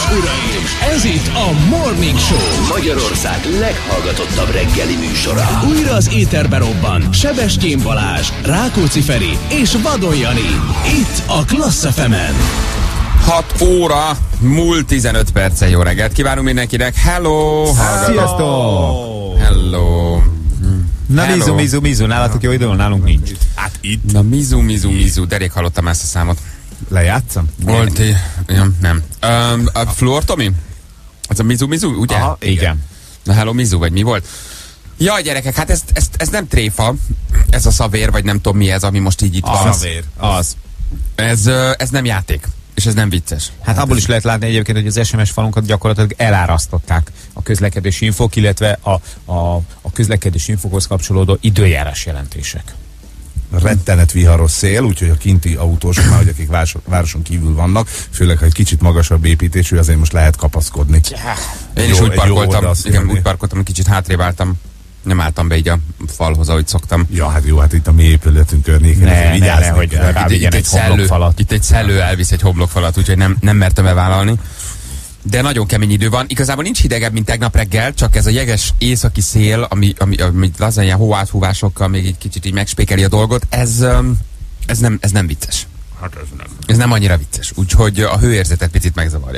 uraim, ez itt a Morning Show, Magyarország leghallgatottabb reggeli műsora. újra az éterbe robban Sebestyén Balázs, Rákóczi Feri és Vadon Jani. Itt a Klassz FM-en. 6 óra, múlt 15 perccel. Jó reggelt kívánunk mindenkinek. Hello! Sziasztok! Hello! Na Hello. mizu, nálatok jó idő, nálunk nincs. Hát itt Na mizu, de rég hallottam ezt a számot. lejátszom. Volt, ja, nem. A Fluor Tomi? Az a mizu, ugye? Aha, Igen. Na hello mizu, vagy mi volt? Jaj gyerekek, hát ez nem tréfa, ez a szavér, vagy nem tudom mi ez, ami most így itt van. Szavér. Az. Ez nem játék, és ez nem vicces. Hát abból is lehet látni egyébként, hogy az SMS falunkat gyakorlatilag elárasztották a közlekedési infók, illetve a közlekedési infókhoz kapcsolódó időjárás jelentések. Rettenet viharos szél, úgyhogy a kinti autósok már, hogy akik városon kívül vannak, főleg ha egy kicsit magasabb építésű, azért most lehet kapaszkodni. Én is Jó, úgy egy jó parkoltam, oldalsz igen, jönni. úgy parkoltam, hogy kicsit hátrébb álltam. Nem álltam be így a falhoz, ahogy szoktam. Ja, hát jó, hát itt a mi épületünk környékén, azért vigyázni hogy kell. rávigyen egy homlokfalat. Itt egy szellő elvisz egy homlokfalat, úgyhogy nem mertem bevállalni. De nagyon kemény idő van. Igazából nincs hidegebb, mint tegnap reggel, csak ez a jeges északi szél, ami lazán ilyen hóáthúvásokkal még egy kicsit így megspékeli a dolgot, ez nem vicces. Hát ez nem. Ez nem annyira vicces, úgyhogy a hőérzetet picit megzavarja.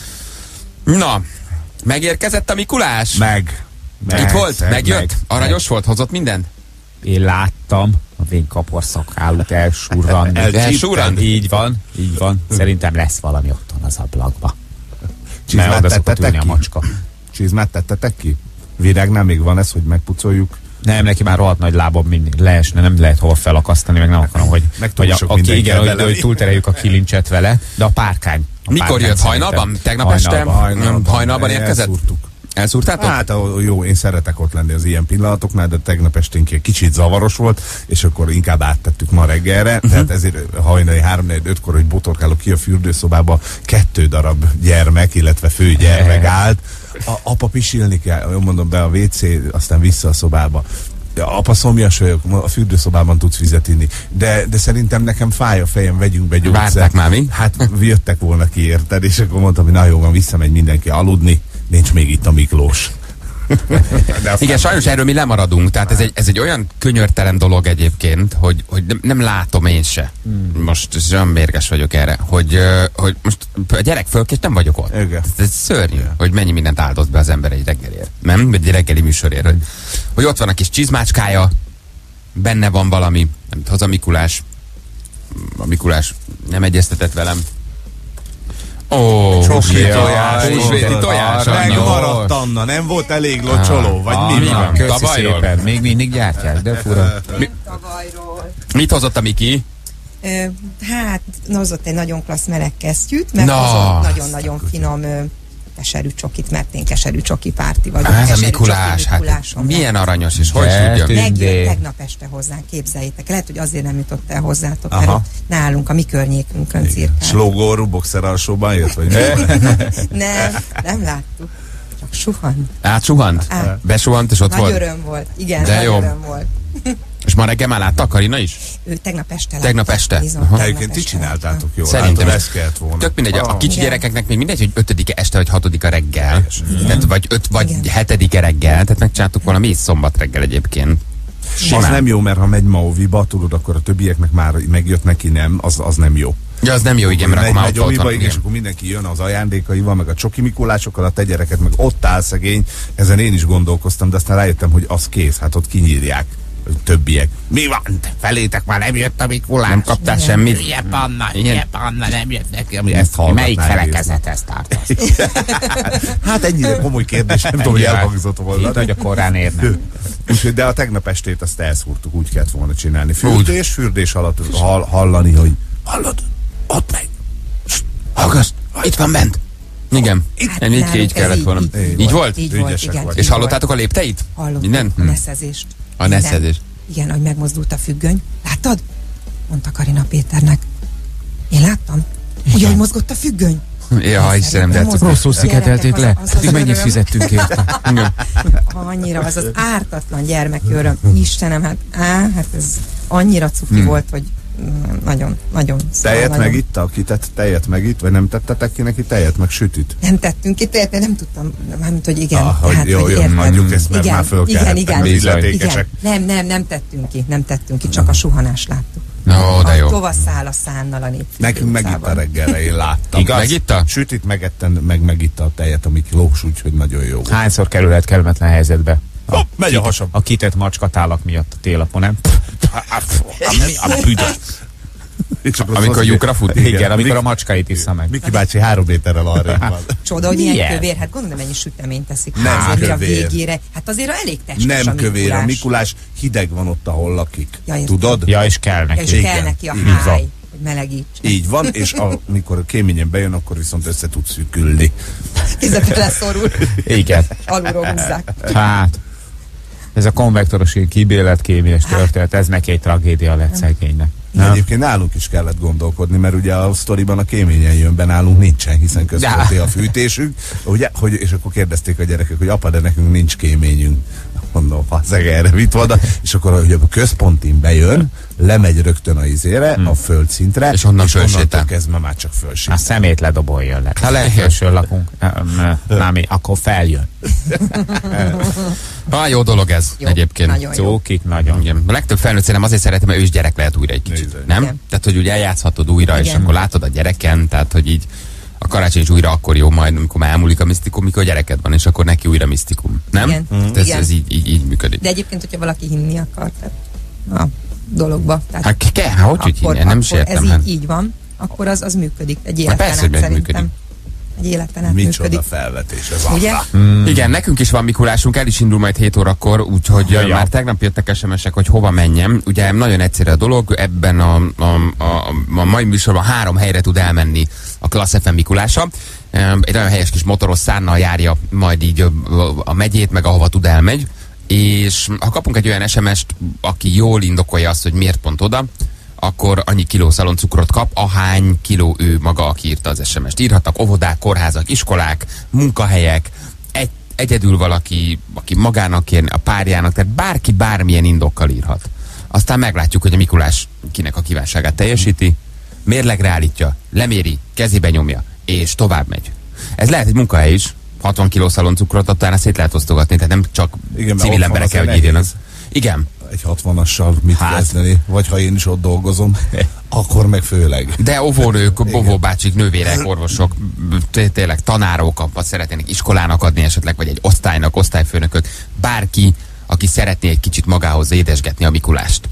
Na, megérkezett a Mikulás? Itt volt? Megjött? Aranyos volt? Hozott mindent? Én láttam a vénkaporszakállat elsurranni. Elsurrant? Így van. Szerintem lesz valami otthon az ablakba. Csizmát Mert oda szokott tettetek ülni a ki? macska. Csizmát tettetek ki? Virágnál még van ez, hogy megpucoljuk? Nem, neki már rohadt nagy lábam mindig leesne, nem lehet hova felakasztani, meg nem akarom, hogy, Meg túl sok aki minden igen, kell hogy vele. túltereljük a kilincset vele, de a párkány. Mikor jött? Hajnalban? Tegnap este? Hajnalban érkezett? Elszúrtuk. Elszúrtátok? Hát jó, én szeretek ott lenni az ilyen pillanatoknál, de tegnap esténként kicsit zavaros volt, és akkor inkább áttettük ma reggelre, tehát ezért hajnali 3-4-5-kor, hogy botorkálok ki a fürdőszobába, 2 darab gyermek, illetve főgyermek állt. Apa pisilni kell, mondom be a WC, aztán vissza a szobába. Apa szomjas vagyok, a fürdőszobában tudsz vizet inni. De szerintem nekem fáj a fejem, vegyünk be gyógyszert. Várták már mi? Hát jöttek volna ki, érted? És akkor mondtam, hogy na jó, van, visszamegy mindenki aludni, nincs még itt a Miklós. Igen, sajnos erről mi lemaradunk, tehát ez egy olyan könyörtelen dolog egyébként, hogy nem látom én se. Most olyan mérges vagyok erre, hogy most a gyerek fölkés, nem vagyok ott. Igen. Ez szörnyű, hogy mennyi mindent áldoz be az ember egy reggelért. Nem? Egy reggeli műsorért. Hogy ott van a kis csizmácskája, benne van valami, amit hoz a Mikulás. A Mikulás nem egyeztetett velem. Csoki tojás. Húsvéti tojás. Megmaradt Anna, nem volt elég locsoló, vagy mi van? Köszi Tavalyról? szépen, még mindig gyártják, de fura. Mit hozott a Miki? Hát, hozott egy nagyon klassz meleg kesztyűt, meg Na. hozott nagyon-nagyon finom keserű csokit, mert én keserű csoki párti vagyok. Ez a Keserű Mikulás, csoki hát Mikulásom milyen lett. aranyos, és hogy De, tudja? tűnt. Megjött tegnap este hozzánk, képzeljétek. Lehet, hogy azért nem jutott el hozzátok, mert Aha. ott nálunk, a mi környékünkön cirkál. Slógorú boxer alsóban jött, vagy mi? Nem láttuk. Csak suhant. Átsuhant? Át. Besuhant, és ott Nagy volt? öröm volt. Igen, De nagy jó. öröm volt. És ma reggel már látta Karina is? Ő tegnap este Tegnap látta. este? Bizony, Aha. tegnap Egyébként ti este csináltátok jól. Szerintem hát, is. ez kellett volna. Tök mindegy, a kicsi Igen. gyerekeknek még mindegy, hogy 5-e este, vagy 6-a reggel. Tehát vagy 5 vagy Igen. 7-e reggel, tehát megcsináltuk volna mi is szombat reggel egyébként. Az Simán. nem jó, mert ha megy ma Oviba, tudod, akkor a többieknek már megjött, neki nem, az nem jó. Ja, az nem jó, igen, mert akkor már megy ott Oviba, van. és Igen. akkor mindenki jön az ajándékaival, meg a csoki Mikulásokkal, a te gyereket, meg ott áll szegény. Ezen én is gondolkoztam, de aztán rájöttem, hogy az kész, hát ott kinyírják. Többiek. Mi van? Felétek már nem jött a Mikulás. Nem kaptál semmit? Hülye panna, nem jött neki. Ezt hallgatnál Melyik egész felekezethez tartoz? Hát ennyire komoly kérdés, nem tudom, hogy elhangzott volna. Itt, hogy a korán érne. Úgyhogy, de a tegnap estét azt elszúrtuk, úgy kellett volna csinálni. Fürdés alatt hallani, hogy hallod, ott megy. Hallgass, itt van bent. Igen, Hát így nálunk ez kellett volna. Így volt? Így volt, Ügyesek igen. vagy. És így hallottátok a lépteit? Hallottuk Minden? a neszezést. A neszezést. Igen, hogy megmozdult a függöny. Láttad? Mondta Karina Péternek. Én láttam. Ugye, hogy mozgott a függöny? Ja, Istenem, de Mozgott. Rosszul szigetelték le, Az az pedig mennyit öröm. fizettünk érte. Annyira, az ártatlan gyermeki öröm. Istenem, hát ez annyira cuki volt, hogy nagyon, nagyon. Tejet nagyon. megitta? Ki tett tejet megitt? Vagy nem tettetek ki neki tejet, meg sütit? Nem tettünk ki tejet, nem tudtam, mármint, hogy igen. Jó, érted. mondjuk ezt, mert Igen, már föl igen, kellett igen, az igen. illetékesek. Nem tettünk ki, csak a suhanást láttuk. Ó, de jó. A tovasszál a szánnal a Népfürdő Nekünk megitta utcában. reggelre, én láttam. Igaz? Megitta? Sütit megettem, meg megitta a tejet, ami kilós, úgyhogy nagyon jó. Hányszor kerülhet kellemetlen helyzetbe? Hopp, megy a hasam. A kitett macskatálak miatt a télapon, nem? A büdös. És akkor Amikor azt lyukra fut? Igen, amikor a macskait issza meg. Miki bácsi 3 méterrel arrébb van. Csoda, hogy ilyen Milyen? kövér, hát gondolom mennyi süteményt teszik. Nem azért, hogy a kövér. végére. Hát azért elég testes Nem a kövér, a Mikulás. Mikulás hideg van ott, ahol lakik. Ja, értem. Tudod? Ja, és kell Ja, neki. és Igen, kell neki a így van. háj, hogy melegíts. Így van, és amikor kéményen bejön, akkor viszont össze tud szűkülni. Kézzel leszorul, Igen. alulról húzzák. Hát, ez a konvektoros kibéletkémiás történet, ez neki egy tragédia lett szegénynek. Nem? Egyébként nálunk is kellett gondolkodni, mert ugye a sztoriban a kéményen jön be, nálunk nincsen, hiszen központi a fűtésünk. Ugye, és akkor kérdezték a gyerekek, hogy apa, de nekünk nincs kéményünk. Mondom, faszeg, erre mit van, és akkor ugye a központin bejön, lemegy rögtön a izére, a földszintre, És onnan onnantól fölsétál. kezdve már csak A fölsétál. szemét ledoboljon le. Ha lehet. Felsőn lakunk. Námi, akkor feljön. Jó dolog ez Jó, egyébként. nagyon jó. Cókik nagyon. Igen. A legtöbb felnőtt szerintem azért szeretem, mert ő is gyerek lehet újra egy kicsit. Nézd. Nem? Igen. Tehát, hogy ugye eljátszhatod újra, és Igen. akkor látod a gyereken, tehát, hogy így a karácsony is újra akkor jó majd, amikor már elmúlik a misztikum, mikor gyereked van, és akkor neki újra misztikum. Nem? Igen. Tehát ez, Igen. ez így működik. De egyébként, hogyha valaki hinni akar, tehát a dologba. Tehát Hát kell, hogy hinni, nem is értem. ez Hát. így van, akkor az működik. Egy Hát életen persze, át hogy szerintem. működik. Egy életen át Micsoda működik. felvetés ez. Ugye? Igen, nekünk is van Mikulásunk, el is indul majd 7 órakor, úgyhogy Ja. már tegnap jöttek SMS-ek, hogy hova menjem. Ugye nagyon egyszerű a dolog, ebben a mai műsorban 3 helyre tud elmenni a Klassz FM Mikulása. Egy nagyon helyes kis motoros szánnal járja majd így a megyét, meg ahova tud elmegy. És ha kapunk egy olyan SMS-t, aki jól indokolja azt, hogy miért pont oda, akkor annyi kiló szaloncukrot kap, ahány kiló ő maga, aki írta az SMS-t. Írhatnak óvodák, kórházak, iskolák, munkahelyek, egyedül valaki, aki magának kér, a párjának, tehát bárki bármilyen indokkal írhat. Aztán meglátjuk, hogy a Mikulás kinek a kívánságát teljesíti, mérlegre állítja, leméri, kezébe nyomja, és tovább megy. Ez lehet egy munkahely is, 60 kiló szaloncukrot, utána szét lehet osztogatni, tehát nem csak Igen, mert civil ott emberek van kell, hogy azért írjanak. nehéz. Igen. Egy 60-assal mit kezdeni? Vagy ha én is ott dolgozom, akkor meg főleg. De óvónők, óvóbácsik, nővérek, orvosok, tényleg tanárok, azt szeretnének iskolának adni esetleg, vagy egy osztálynak, osztályfőnökök, bárki, aki szeretné egy kicsit magához édesgetni a Mikulást,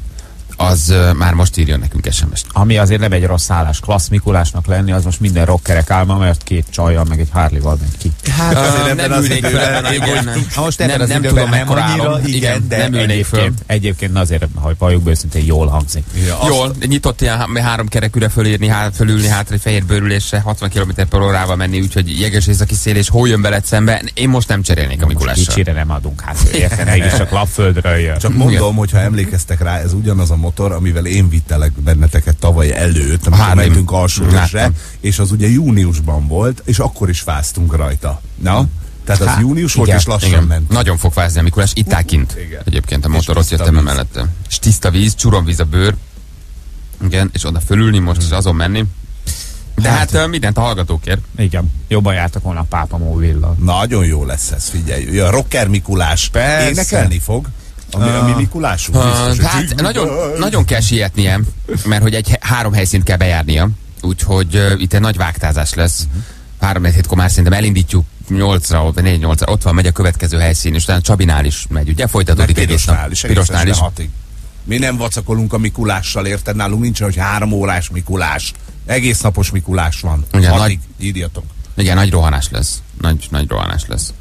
az már most írjon nekünk SMS-t. Ami azért nem egy rossz állás. Klassz Mikulásnak lenni, az most minden rockerek álma, mert 2 csajjal, meg egy Harley-val megy ki. Hát azért nem ülnék föl, Ha most nem, nem tudom mekkora álom. igen, de nem ülnék föl. egyébként azért, ha valljuk be őszintén, jól hangzik. Ja, Jól, nyitott ilyen 3 kerekűre fölülni hátra egy fehér bőrülésre, 60 km/h menni, úgyhogy jeges északi szél és hó jön veled szembe. Én most nem cserélnék a Mikulással. Kicsire nem adunk, hát érted, mégis csak lapföldről jön. Csak mondom, hogy ha emlékeztek rá, ez ugyanaz a motor, amivel én vittelek benneteket tavaly előtt, amikor Harley. mentünk Alsóösre, Láttam. és az ugye júniusban volt, és akkor is fáztunk rajta. Na? Tehát az Hát, június volt, igen, és lassan Igen. ment. Nagyon fog fázni a Mikulás, itt áll kint. Igen. Egyébként a És motor ott tiszta jöttem víz. mellette. És tiszta víz, csuromvíz a bőr. Igen, és oda fölülni, most is azon menni. De hát mindent a hallgatókért. Igen, jobban jártak volna a Pápa Móvillal. Nagyon jó lesz ez, figyelj. A Rocker Mikulás Persze. énekelni fog. A mi Mikulásunk biztos, hogy Hát nagyon kell sietnie, mert hogy 3 helyszínt kell bejárnia. Úgyhogy itt egy nagy vágtázás lesz. 3 hétkor már szerintem elindítjuk 8-ra, 4-8-ra, ott van, megy a következő helyszín, és utána Csabinál is megy, ugye? Folytatódik egész nap. Pirosnál is. Mi nem vacakolunk a Mikulással, érted? Nálunk nincsen, hogy 3 órás Mikulás. Egész napos Mikulás van. Igen, 6-ig, írjatok. Igen, nagy rohanás lesz. Nagy rohanás lesz.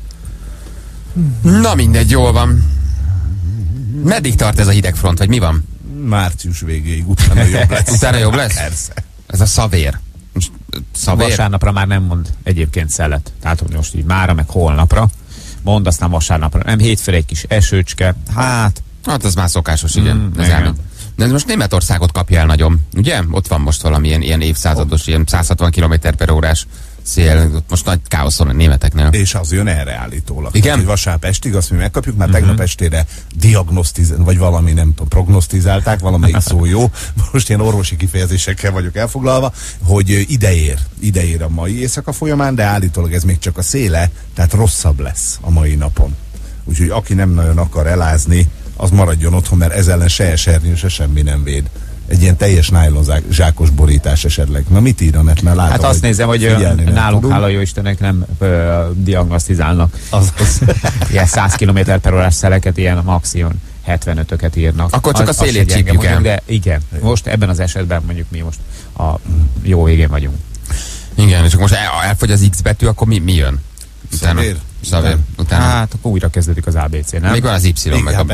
Na mindegy, jól van. Meddig tart ez a hidegfront, vagy mi van? Március végéig, utána jobb lesz. Utána jobb lesz? Persze. Ez a szavér. Most, szavér? Vasárnapra már nem mond egyébként szelet. Tehát, hogy most így mára, meg holnapra mond, aztán vasárnapra. Nem, hétfőre egy kis esőcske. Hát, Hát ez már szokásos, igen. Ez igen. elmegy. De ez most Németországot kapja el nagyon, ugye? Ott van most valamilyen ilyen évszázados, ilyen 160 km/h szél, ott most nagy káosz van a németeknél. És az jön erre állítólag. Igen? Tehát, hogy vasárnap estig azt mi megkapjuk, már tegnap estére vagy valami, nem tudom, prognosztizálták, valamelyik szó jó. Most ilyen orvosi kifejezésekkel vagyok elfoglalva, hogy ideér a mai éjszaka folyamán, de állítólag ez még csak a széle, tehát rosszabb lesz a mai napon. Úgyhogy aki nem nagyon akar elázni, az maradjon otthon, mert ez ellen se esernyő, se semmi nem véd. Egy ilyen teljes nájlon zsákos borítás esetleg. Na mit ír a net? Mert látom, Hát azt nézem, hogy nálunk, hála jó Istennek, nem diagnosztizálnak. Ilyen 100 km/h szeleket, ilyen maximum 75-öket írnak. Akkor csak a szélét csípjük el. De igen, most ebben az esetben mondjuk mi most a jó végén vagyunk. Igen, és most elfogy az X betű, akkor mi jön? Szavér. Utána. Hát akkor újra kezdődik az ABC, nem? Még van az Y, meg a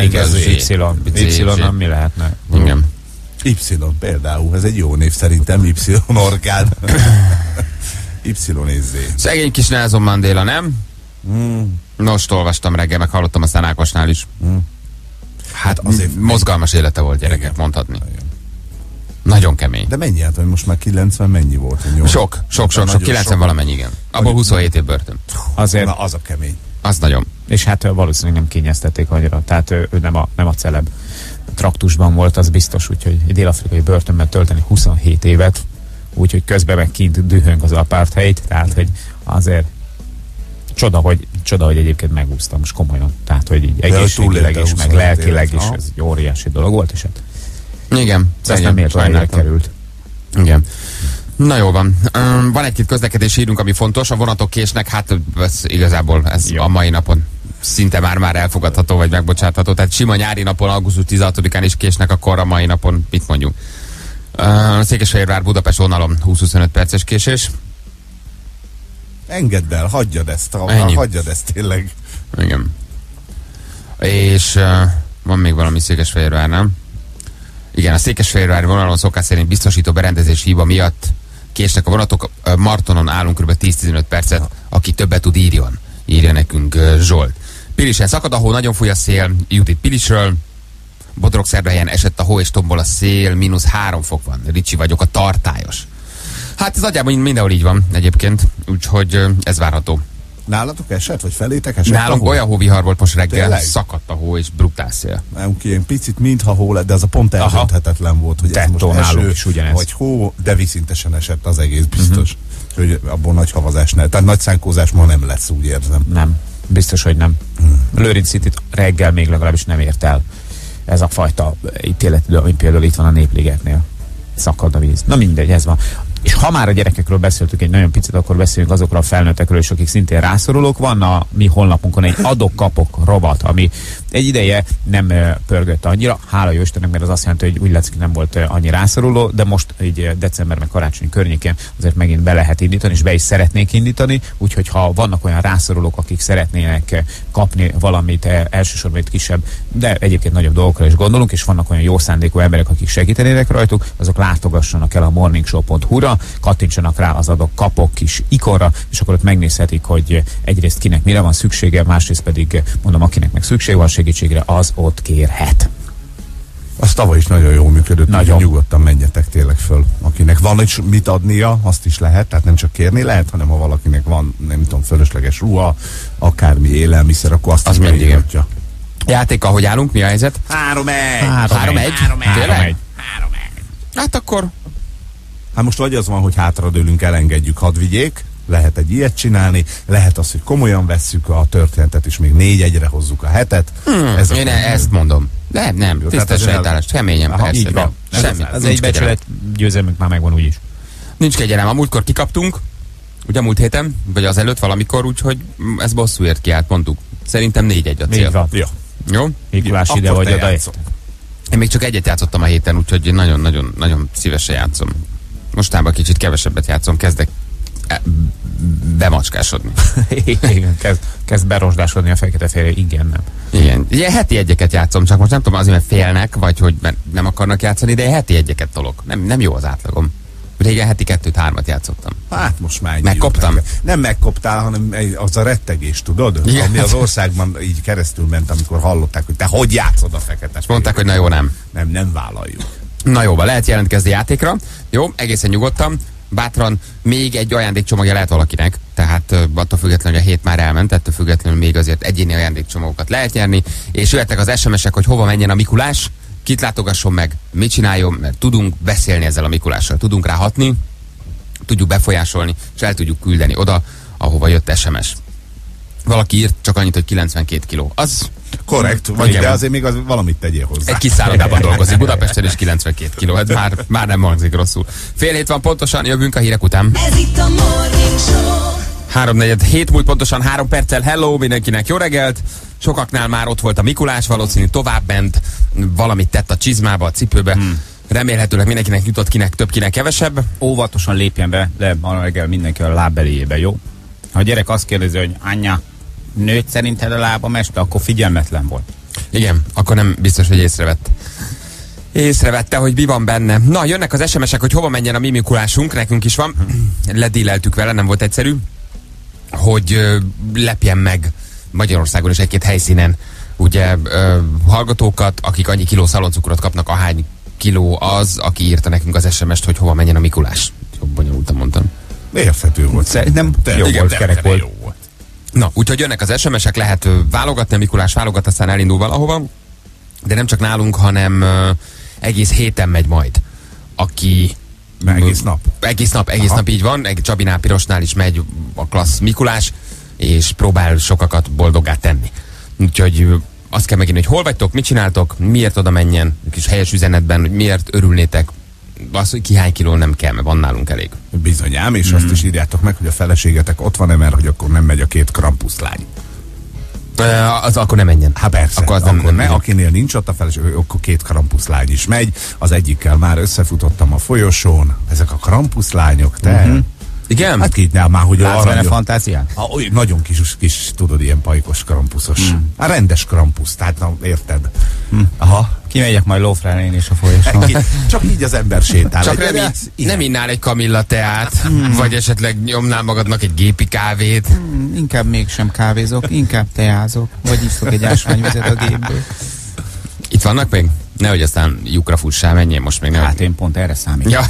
Y, mi lehetne? Igen. Y például, ez egy jó név szerintem, Y orgád. Y és Z. Szegény kis Nelson Mandela, nem? Most olvastam reggel, meg hallottam a Ákosnál is. Hát azért mozgalmas élete volt, gyerekek, mondhatni. Nagyon kemény. De mennyi hát, hogy most már 90 mennyi volt? Sok, 90 valamennyi, igen. Abból 27 év börtön. Azért. Na, az a kemény. Az nagyon. És hát valószínűleg nem kényeztették annyira, tehát ő nem a celeb. Traktusban volt, az biztos, úgyhogy egy dél-afrikai börtönben tölteni 27 évet, úgyhogy közben meg kint dühöng az apartheid, tehát hogy azért csoda, hogy egyébként megúsztam, most komolyan. Tehát, hogy így egészségileg is, meg lelkileg is, ez egy óriási dolog volt, és hát igen, ezt nem miért elkerült. Igen. Na jó van. Van egy-két közlekedési hírünk, ami fontos. A vonatok késnek, hát ez igazából ez a mai napon szinte már elfogadható, vagy megbocsátható. Tehát sima nyári napon, augusztus 16-án is késnek, akkor a mai napon mit mondjuk? Székesfehérvár Budapest vonalon 20-25 perces késés. Engedd el, hagyjad ezt, hagyjad ezt tényleg. Igen. És van még valami Székesfehérvár, nem? Igen, a Székesfehérvári vonalon szokás szerint biztosító berendezés hiba miatt késnek a vonatok. Martonon állunk kb. 10-15 percet, aki többet tud, írja nekünk Zsolt. Pilisen szakad a hó, nagyon fúj a szél, Judit Pilisről. Bodrogszerdahelyen esett a hó és tombol a szél, -3 fok van. Ricsi vagyok, a tartályos. Hát ez nagyjából mindenhol így van egyébként, úgyhogy ez várható. Nálatok esett, vagy felétek esett? Nálunk olyan hóvihar volt most reggel, tényleg? Szakadt a hó és brutál szél. Nálunk ilyen picit mintha hó lett, de az a pont eldönthetetlen volt, hogy ez most eső, vagy hó, de viszintesen esett az egész biztos. Hogy abból nagy havazás ne. Tehát nagy szánkózás ma nem lesz, úgy érzem. Nem, biztos, hogy nem. Lőrinc City-t reggel még legalábbis nem ért el ez a fajta ítéletidő, ami például itt van a Népligetnél. Szakad a víz. Na mindegy, ez van. És ha már a gyerekekről beszéltük egy nagyon picit, akkor beszéljünk azokról a felnőttekről is, akik szintén rászorulók. Van a mi honlapunkon egy adok-kapok rovat, ami egy ideje nem pörgött annyira. Hála jó Istennek, mert az azt jelenti, hogy úgy látszik, nem volt annyi rászoruló, de most így december meg karácsony környékén azért megint be lehet indítani, és be is szeretnék indítani. Úgyhogy ha vannak olyan rászorulók, akik szeretnének kapni valamit, elsősorban egy kisebb, de egyébként nagyobb dolgokra is gondolunk, és vannak olyan jó szándékú emberek, akik segítenének rajtuk, azok látogassanak el a morningshow.hu-ra, kattintsanak rá az adok kapok kis ikonra, és akkor ott megnézhetik, hogy egyrészt kinek mire van szüksége, másrészt pedig mondom, akinek meg szükség van segítségre, az ott kérhet. Az tavaly is nagyon jól működött, nagyon nyugodtan menjetek tényleg föl. Akinek van is mit adnia, azt is lehet, tehát nem csak kérni lehet, hanem ha valakinek van, nem tudom, fölösleges ruha, akármi élelmiszer, akkor azt az is megnyugodja. Játékkal, hogy állunk? Mi a helyzet? 3-1. 3-1? Hát akkor... Hát most vagy az van, hogy hátradőlünk, elengedjük, hadd vigyék, lehet egy ilyet csinálni, lehet az, hogy komolyan vesszük a történetet, és még 4-1-re hozzuk a hetet. Én ezt mondom. Nem, tisztes sejtálást, keményen persze. Így van. Ez egy becsület győzelmünk már megvan úgyis. Nincs kegyelem. A múltkor kikaptunk, ugye a múlt héten, vagy az előtt valamikor, úgyhogy ez bosszúért kiállt, mondtuk. Szerintem 4-1 a cél. Így van. Ja. Jó? Mikulás ide vagy oda. Én még csak egyet játszottam a héten, úgyhogy nagyon szívesen játszom. Mostában kicsit kevesebbet játszom, kezdek bemacskásodni. Igen, kezd berosdásodni a fekete-fehérje, igen, nem. Igen, ilyen heti egyeket játszom, csak most nem tudom azért, mert félnek, vagy hogy nem akarnak játszani, de heti egyeket tolok. Nem jó az átlagom. Régen heti 2-3-at játszottam. Hát most már megkoptam? Nem megkoptál, hanem az a rettegés, tudod? Igen. Ami az országban így keresztül ment, amikor hallották, hogy te hogy játszod a fekete. Mondták, hogy na jó, nem. Nem vállaljuk. Na jó, lehet jelentkezni játékra. Jó, egészen nyugodtan. bátran még egy ajándékcsomagja lehet valakinek, tehát attól függetlenül, hogy a hét már elment, ettől függetlenül még azért egyéni ajándékcsomagokat lehet nyerni, és jöttek az SMS-ek, hogy hova menjen a Mikulás, kit látogasson meg, mit csináljon, mert tudunk beszélni ezzel a Mikulással, tudunk rá hatni, tudjuk befolyásolni, és el tudjuk küldeni oda, ahova jött SMS. Már írt csak annyit, hogy 92 kiló. Az korrekt, vagy de azért még az valamit tegyél hozzá. egy kis szállodában dolgozik Budapesten, és 92 kiló. Hát már nem hangzik rosszul. Fél hét van pontosan, jövünk a hírek után. Ez itt a Morning Show. 3:47 múlt pontosan 3 perccel. Hello mindenkinek, jó reggelt! Sokaknál már ott volt a Mikulás, valószínű továbbment, valamit tett a csizmába, a cipőbe. Remélhetőleg mindenkinek jutott, kinek több, kinek kevesebb. Óvatosan lépjen be, de ma reggel mindenki a lábbelijébe, jó? Ha a gyerek azt kérdezi, hogy anyja, nőtt szerinted a lábam este, akkor figyelmetlen volt. Igen, akkor nem biztos, hogy észrevette, hogy mi van benne. Na, jönnek az SMS-ek, hogy hova menjen a mi Mikulásunk, nekünk is van. Ledíleltük vele, nem volt egyszerű, hogy lepjen meg Magyarországon is egy-két helyszínen ugye hallgatókat, akik annyi kiló szaloncukrot kapnak, ahány kiló az, aki írta nekünk az SMS-t, hogy hova menjen a Mikulás. Jobb bonyolultan mondtam. Érthető volt. Szerintem jó igen, volt, kerek volt. Jó volt. Na, úgyhogy jönnek az SMS-ek, lehet válogatni, a Mikulás válogat, aztán elindul valahova, de nem csak nálunk, hanem egész héten megy majd. Aki... Egész nap? Egész nap így van. Csabinál, Pirosnál is megy a klassz Mikulás, és próbál sokakat boldoggá tenni. Úgyhogy azt kell megírni, hogy hol vagytok, mit csináltok, miért oda menjen, egy kis helyes üzenetben, hogy miért örülnétek. Az, hogy ki hány kiló nem kell, mert van nálunk elég. Bizonyám, és azt is írjátok meg, hogy a feleségetek ott van-e, mert hogy akkor nem megy a 2 krampuszlány. Az akkor nem menjen. Hát persze, akkor, akkor ne, akinél nincs ott a feleség, akkor 2 krampuszlány is megy. Az egyikkel már összefutottam a folyosón. Ezek a krampuszlányok, te... Igen? Hát kínál már, hogy Látsz benne fantázián? nagyon kis, tudod, ilyen pajkos krampuszos. Hát rendes krampusz, tehát na, érted? Aha. Kimegyek majd lófrán én is a folyosón. Csak így az ember sétál. Csak nem innál egy kamilla teát, vagy esetleg nyomnál magadnak egy gépi kávét. Inkább mégsem kávézok, inkább teázok, vagy iszok egy ásványvizet a gépből. Itt vannak még? Nehogy aztán lyukra fussál, menjél most még. Hát én pont erre számítom. Ja.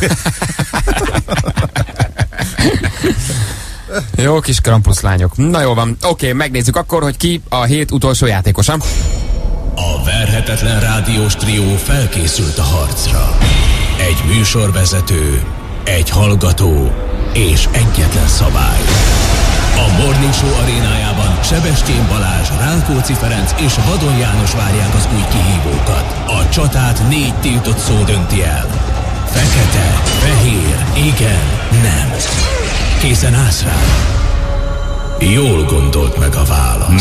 Jó kis krampuszlányok. Na jó van. Oké, megnézzük akkor, hogy ki a hét utolsó játékosa. A verhetetlen rádiós trió felkészült a harcra. Egy műsorvezető, egy hallgató és egyetlen szabály. A Morning Show arénájában Sebestyén Balázs, Rákóczi Ferenc és Vadon János várják az új kihívókat. A csatát 4 tiltott szó dönti el. Fekete, fehér, igen, nem. Készen állsz rá? Jól gondolt meg a válasz.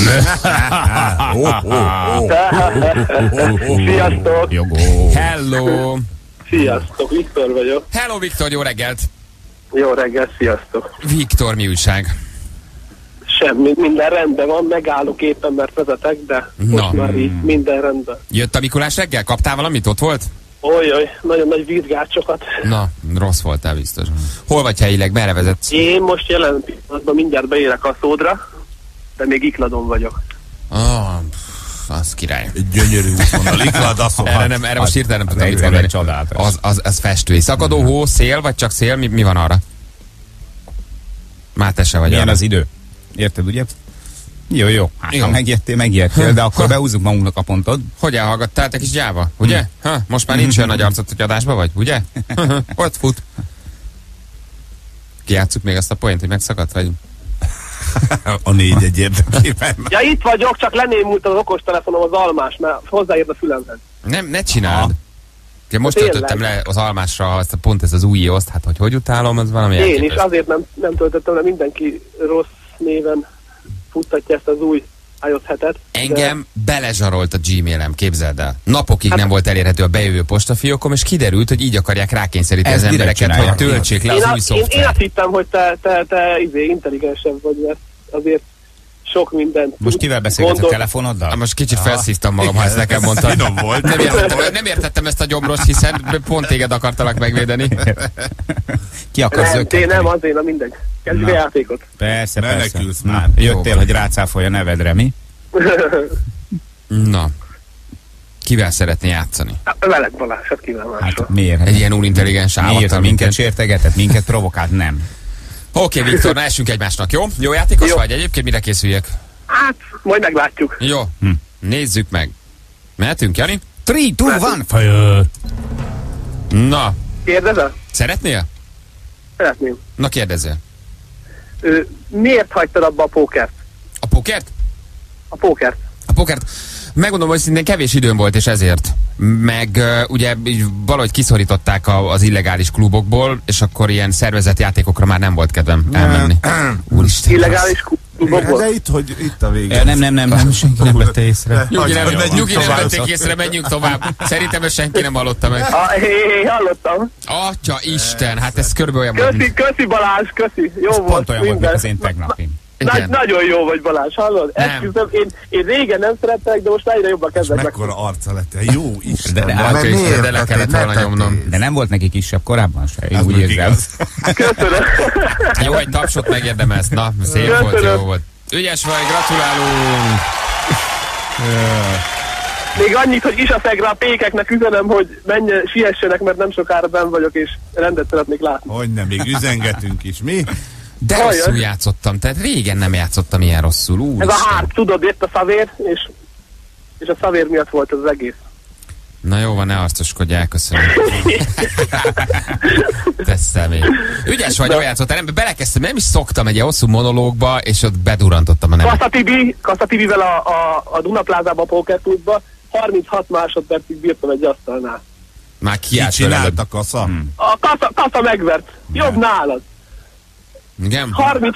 Sziasztok! Jogó. Hello! Sziasztok, Viktor vagyok. Hello, Viktor, jó reggelt! Jó reggel, sziasztok! Viktor, mi újság? Semmi, minden rendben van, megállok éppen, mert vezetek, de most már így minden rendben. Jött a Mikulás reggel? Kaptál valamit? Ott volt? Olyaj, nagyon nagy vízgácsokat. Na, rossz voltál biztos. Hol vagy helyileg? Merre vezetsz? Én most jelen pillanatban mindjárt beérek a Szódra, de még Ikladon vagyok. Az király. Egy gyönyörű útvonal. Erre most hirtelen nem tudom mit mondani. Az festői. Szakadó hó, szél, vagy csak szél? Mi van arra? Már te se vagy. Milyen az idő? Érted, ugye? Jó. Hát, ha megijedtél, de akkor beúzzuk magunknak a pontot. Hogy elhallgattál, te kis gyáva? Ugye? Most már nincs olyan nagy arcot, hogy adásba vagy, ugye? Ott fut. Kijátsszuk még azt a poént, hogy megszakadt, vagy? A 4-1 érdekében. Ja, itt vagyok, csak lenémult az okostelefonom az almás, mert hozzáért a fülemhez. Ne csináld. Én most töltöttem le az almásra pont ez az új iOS-t, hát hogy utálom, az valami Én is azért nem töltöttem le, mindenki rossz néven futtatja ezt az új iOS 7-et. Engem belezsarolt a Gmailem, képzeld el. Napokig nem volt elérhető a bejövő postafiókom, és kiderült, hogy így akarják rákényszeríteni az embereket, hogy töltsék le az új szoftvert. Én azt hittem, hogy te intelligensebb vagy, mert azért sok mindent. Most kivel beszélgetsz a telefonoddal? Most kicsit felszívtam magam, ha ezt nekem mondtad. Nem értettem ezt a gyomrost, hiszen pont téged akartalak megvédeni. Ki akarsz zökkenteni? Nem, azért, mindegy. Kezdjük a játékot. Persze. Már jöttél, hogy rácáfolj a nevedre, mi? Na. Kivel szeretné játszani? Veled Balázs, hát kíván másra. Hát miért? Egy ilyen úrintelligens Miért, állattal, ha minket sértegetett, minket provokált? Nem. Oké, Viktor, na essünk egymásnak, jó? Jó játékos Jó. vagy? Egyébként mire készüljek? Hát, majd meglátjuk. Jó, nézzük meg. Mehetünk, Jani? 3, 2, 1, fire! Na, Kérdezel? szeretnél? Szeretném. Na kérdezzél. Miért hagytad abba a pókert? A pokert? A pókert. A pokert. Megmondom, hogy szintén kevés időm volt, és ezért. Meg ugye így valahogy kiszorították az illegális klubokból, és akkor ilyen szervezett játékokra már nem volt kedvem elmenni. Úristen. Illegális klubokból? De itt a vége. Nem, senki nem vette észre. Nyugi nem tovább. vették észre, menjünk tovább. Szerintem ezt senki nem hallotta meg. Hallottam. Atya Isten, hát ez körülbelül olyan volt. Köszi Balázs, köszi. Jó Ez volt pont olyan volt, mint minden. az én tegnapi. Igen. Nagyon jó vagy Balázs, hallod? Nem. Esküszöm, én régen nem szerettelek, de most egyre jobban kezdek meg. Mekkora arca lett. Jó Isten. De le kellett volna nyomnom. De nem volt neki kisebb korábban se, én Az úgy meg érzem. igaz. Köszönöm. Jó, egy tapsot megérdemelsz. Na, szép volt, jó volt. Ügyes vagy, gratulálunk! Még annyit, hogy Isaszegre a pékeknek üzenem, hogy siessenek, mert nem sokára benn vagyok, és rendet szeretnék látni. Hogy nem, még üzengetünk is. Mi? De Olyan. rosszul játszottam, tehát régen nem játszottam ilyen rosszul. Ez a Úristen. hárp, tudod, jött a szavér, és a szavér miatt volt ez az egész. Na jó van, ne arcoskodjál, köszönöm. Te személy. Ügyes vagy, jól játszottál. Belekezdtem, nem is szoktam egy ilyen hosszú monológba, és ott bedurrantottam a nevet. Kassa Tibivel a Dunaplázába a pókerklubba 36 másodpercig bírtam egy asztalnál. Már Ki kiállt előbb. csinált a kasza? A kassa megvert. Jobb nálad. Igen?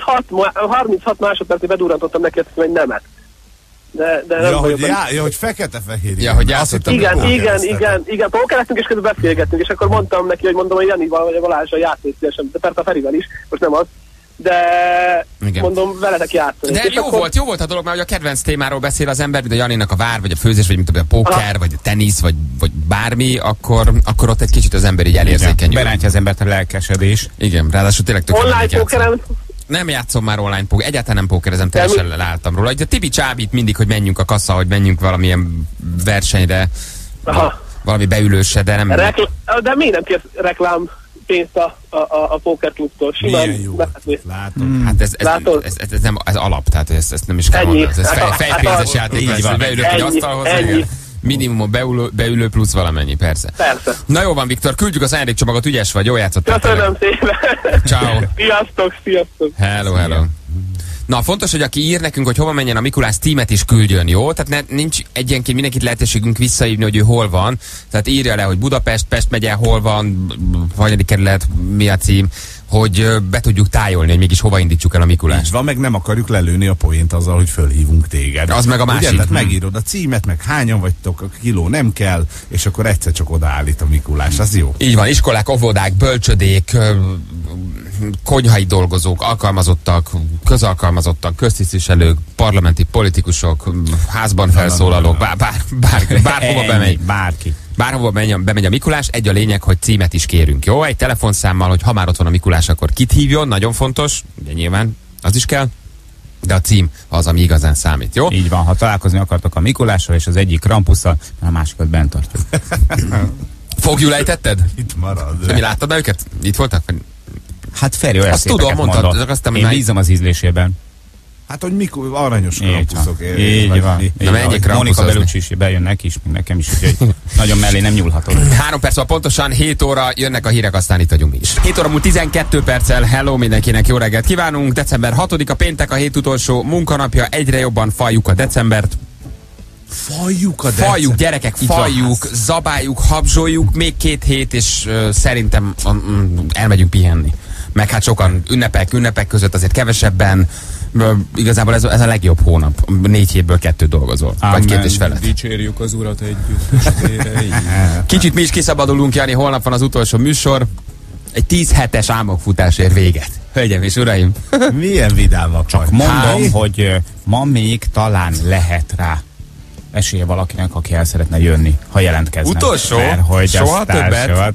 36 másodpercig bedurrantottam neki, azt mondom, egy nemet. De nem vagyok benne. hogy fekete-fehér. Ja, hogy játszottam. Igen, pókereztünk, és közben beszélgettünk, és akkor mondtam neki, hogy mondom, hogy Janival vagy a Balázsral játszik szívesen, de persze a Ferivel is, most nem az, de igen. mondom, veletek játszani. De és jó volt a dolog, mert hogy a kedvenc témáról beszél az ember, mint a Janinak a vár, vagy a főzés, vagy mint a póker, vagy a tenisz, vagy bármi, akkor ott egy kicsit az ember így elérzékenyül. Berántja az embert a lelkesedés. Igen, ráadásul tényleg tök online pókeren. Nem játszom már online póker, egyáltalán nem pókerezem, teljesen leálltam róla. De Tibi csábít mindig, hogy menjünk a kassa, hogy menjünk valamilyen versenyre, valami beülősre, de nem... De miért nem kérsz reklám pénzt a pókerklubtól? Milyen jó. Látom. Hát ez nem ez alap, tehát ezt nem is kell mondani. Ez fejpénzes játék lesz, hogy beülök egy asztalhoz. Minimum a beülő plusz valamennyi, persze. Na jó van, Viktor, küldjük az ajándékcsomagot, ügyes vagy, jól játszottál. Köszönöm szépen. Ciao. Sziasztok. Hello. Na, fontos, hogy aki ír nekünk, hogy hova menjen a Mikulás, címet is küldjön, jó? Tehát nincs egyenként mindenkit lehetőségünk visszaívni, hogy ő hol van. Tehát írja le, hogy Budapest, Pest megye, hol van, hanyadik kerület, mi a cím, hogy be tudjuk tájolni, hogy mégis hova indítsuk el a Mikulást. Így van, meg nem akarjuk lelőni a poént azzal, hogy fölhívunk téged. Az meg a másik. Ugye, tehát megírod a címet, meg hányan vagytok, a kiló nem kell, és akkor egyszer csak odaállít a Mikulás, az jó. Így van, iskolák, óvodák, bölcsödék, konyhai dolgozók, alkalmazottak, közalkalmazottak, köztisztviselők, parlamenti politikusok, házban felszólalók, bárhova bemegy. Bárhova bemegy a Mikulás, egy a lényeg, hogy címet is kérünk, jó? Egy telefonszámmal, hogy ha már ott van a Mikulás, akkor kit hívjon, nagyon fontos, ugye nyilván az is kell, de a cím az, ami igazán számít, jó? Így van, ha találkozni akartok a Mikulással és az egyik Krampusszal, a másikat bent tartjuk. Fogjul ejtetted? Itt marad. De mi láttad őket? Itt voltak? Hát Feri olyan azt tudom, mondtad. Én bízom az ízlésében. Hát, hogy mikor aranyos krampuszok. Így van. Monika Bellucci is bejön neki is, meg nekem is, úgyhogy nagyon mellé nem nyúlhatod. 3 perc van pontosan, 7 óra jönnek a hírek, aztán itt vagyunk mi is. 7 óra múlt 12 perccel, hello mindenkinek, jó reggelt kívánunk. December 6-a péntek, a hét utolsó munkanapja, egyre jobban fajjuk a decembert. Fajjuk, gyerekek, fajjuk, zabáljuk, habzsoljuk, még 2 hét, és szerintem elmegyünk pihenni. Meg hát sokan ünnepek között azért kevesebben, igazából ez a legjobb hónap. 4 hétből 2 dolgozol. Vagy 2 és felett. Dicsérjük az Urat együtt. Kicsit mi is kiszabadulunk, Jani, holnap van az utolsó műsor. Egy 10 hetes álmokfutás ér véget. Hölgyeim és uraim. Milyen vidámak. Csak mondom, hogy ma még talán lehet rá esélye valakinek, aki el szeretne jönni, ha jelentkeznek. Utolsó? Mert hogy Soha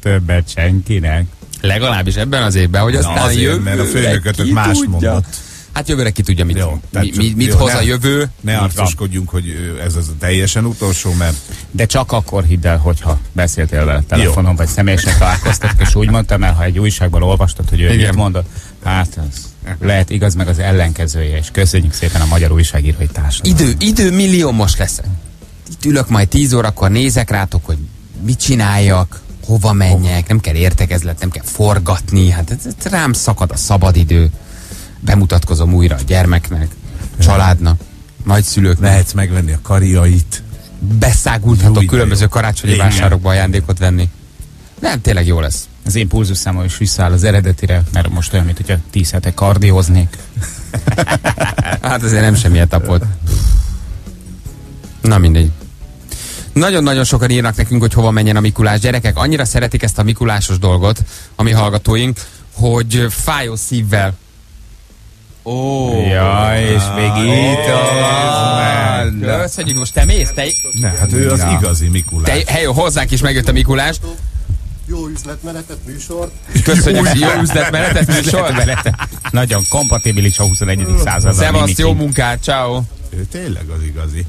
többet senkinek. Legalábbis ebben az évben, hogy aztán azért, mert a főnökötök mást mondott. Hát jövőre ki tudja, mit, Jó, mit jó, hoz a jövő. Ne arcoskodjunk, hogy ez az a teljesen utolsó, mert De csak akkor hidd el, hogyha beszéltél vele telefonon, vagy személyesen találkoztatok, és úgy mondtam el, ha egy újságban olvastad, hogy ő Igen. mit mondott, hát az lehet igaz, meg az ellenkezője, és köszönjük szépen a magyar újságírói társadalmat. Idő milliómos leszek. Itt ülök majd 10 órakor, nézek rátok, hogy mit csináljak, hova menjek, nem kell értekezlet, nem kell forgatni, hát ez rám szakad a szabadidő. Bemutatkozom újra a gyermeknek, a családnak, nagyszülőknek. lehetsz megvenni a kariait. Beszágulthatok Jó, különböző jó. karácsonyi Igen. vásárokba ajándékot venni. Nem, tényleg jó lesz. Az én pulzusszámom is visszaáll az eredetire, mert most olyan, mint hogyha 10 hete kardióznék. Hát azért nem semmiért tapott. Na mindegy. Nagyon-nagyon sokan írnak nekünk, hogy hova menjen a Mikulás. Gyerekek, annyira szeretik ezt a Mikulásos dolgot, a mi hallgatóink, hogy fájó szívvel. Ja, és még itt van. Köszönjük, most te mész? Te, Ne, hát ő az igazi Mikulás. hely, hozzánk is megjött a Mikulás. Jó üzletmenetet, műsor. Köszönjük, jó üzletmenetet, műsor. Nagyon kompatibilis a 21. század. Szevasz, jó munkát, ciao. Ő tényleg az igazi.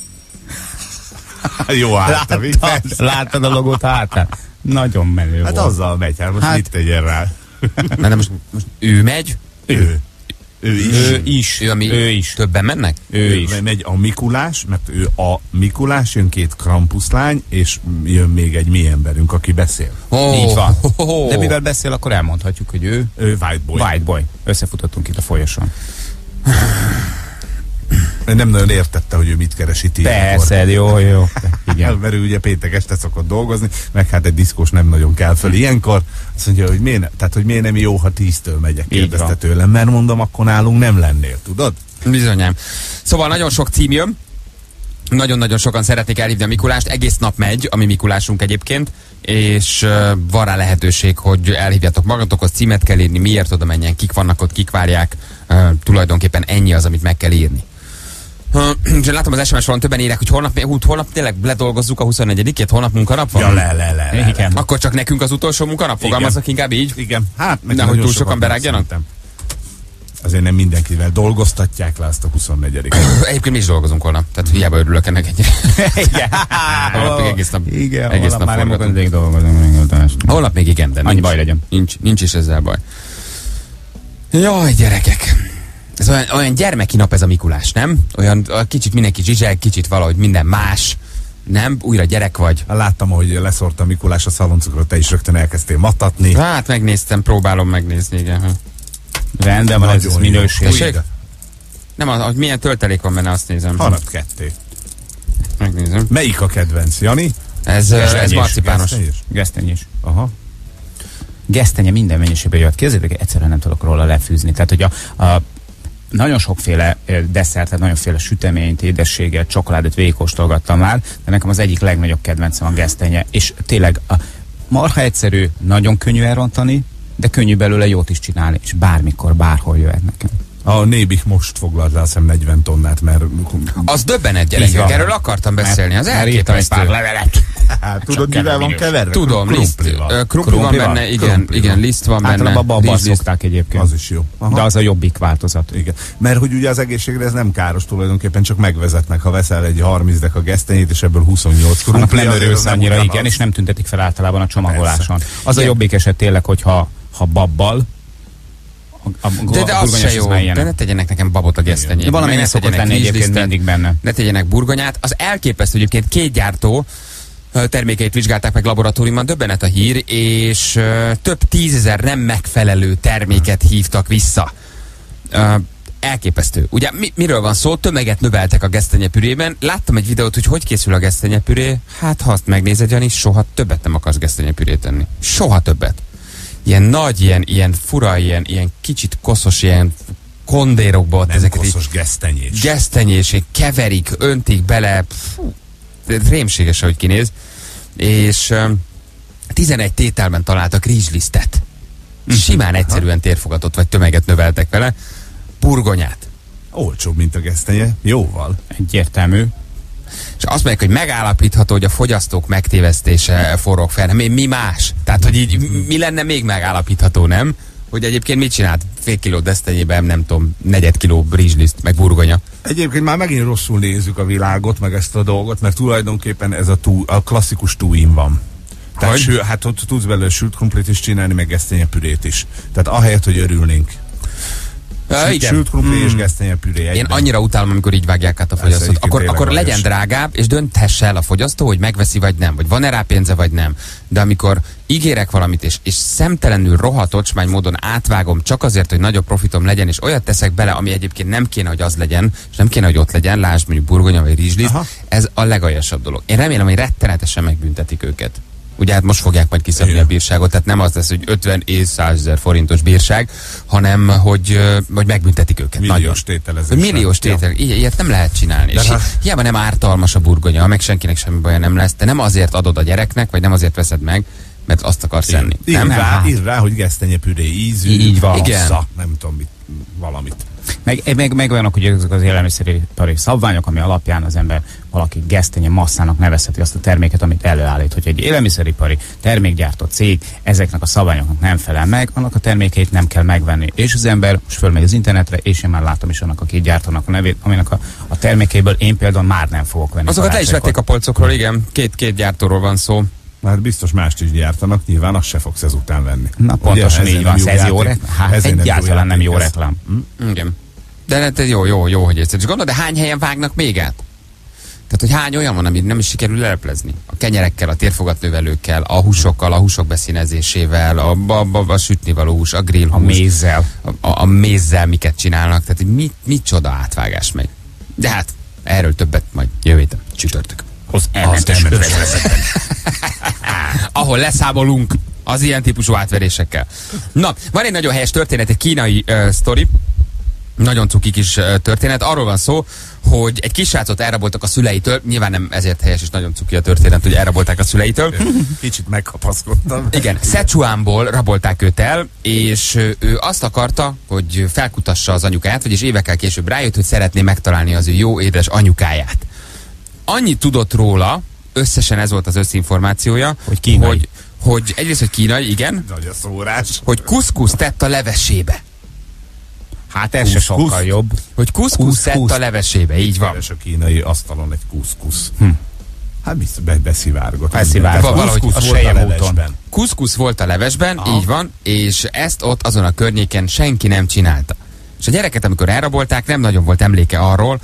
Jó álltam, Láttad a logót hátán? Nagyon menő Hát volt. azzal megy, hát most Hát- mit tegyen rá? Na most ő megy? Ő is. Ő is. Ő is. Többen mennek? Ő is. Megy a Mikulás, mert ő a Mikulás, jön 2 Krampuszlány, és jön még egy mi emberünk, aki beszél. Így van. De mivel beszél, akkor elmondhatjuk, hogy ő Ő White Boy. White Boy. Összefutottunk itt a folyosón. Nem nagyon értette, hogy ő mit keres itt ilyenkor. Persze, jó. Igen. Mert ő ugye péntek este szokott dolgozni, meg hát egy diszkós nem nagyon kell föl ilyenkor. Azt mondja, hogy miért nem jó, ha 10-től megyek, Így kérdezte van. tőlem, mert mondom, akkor nálunk nem lennél, tudod? Bizonyám. Szóval nagyon sok cím jön. Nagyon-nagyon sokan szeretnék elhívni a Mikulást. Egész nap megy a mi Mikulásunk egyébként, és van rá lehetőség, hogy elhívjátok magatokhoz, címet kell írni, miért oda menjen, kik vannak ott, kik várják. Tulajdonképpen ennyi az, amit meg kell írni. És látom az SMS valami többen írják, hogy holnap tényleg ledolgozzuk a 24-ét, holnap munkanap van? Ja, le. Igen. Akkor csak nekünk az utolsó munkanap? Fogalmazok inkább így? Igen. Hát, meg Nehogy nagyon túl sokan sokat berágjanak? szerintem. Azért nem mindenkivel dolgoztatják le azt a 24-et. Egyébként mi is dolgozunk holnap, tehát hiába örülök ennek ennyire. Igen. Holnap még egész nap. Igen, egész holnap nap már nem forgatunk. akarok dolgozni. Holnap még igen, de Annyi baj legyen. Nincs is ezzel baj. Jaj, gyerekek! Ez olyan gyermeki nap ez a Mikulás, nem? Olyan kicsit mindenki zsizseg, kicsit valahogy minden más. Nem? Újra gyerek vagy. Láttam, hogy leszórta a Mikulás a szaloncukrot, te is rögtön elkezdtél matatni. Hát megnéztem, próbálom megnézni, igen. Rendben van, ez Nagyon jó. minőség. Tessék? Nem, hogy milyen töltelék van benne, azt nézem. Harap 2. Megnézem. Melyik a kedvenc, Jani? Ez marcipános. Gesztenyés? Gesztenyés. Aha. Gesztenye minden mennyiségben jött. Képzeljétek, egyszerűen nem tudok róla lefűzni. Tehát, hogy a nagyon sokféle desszertet, nagyonféle süteményt, édességet, csokoládét végigkóstolgattam már, de nekem az egyik legnagyobb kedvencem a gesztenye. És tényleg a marha egyszerű, nagyon könnyű elrontani, de könnyű belőle jót is csinálni, és bármikor, bárhol jöhet nekem. A Nébik most foglalt le, azt hiszem 40 tonnát, mert... Az döbbenet, Így gyerekek, van. erről akartam beszélni, az Már írtam egy pár elképesztő. levelet. Hát, tudod, mivel van minős. keverve? Tudom, liszt, Krumplival. krumpli van Krumplival? benne, igen, Krumplival. igen, liszt van benne. Általában abban rizsliszt. szokták egyébként. Az is jó. Aha. De az a jobbik változat. Igen. Mert hogy ugye az egészségre ez nem káros tulajdonképpen, csak megvezetnek, ha veszel egy 30 deka gesztenyét, és ebből 28 Annak krumpli. nem azért örülsz az nem annyira, ugyanaz. igen, és nem tüntetik fel általában a csomagoláson. Az a Igen. jobbik eset tényleg, hogyha babbal, De az burgonyos se jó, már ilyen. de ne tegyenek nekem babot a gesztenyét. De valamennyi Ne szokott tegyenek lenni egyébként rizslisztet, mindig benne. Ne tegyenek burgonyát. Az elképesztő, egyébként 2 gyártó termékeit vizsgálták meg laboratóriumban, döbbenet a hír, és több 10 000 nem megfelelő terméket hívtak vissza. Elképesztő. Ugye miről van szó? Tömeget növeltek a gesztenyepürében. Láttam egy videót, hogy készül a gesztenyepüré. Hát ha azt megnézed, Jani, soha többet nem akarsz gesztenyepürét tenni. Soha többet. Ilyen nagy, ilyen fura, ilyen kicsit koszos, ilyen kondérokba ott Nem ezeket így koszos gesztenyés. gesztenyésig keverik, öntik bele. Fú, rémséges, ahogy kinéz. És 11 tételben találtak rizslisztet. Simán egyszerűen térfogatott vagy tömeget növeltek vele. Burgonyát. Olcsóbb, mint a gesztenye. Jóval. Egyértelmű. És azt mondják, hogy megállapítható, hogy a fogyasztók megtévesztése forog fel. Mi más? Tehát, hogy így mi lenne még megállapítható, nem? hogy egyébként mit csinált fél kiló desztenyében, nem tudom, 4 kiló rizsliszt, meg burgonya. Egyébként már megint rosszul nézzük a világot, meg ezt a dolgot, mert tulajdonképpen ez a klasszikus two-in van. Tehát hát ott tudsz belőle sült krumplit is csinálni, meg gesztenyepürét is. Tehát ahelyett, hogy örülnénk. Sült krumpli és gesztenyepüré egyben. Én annyira utálom, amikor így vágják át a fogyasztót. Akkor legyen drágább, és dönthesse el a fogyasztó, hogy megveszi vagy nem, vagy van-e rá pénze vagy nem. De amikor ígérek valamit, és szemtelenül rohadt ocsmány módon átvágom csak azért, hogy nagyobb profitom legyen, és olyat teszek bele, ami egyébként nem kéne, hogy az legyen, és nem kéne, hogy ott legyen, lásd mondjuk burgonya vagy rizsliszt, ez a legaljasabb dolog. Én remélem, hogy rettenetesen megbüntetik őket. Ugye hát most fogják majd kiszabni a bírságot, tehát nem az lesz, hogy 50 és 100 000 forintos bírság, hanem hogy megbüntetik őket. Milliós tételezés. Milliós tétel. Ilyet nem lehet csinálni. És hiába nem ártalmas a burgonya, meg senkinek semmi baja nem lesz, te nem azért adod a gyereknek, vagy nem azért veszed meg, mert azt akarsz enni. Ír rá, hogy gesztenyepüré ízű, így van. nem tudom mit, valamit. Meg olyanok, hogy ezek az élelmiszeripari szabványok, ami alapján az ember valaki gesztenye masszának nevezheti azt a terméket, amit előállít. Hogy egy élelmiszeripari termékgyártó cég ezeknek a szabványoknak nem felel meg, annak a termékeit nem kell megvenni. És az ember most fölmegy az internetre, és én már látom is annak a két gyártónak a nevét, aminek a termékeiből én például már nem fogok venni. Azokat le is vették a polcokról, igen. Két gyártóról van szó. Már biztos mást is gyártanak, nyilván azt se fogsz ezután venni. Na pontosan így van, ez jó reklám? Hát egyáltalán nem jó reklám. Igen. De ez jó, hogy egyszer. És gondolod, de hány helyen vágnak még át? Tehát, hogy hány olyan van, amit nem is sikerül leleplezni? A kenyerekkel, a térfogatnövelőkkel, a húsokkal, a húsok beszínezésével, a sütnivaló hús, a grill hús. A mézzel. A mézzel miket csinálnak. Tehát, micsoda átvágás megy. De hát, erről többet majd jövő héten, csütörtök. Ahol leszámolunk az ilyen típusú átverésekkel. Na, van egy nagyon helyes történet, egy kínai sztori, nagyon cuki kis történet. Arról van szó, hogy egy kisrácot elraboltak a szüleitől, nyilván nem ezért helyes és nagyon cuki a történet, hogy elrabolták a szüleitől. Kicsit megkapaszkodtam. Igen, Szechuanból rabolták őt el, és ő azt akarta, hogy felkutassa az anyukáját, vagyis évekkel később rájött, hogy szeretné megtalálni az ő jó édes anyukáját. Annyit tudott róla, összesen ez volt az összinformációja, hogy kínai. Hogy egyrészt, hogy kínai, igen. Nagy a szórás. Hogy kuszkuszt tett a levesébe. Hát ez se sokkal jobb. Hogy kuszkuszt tett a levesébe, így van. Keres a kínai asztalon egy kuszkusz. Hát beszivárgott. Valahogy a sejem úton. Kuszkusz volt a levesben, így van, és ezt ott azon a környéken senki nem csinálta. És a gyereket, amikor elrabolták, nem nagyon volt emléke arról,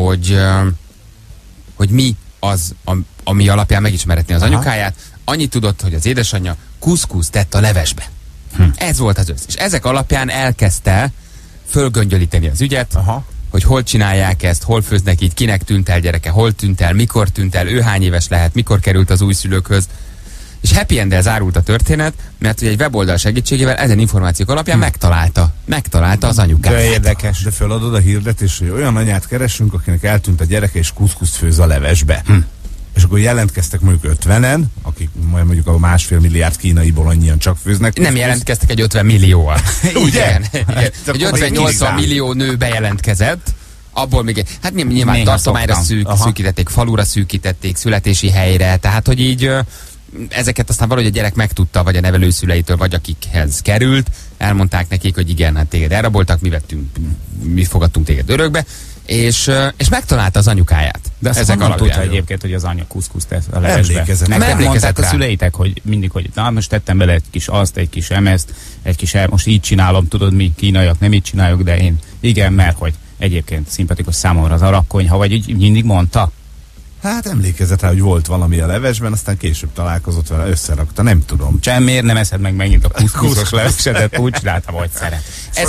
hogy mi az, ami alapján megismeretni az anyukáját. Annyit tudott, hogy az édesanyja kuszkuszt tett a levesbe. Ez volt az össz. És ezek alapján elkezdte fölgöngyölíteni az ügyet, hogy hol csinálják ezt, hol főznek így, kinek tűnt el gyereke, hol tűnt el, mikor tűnt el, ő hány éves lehet, mikor került az újszülőkhöz. És happy end-el zárult a történet, mert ugye egy weboldal segítségével ezen információk alapján megtalálta az anyukát. De érdekes. De feladod a hirdetés, hogy olyan anyát keresünk, akinek eltűnt a gyereke és kuszkuszt főz a levesbe. És akkor jelentkeztek mondjuk 50-en, akik mondjuk a 1,5 milliárd kínaiból annyian csak főznek. Nem jelentkeztek egy 50 millióval. Ugye? Egy 50-80 millió nő bejelentkezett, abból még, hát nyilván tartományra szűkítették, falura szűkítették, születési helyre, tehát hogy így ezeket aztán valahogy a gyerek megtudta, vagy a nevelőszüleitől, vagy akikhez került, elmondták nekik, hogy igen, hát téged elraboltak, mi fogadtunk téged örökbe, és megtalálta az anyukáját. De ezt honnan tudta egyébként, hogy az anya kuszkuszt tesz a levesbe? Nem mondták a szüleitek, hogy mindig, hogy na, most tettem bele egy kis azt, egy kis emezt, most így csinálom, tudod mi, kínaiak nem így csináljuk, de én igen, mert hogy egyébként szimpatikus számomra az arakkonyha, vagy így mindig mondta. Hát emlékezett rá, hogy volt valami a levesben, aztán később találkozott vele, összerakta, nem tudom. Miért nem eszed meg megint a kuszkuszos levesedet, úgy csináltam, hogy szeret.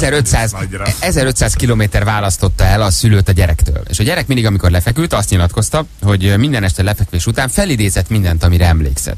1500 kilométer választotta el a szülőt a gyerektől. És a gyerek mindig, amikor lefeküdt, azt nyilatkozta, hogy minden este lefekvés után felidézett mindent, amire emlékezett.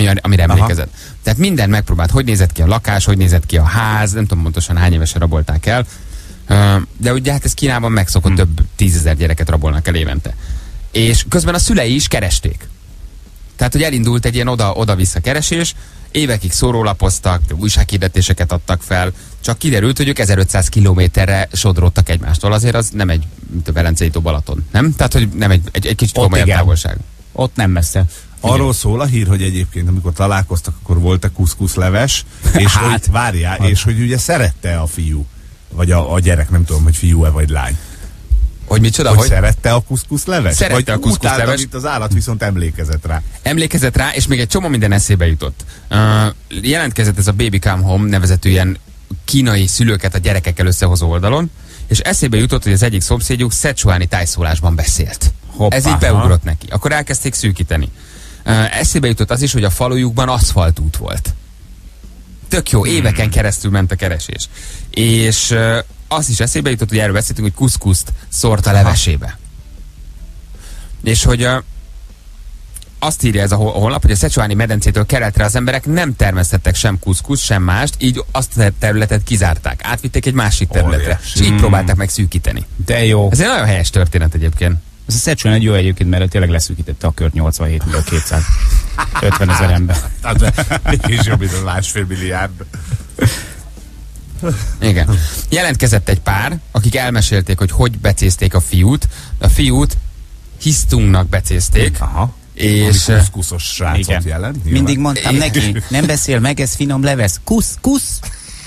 Tehát minden megpróbált, hogy nézett ki a lakás, hogy nézett ki a ház, nem tudom pontosan hány évesen rabolták el. De ugye hát ez Kínában megszokott, több 10 000 gyereket rabolnak el évente. És közben a szülei is keresték. Tehát, hogy elindult egy ilyen oda-vissza keresés, évekig szórólapoztak, újsághirdetéseket adtak fel, csak kiderült, hogy ők 1500 kilométerre sodródtak egymástól. Azért az nem egy Velencei tó Balaton, nem? Tehát, hogy nem egy kicsit komolyabb távolság. Ott nem messze. Arról szól a hír, hogy egyébként amikor találkoztak, akkor volt-e kuszkuszleves, és hogy várjál, és hogy ugye szerette a fiú, vagy a gyerek, nem tudom, hogy fiú-e vagy lány. Hogy micsoda? Hogy szerette a kuszkuszleves? Szerette a kuszkuszleves. Vagy itt az állat viszont emlékezett rá. Emlékezett rá, és még egy csomó minden eszébe jutott. Jelentkezett ez a Baby Come Home nevezetű ilyen kínai szülőket a gyerekekkel összehozó oldalon, és eszébe jutott, hogy az egyik szomszédjuk szecsuáni tájszólásban beszélt. Hoppá, ez így beugrott neki. Akkor elkezdték szűkíteni. Eszébe jutott az is, hogy a falujukban aszfaltút volt. Tök jó, éveken keresztül ment a keresés. És azt is eszébe jutott, hogy erről beszéltünk, hogy kuszkuszt szórt a levesébe. És hogy azt írja ez a honlap, hogy a szecsuáni medencétől keletre az emberek nem termesztettek sem kuszkusz, sem mást, így azt a területet kizárták. Átvitték egy másik területre, és így próbálták meg szűkíteni. De jó. Ez egy nagyon helyes történet egyébként. Ez a Szecsuán egy jó egyébként, mert tényleg leszűkítette a kört 87-ből 250 000 ember. Mégis jobb, mint a 1,5 milliárd. Igen. Jelentkezett egy pár, akik elmesélték, hogy becézték a fiút. A fiút Hisztungnak becézték. Aha. És kuszkuszos srácot jelent. Mindig mondtam neki, nem beszél meg, ez finom levesz. Kusz.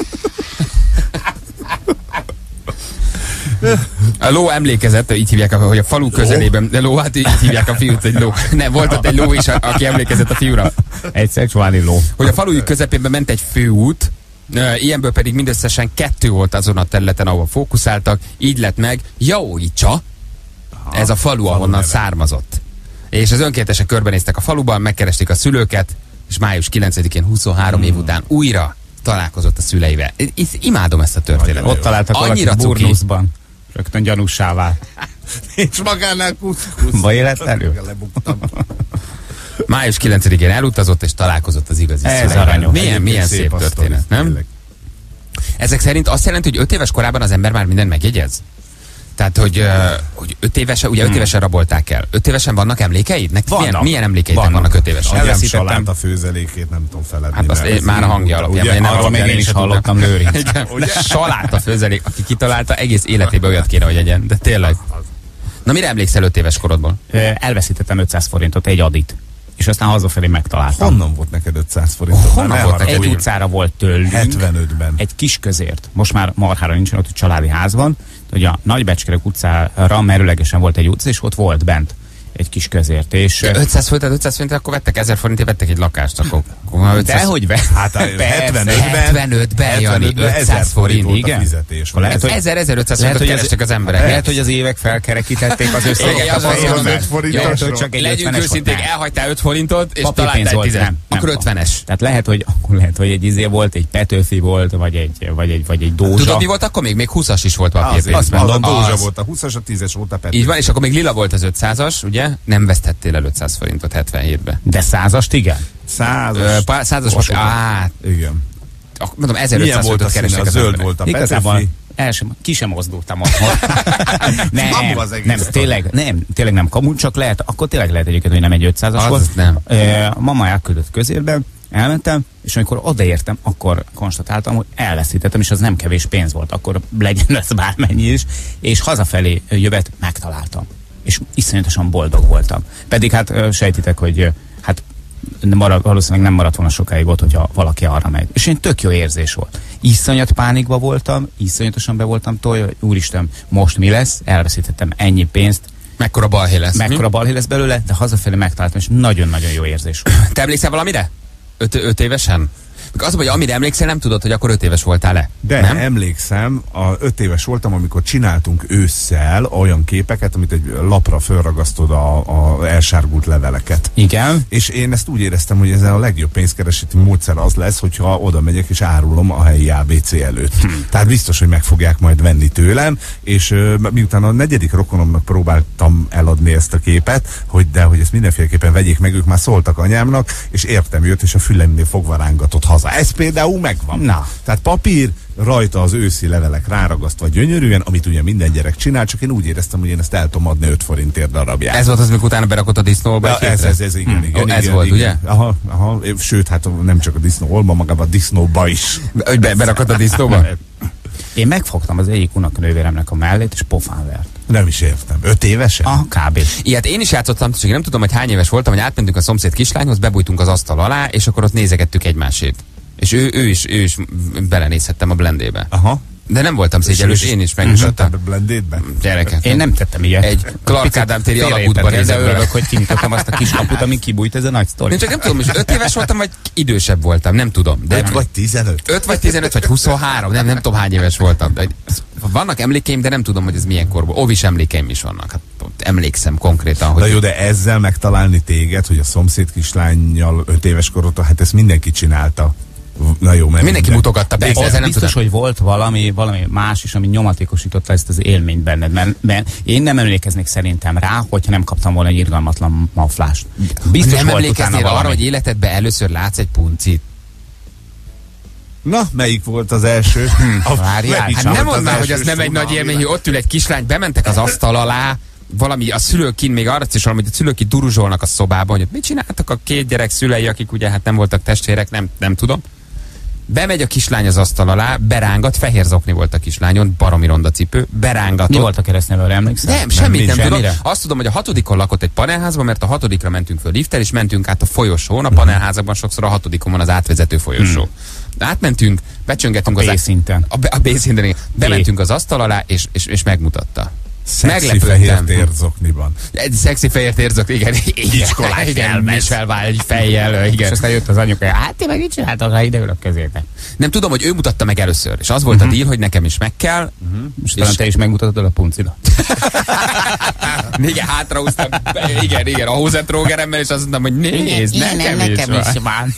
A ló emlékezett, így hívják, hogy a falu közelében, de ló, hát így hívják a fiút, hogy ló. Nem, volt ott egy ló is, aki emlékezett a fiúra. Egy szexuális ló. Hogy a falujuk közepében ment egy főút, ilyenből pedig mindösszesen 2 volt azon a területen, ahol fókuszáltak, így lett meg Yaoicsa, ez a falu, ahonnan származott. És az önkéntesek körbenéztek a faluban, megkeresték a szülőket, és május 9-én 23 év után újra találkozott a szüleivel. Imádom ezt a történetet. Ott találtak annyira valaki burnuszban. Rögtön gyanússá vált. És magánál kuszkusz. Ba életlenül? Május 9-én elutazott, és találkozott az igazi szüleivel. Milyen szép történet, nem? Ezek szerint azt jelenti, hogy 5 éves korában az ember már mindent megjegyez? Tehát, hogy 5 évesen, ugye 5 évesen rabolták el. 5 évesen vannak emlékeid? Milyen emlékeid vannak 5 évesen? Elveszítettem a főzelékét, nem tudom feledni. Hát azt már a hangja alapján. Arról még én is hallottam Lőrinc. Saláta főzelék, aki kitalálta, egész életében olyat kéne, hogy egyen. De tényleg. Na mire emlékszel 5 éves korodból? Elveszítettem 500 forintot, egy adit. És aztán hazafelé megtaláltam. Honnan volt neked 500 forintot? Honnan volt neked? Egy utcára volt tőlünk. 75-ben. Egy kis közért. Most már marhára nincsen, ott a családi házban. Hogy a Nagybecskerek utcára merőlegesen volt egy utca, és ott volt bent egy kis közért. És 500 forintot, akkor vettek 1000 forintért, vettek egy lakást, akkor dehogy ve? Hát 75-ben, Jani, 500 forint, igen. Fizetés. Lehet, hogy 1000-1500 forintot kerestek az emberek. Lehet, hogy az évek felkerekítették az összeget. Lehet, hogy csak egy legyünk őszinték, elhagytál 5 forintot, és találtál egy 10-et. Akkor 50-es. Tehát lehet, hogy egy izé volt, egy Petőfi volt, vagy egy Dózsa. Tudod, mi volt akkor még 20-as is volt papírpénzben. Azt mondom, Dózsa volt a 20-as, a 10-es volt a Petőfi. Így van, és akkor még lila volt az 500-as, ugye? Nem vesztettél el 500 forintot 77-ben. De 100-ast igen? 100-as most, igen. Mondom, 1500 forintot keresek az zöld volt a Petőfi. Ki sem mozdultam ott. Tényleg nem kamu, csak lehet, akkor tényleg lehet egyébként, hogy nem egy 500-as volt. Nem. Mama elküldött közérbe, elmentem, és amikor odaértem, akkor konstatáltam, hogy elveszítettem, és az nem kevés pénz volt, akkor legyen lesz bármennyi is, és hazafelé jövet megtaláltam. És iszonyatosan boldog voltam. Pedig hát sejtitek, hogy hát valószínűleg nem maradt volna sokáig ott, hogyha valaki arra megy. És én tök jó érzés volt. Iszonyat pánikba voltam, iszonyatosan be voltam tolva, úristen, most mi lesz? Elveszítettem ennyi pénzt. Mekkora balhé lesz belőle, de hazafelé megtaláltam, és nagyon-nagyon jó érzés volt. Te emlékszel valamire? 5 évesen? Az, hogy amire emlékszel, nem tudod, hogy akkor 5 éves voltál-e? De nem? Emlékszem, 5 éves voltam, amikor csináltunk ősszel olyan képeket, amit egy lapra fölragasztod a elsárgult leveleket. Igen. És én ezt úgy éreztem, hogy ezen a legjobb pénzkereseti módszer az lesz, hogyha oda megyek és árulom a helyi ABC előtt. Tehát biztos, hogy meg fogják majd venni tőlem, és miután a 4. rokonomnak próbáltam eladni ezt a képet, hogy ezt mindenféleképpen vegyék meg, ők már szóltak anyámnak, és értem jött, és a fülemnél fogva rángatott haza. Ez például megvan. Na. Tehát papír, rajta az őszi levelek ráragasztva gyönyörűen, amit ugye minden gyerek csinál, csak én úgy éreztem, hogy én ezt el tudom adni 5 forintért darabját. Ez volt az, amikor utána berakott a disznóba? Ja, ez igen. Ez volt, ugye? Aha. Sőt, hát nem csak a disznóolba, magában a disznóba is. Hogy berakott a disznóba? Én megfogtam az egyik unokanővéremnek a mellét, és pofán vert. Nem is értem. 5 évesen? Kb. Ilyet én is játszottam, csak nem tudom, hogy hány éves voltam, hogy átmentünk a szomszéd kislányhoz, bebújtunk az asztal alá, és akkor ott nézegettük egymásét. És ő is belenézhettem a blendébe. Aha. De nem voltam szégyelős, én is megmutattam. A blendétben? Gyerekek. Én nem tettem ilyet. Egy Clark Ádám téri alagútban de nézett örülök, hogy kinyitottam azt a kis kaput, ami kibújt, ez a nagy sztori. Én csak nem tudom, hogy 5 éves voltam, vagy idősebb voltam, nem tudom. De 5 vagy 15? 5 vagy 15, vagy 23, nem tudom hány éves voltam. De vannak emlékeim, de nem tudom, hogy ez milyen korból. Óvis emlékeim is vannak. Hát, emlékszem konkrétan, hogy... De jó, de ezzel megtalálni téged, hogy a szomszéd kislánnyal 5 éves korodtól, hát ezt mindenki csinálta. Na jó, mert mindenki mutogatta be. Az biztos, hogy volt valami más is, ami nyomatékosította ezt az élményt benned, mert én nem emlékeznék szerintem rá, hogyha nem kaptam volna egy irgalmatlan maflást. Biztos nem volt emlékeznél utána arra, hogy életedben először látsz egy puncit? Na, melyik volt az első? Várjál, hát nem mondd már, hogy az nem egy nagy élmény, hogy ott ül egy kislány, bementek az asztal alá, valami, a szülők kint még arra is valami, hogy a szülők itt duruzsolnak a szobában, hogy mit csináltak a 2 gyerek szülei, akik ugye hát nem voltak testvérek, nem tudom. Bemegy a kislány az asztal alá, berángat, fehér zokni volt a kislányon, baromi ronda cipő, berángatott. Mi volt a keresztnevőre, emlékszel? Nem, semmit nem tudom. Azt tudom, hogy a 6-on lakott egy panelházban, mert a 6-ra mentünk föl lifttel, és mentünk át a folyosón. A panelházakban sokszor a 6-on van az átvezető folyosó. Átmentünk, becsöngetünk a B-szinten. A B-szinten. Bementünk az asztal alá, és megmutatta. Szexi fehér térzokniban. Egy szexi fehér térzok, igen. Igen, és felvál egy fejjel, igen. És aztán jött az anyuka, hát ti meg mit csináltak, ha ide ülök közétek? Nem tudom, hogy ő mutatta meg először, és az volt a deal, hogy nekem is meg kell. És talán te is megmutatod a puncidat. Igen, hátraúztam, igen, a hózetrógeremmel, és azt mondtam, hogy nézd, nekem is van.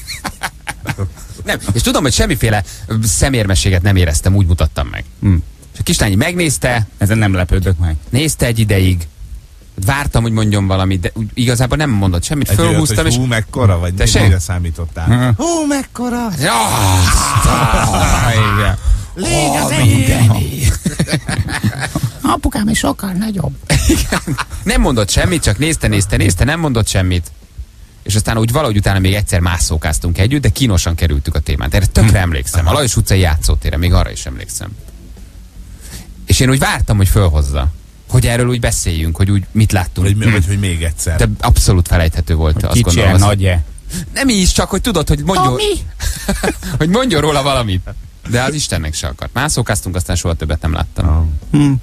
Nem, és tudom, hogy semmiféle szemérmességet nem éreztem, úgy mutattam meg. És a kislány megnézte. Ezen nem lepődök meg. Nézte egy ideig. Vártam, hogy mondjon valamit, de igazából nem mondott semmit. Fölhúztam, és... Hú, mekkora, vagy mire számítottál? Hú, mekkora! Légy az ennyi! Apukám is sokkal nagyobb. Nem mondott semmit, csak nézte, nem mondott semmit. És aztán úgy valahogy utána még egyszer mászókáztunk együtt, de kínosan kerültük a témát. Erre tökre emlékszem. A Lajos utcai játszótére, még arra is emlékszem. És én úgy vártam, hogy fölhozza. Hogy erről úgy beszéljünk, hogy úgy mit láttunk. Vagy hogy még egyszer. De abszolút felejthető volt. Azt gondolom, nagy-e? Nem is, csak hogy tudod, hogy mondjon... hogy mondjon róla valamit. De az Istennek se akart. Mászókáztunk, aztán soha többet nem láttam.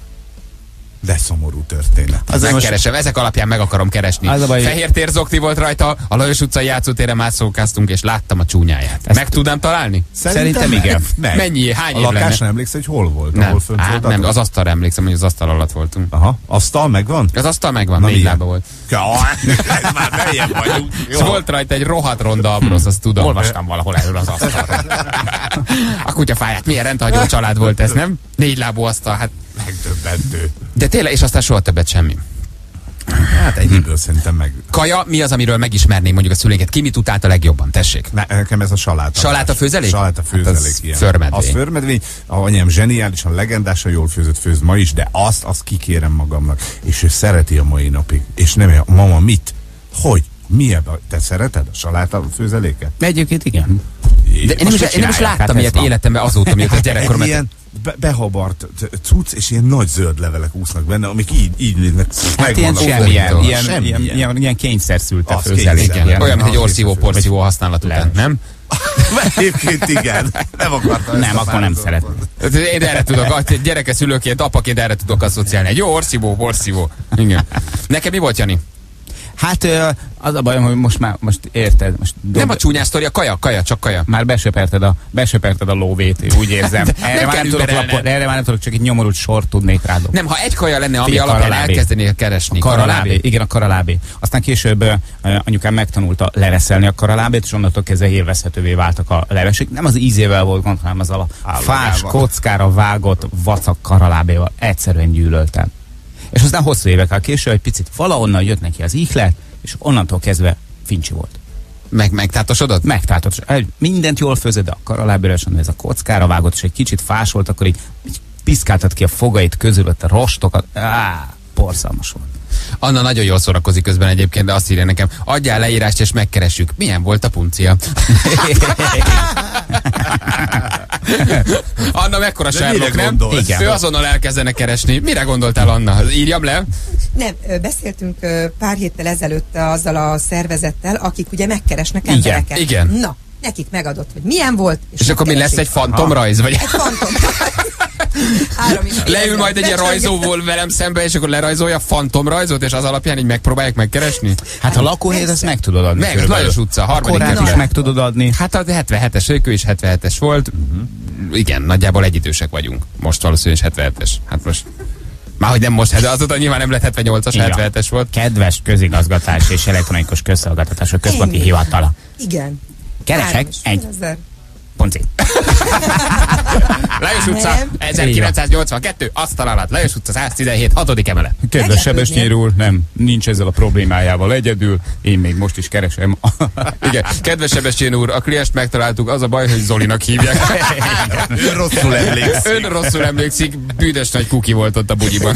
De szomorú történet. Megkeresem, ezek alapján meg akarom keresni. Fehér térzokni volt rajta, a Lajos utcai játszótéren mászókáztunk, és láttam a csúnyáját. Meg tudnám találni? Szerintem igen. Mennyi? Hány év lenne? A lakásra emlékszel, hogy hol volt? Nem, nem, az asztalra emlékszem, hogy az asztal alatt voltunk. Aha, asztal megvan? Az asztal megvan, 4 lába volt. Ez már beljebb vagyunk. Volt rajta egy rohadt ronda abrosz, azt tudom. Olvastam valahol erről az asztalról. A kutyafáját, milyen rendhagyó család volt ez, nem? 4 lábú asztal, hát megdöbbentő. De tényleg, és aztán soha többet semmi. Hát ennyiből szerintem meg. Kaja, mi az, amiről megismerném mondjuk a szüléket? Ki mit utált a legjobban? Tessék. Nekem ez a saláta. Saláta főzelék? Saláta főzelék, hát ilyen. Förmedvény. Az förmedvény, anyám zseniálisan, legendásan jól főz ma is, de azt kikérem magamnak. És ő szereti a mai napig. És nem, mama, mit? Hogy? Mi ebben? Te szereted a saláta főzeléket? Egyébként igen. De én nem is láttam ilyet életemben azóta, mióta gyerekkorom. Ilyen behabart cucc, és ilyen nagy zöld levelek úsznak benne, amik így lépnek. Hát ilyen kényszer szülte főzelék. Olyan, mint egy orszívó-porszívó használat után, nem? Egyébként igen. Nem akartam. Nem, akkor nem szeretem. Én erre tudok, gyerekeszülőként, apaként erre tudok asszociálni. Egy jó orszívó, porszívó. Igen. Nekem mi volt, Jani? Hát az a bajom, hogy most érted. Nem a csúnyás sztori, a kaja, csak kaja. Már besöperted a lóvét, úgy érzem. Erre már nem tudok, csak egy nyomorult sort tudnék rádobni. Nem, ha egy kaja lenne, ami alapján elkezdenél keresni. Karalábé. Igen, a karalábé. Aztán később anyukám megtanulta lereszelni a karalábét, és onnantól kezdve élvezhetővé váltak a levesek. Nem az ízével volt gond, hanem az a fás, kockára vágott vacak karalábéval. Egyszerűen gyűlöltem. És aztán hosszú évekkel később egy picit valahonnan jött neki az ihlet, és onnantól kezdve fincsi volt. Megtátosodott? Megtátosodott. Mindent jól főzött, de a karalábéről, és ez a kockára vágott, és egy kicsit fás volt, akkor így piszkáltad ki a fogait közülött a rostokat. Porszalmas volt. Anna nagyon jól szórakozik közben egyébként, de azt írja nekem, adjál leírást és megkeressük. Milyen volt a puncia? Anna mekkora De Sherlock, mire nem? gondolsz? Igen. Ő azonnal elkezdene keresni. Mire gondoltál, Anna? Írjam le? Nem, beszéltünk pár héttel ezelőtt azzal a szervezettel, akik ugye megkeresnek embereket. Igen. Na, nekik megadott, hogy milyen volt. És akkor mi lesz, egy fantomrajz? Vagy? Egy fantom. Leül majd egy ilyen rajzóból velem szembe, és akkor lerajzolja a fantomrajzot, és az alapján így megpróbálják megkeresni? Hát a lakóhelyet ezt meg tudod adni. Meg, Lajos utca, harmadik korát is kerület. meg tudod adni. Hát a 77-es, ő is 77-es volt. Igen, nagyjából egyidősek vagyunk. Most valószínűleg 77-es. Hát most... Már hogy nem most, de azóta nyilván nem lett 78-as, 77-es volt. Kedves közigazgatás és elektronikus közszolgáltatások központi Ennyi. hivatala. Igen. Keresek egy ponci. Lajos utca, Nem. 1982, asztal alatt. Lajos utca, 117, 6. emelet. Kedves Sebestyén úr, nem, nincs ezzel a problémájával egyedül, én még most is keresem. Igen, kedves Sebestyén úr, a klienst megtaláltuk, az a baj, hogy Zolinak hívják. Ő rosszul emlékszik. Ön rosszul emlékszik, bűnös nagy kuki volt ott a bugyiban.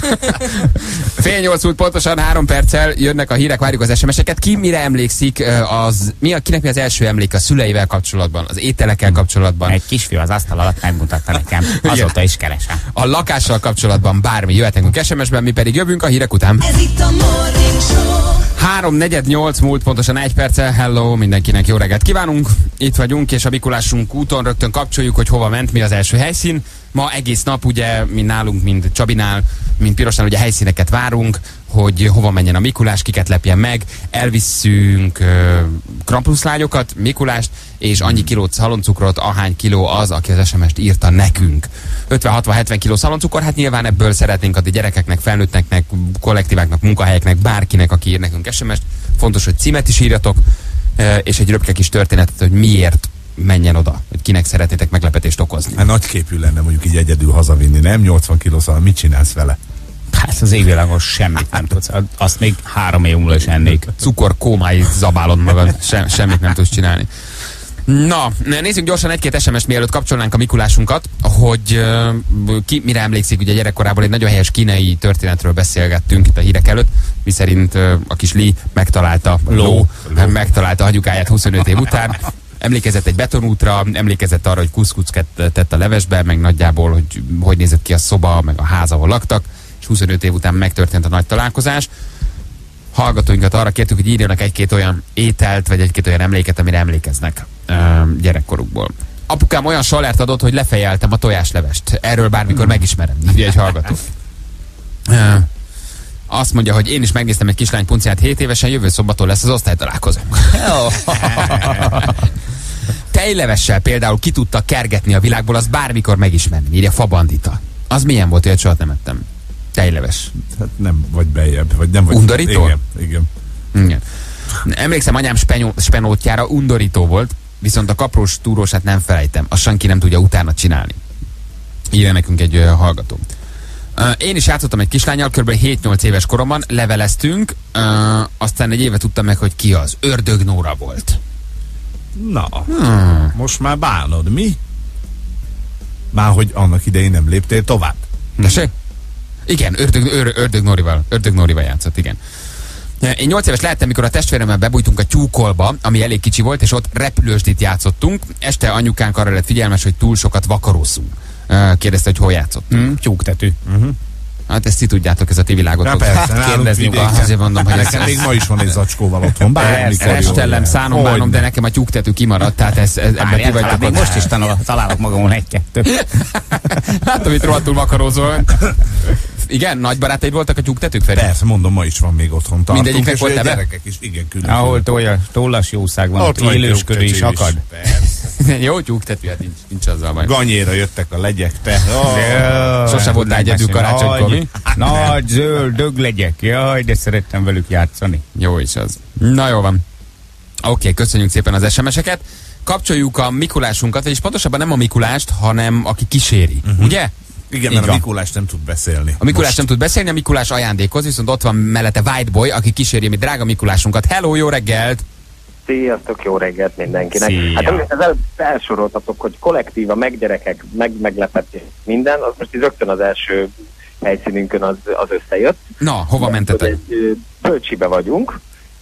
7:30 múlt pontosan 3 perccel jönnek a hírek, várjuk az SMS-eket. Ki mire emlékszik, kinek mi az első emlék a szüleivel kapcsolatban, az ételekkel kapcsolatban? Egy kisfiú az asztal alatt megmutatta nekem, azóta is keresem. A lakással kapcsolatban bármi, jöhet nekünk SMS-ben, mi pedig jövünk a hírek után. Ez itt a Morning Show. 3:48 múlt pontosan 1 perccel. Hello, mindenkinek jó reggelt kívánunk. Itt vagyunk, és a Mikulásunk úton rögtön kapcsoljuk, hogy hova ment, mi az első helyszín. Ma egész nap ugye, mind nálunk, mind Csabinál, mind Pirosnál ugye helyszíneket várunk, hogy hova menjen a Mikulás, kiket lepjen meg. Elvisszünk krampuszlányokat, Mikulást, és annyi kilót szaloncukrot, ahány kiló az, aki az SMS-t írta nekünk. 50-60-70 kiló szaloncukor, hát nyilván ebből szeretnénk adni gyerekeknek, felnőtteknek, kollektíváknak, munkahelyeknek, bárkinek, aki ír nekünk SMS-t. Fontos, hogy címet is írjatok, és egy röpke kis történetet, hogy miért menjen oda, hogy kinek szeretnétek meglepetést okozni. Hát nagyképű lenne mondjuk így egyedül hazavinni, nem? 80 kilószal, mit csinálsz vele? Hát az égvilágos semmit nem tudsz. Azt még 3 év múlva is ennék. Cukor kómáig zabálod magad, semmit nem tudsz csinálni. Na, nézzük gyorsan egy-két SMS-t, mielőtt kapcsolnánk a Mikulásunkat, hogy ki mire emlékszik. Ugye gyerekkorából egy nagyon helyes kínai történetről beszélgettünk itt a hírek előtt, miszerint a kis Li megtalálta megtalálta anyukáját 25 év után. Emlékezett egy betonútra, emlékezett arra, hogy kuszkucket tett a levesbe, meg nagyjából, hogy nézett ki a szoba, meg a ház, ahol laktak, és 25 év után megtörtént a nagy találkozás. Hallgatóinkat arra kértük, hogy írjanak egy-két olyan ételt, vagy egy-két olyan emléket, amire emlékeznek gyerekkorukból. Apukám olyan salert adott, hogy lefejeltem a tojáslevest. Erről bármikor megismerem, írja egy hallgató. Azt mondja, hogy én is megnéztem egy kislány punciát 7 évesen, jövő szombaton lesz az osztálytalálkozó. Tejlevessel például ki tudta kergetni a világból, azt bármikor megismerni, írja Fabandita. Az milyen volt, hogy soha nem ettem? Tejleves. Hát nem vagy bejebb, vagy nem vagy... Undorító? Igen. Emlékszem, anyám spenótjára undorító volt, viszont a kaprós túrósát nem felejtem. Azt senki nem tudja utána csinálni. Írja nekünk egy hallgató. Én is játszottam egy kislánnyal, kb. 7-8 éves koromban, leveleztünk, aztán egy éve tudtam meg, hogy ki az. Ördög Nóra volt. Na, most már bánod, mi? Már hogy annak idején nem léptél tovább. Tessék? Igen, Ördög Nórival játszott, igen. Én 8 éves lehettem, mikor a testvéremmel bebújtunk a tyúkolba, ami elég kicsi volt, és ott repülősdit játszottunk. Este anyukánk arra lett figyelmes, hogy túl sokat vakarózunk. Kérdezte, hogy hol játszottunk. Tyúktető. Hát ezt ti tudjátok, ez a ti világot. Persze, kérdezni, azért mondom, hogy nekem még ma is van egy zacskóval otthon. Restellem, szánom, bánom, de nekem a tyúktető kimaradt, tehát ebben ti vagytok. Még most is találok magamon 1-2. Látom, itt rohadtul vakarózol. Igen, nagy barátaid voltak a tyúktetők, Feri? Persze, mondom, ma is van még otthon. Mindegyiknek volt neve? Gyerekek is, igen, külön. Ahol tollas jószág van, ott élősködő is akad. Jó tyúktető, hát nincs azzal baj. Ganyéra jöttek a legyek, te. Sose voltál egyedül karácsonykor, mi? Nagy zöld döglegyek, jaj, de szerettem velük játszani. Jó is az. Na jó van. Oké, köszönjük szépen az SMS-eket. Kapcsoljuk a Mikulásunkat, vagyis pontosabban nem a Mikulást, hanem aki kíséri, ugye? Igen, mert a Mikulás nem tud beszélni. A Mikulás nem tud beszélni, a Mikulás ajándékoz, viszont ott van mellette White Boy, aki kíséri mi drága Mikulásunkat. Hello, jó reggelt! Sziasztok, jó reggelt mindenkinek. Szia. Hát amit felsoroltatok, hogy kollektíva, meggyerekek, meglepetés, minden, az most rögtön az első helyszínünkön az összejött. Na, hova mentetek? Egy Bölcsibe vagyunk,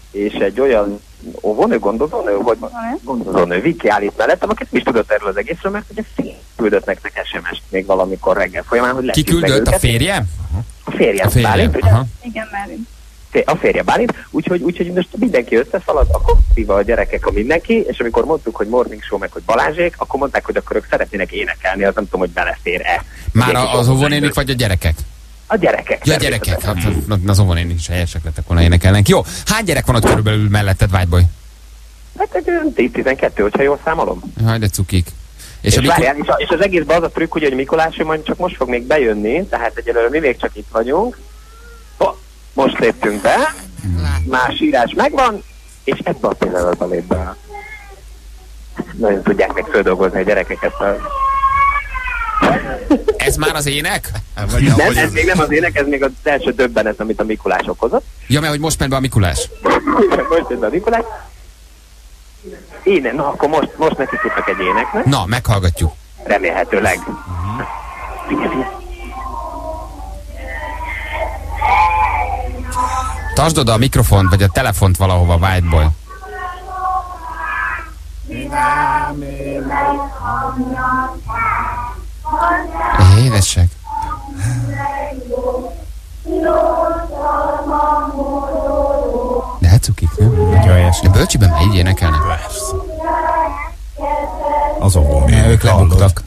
és egy olyan óvónő, gondozónő, Viki állít mellettem, akit is tudott erről az egészről, mert ugye küldött nektek SMS-t még valamikor reggel folyamán, hogy ki küldött? A férje? A férje. Bálint, ugye? Igen, Bálint. A férje Bálint, úgyhogy most mindenki összeszalad, akkor szíva a gyerekek a mindenki, és amikor mondtuk, hogy Morning Show meg, hogy Balázsék, akkor mondták, hogy akkor ők szeretnének énekelni, az nem tudom, hogy belefér-e. Már az óvónénik vagy a gyerekek? A gyerekek. Ja, a gyerekek. Az óvónénik is helyesek lettek volna énekelnek. Jó, hány gyerek van ott körülbelül melletted, Whiteboy? Hát egy 10-12, hogyha jól számolom. Jaj, de cukik. És az egészben az a trükk, ugye, hogy Mikulás majd csak most fog még bejönni, tehát egyelőre mi még csak itt vagyunk. Most léptünk be, más írás megvan, és ebben a pillanatban lép be. Nagyon tudják még földolgozni a gyerekeket. Ez már az ének? Nem, ez még nem az ének, ez még az első döbbenet, amit a Mikulás okozott. Ja, mert hogy most ment be a Mikulás. Most ment be a Mikulás. Na akkor most neki tudtak egy éneknek. Na, meghallgatjuk. Remélhetőleg. Tartsd oda a mikrofont, vagy a telefont valahova, Whiteboy. Édesek. De hát cukik, nem? De bölcsiben már így énekelnek. Az óvónénik. Ők lebuktak.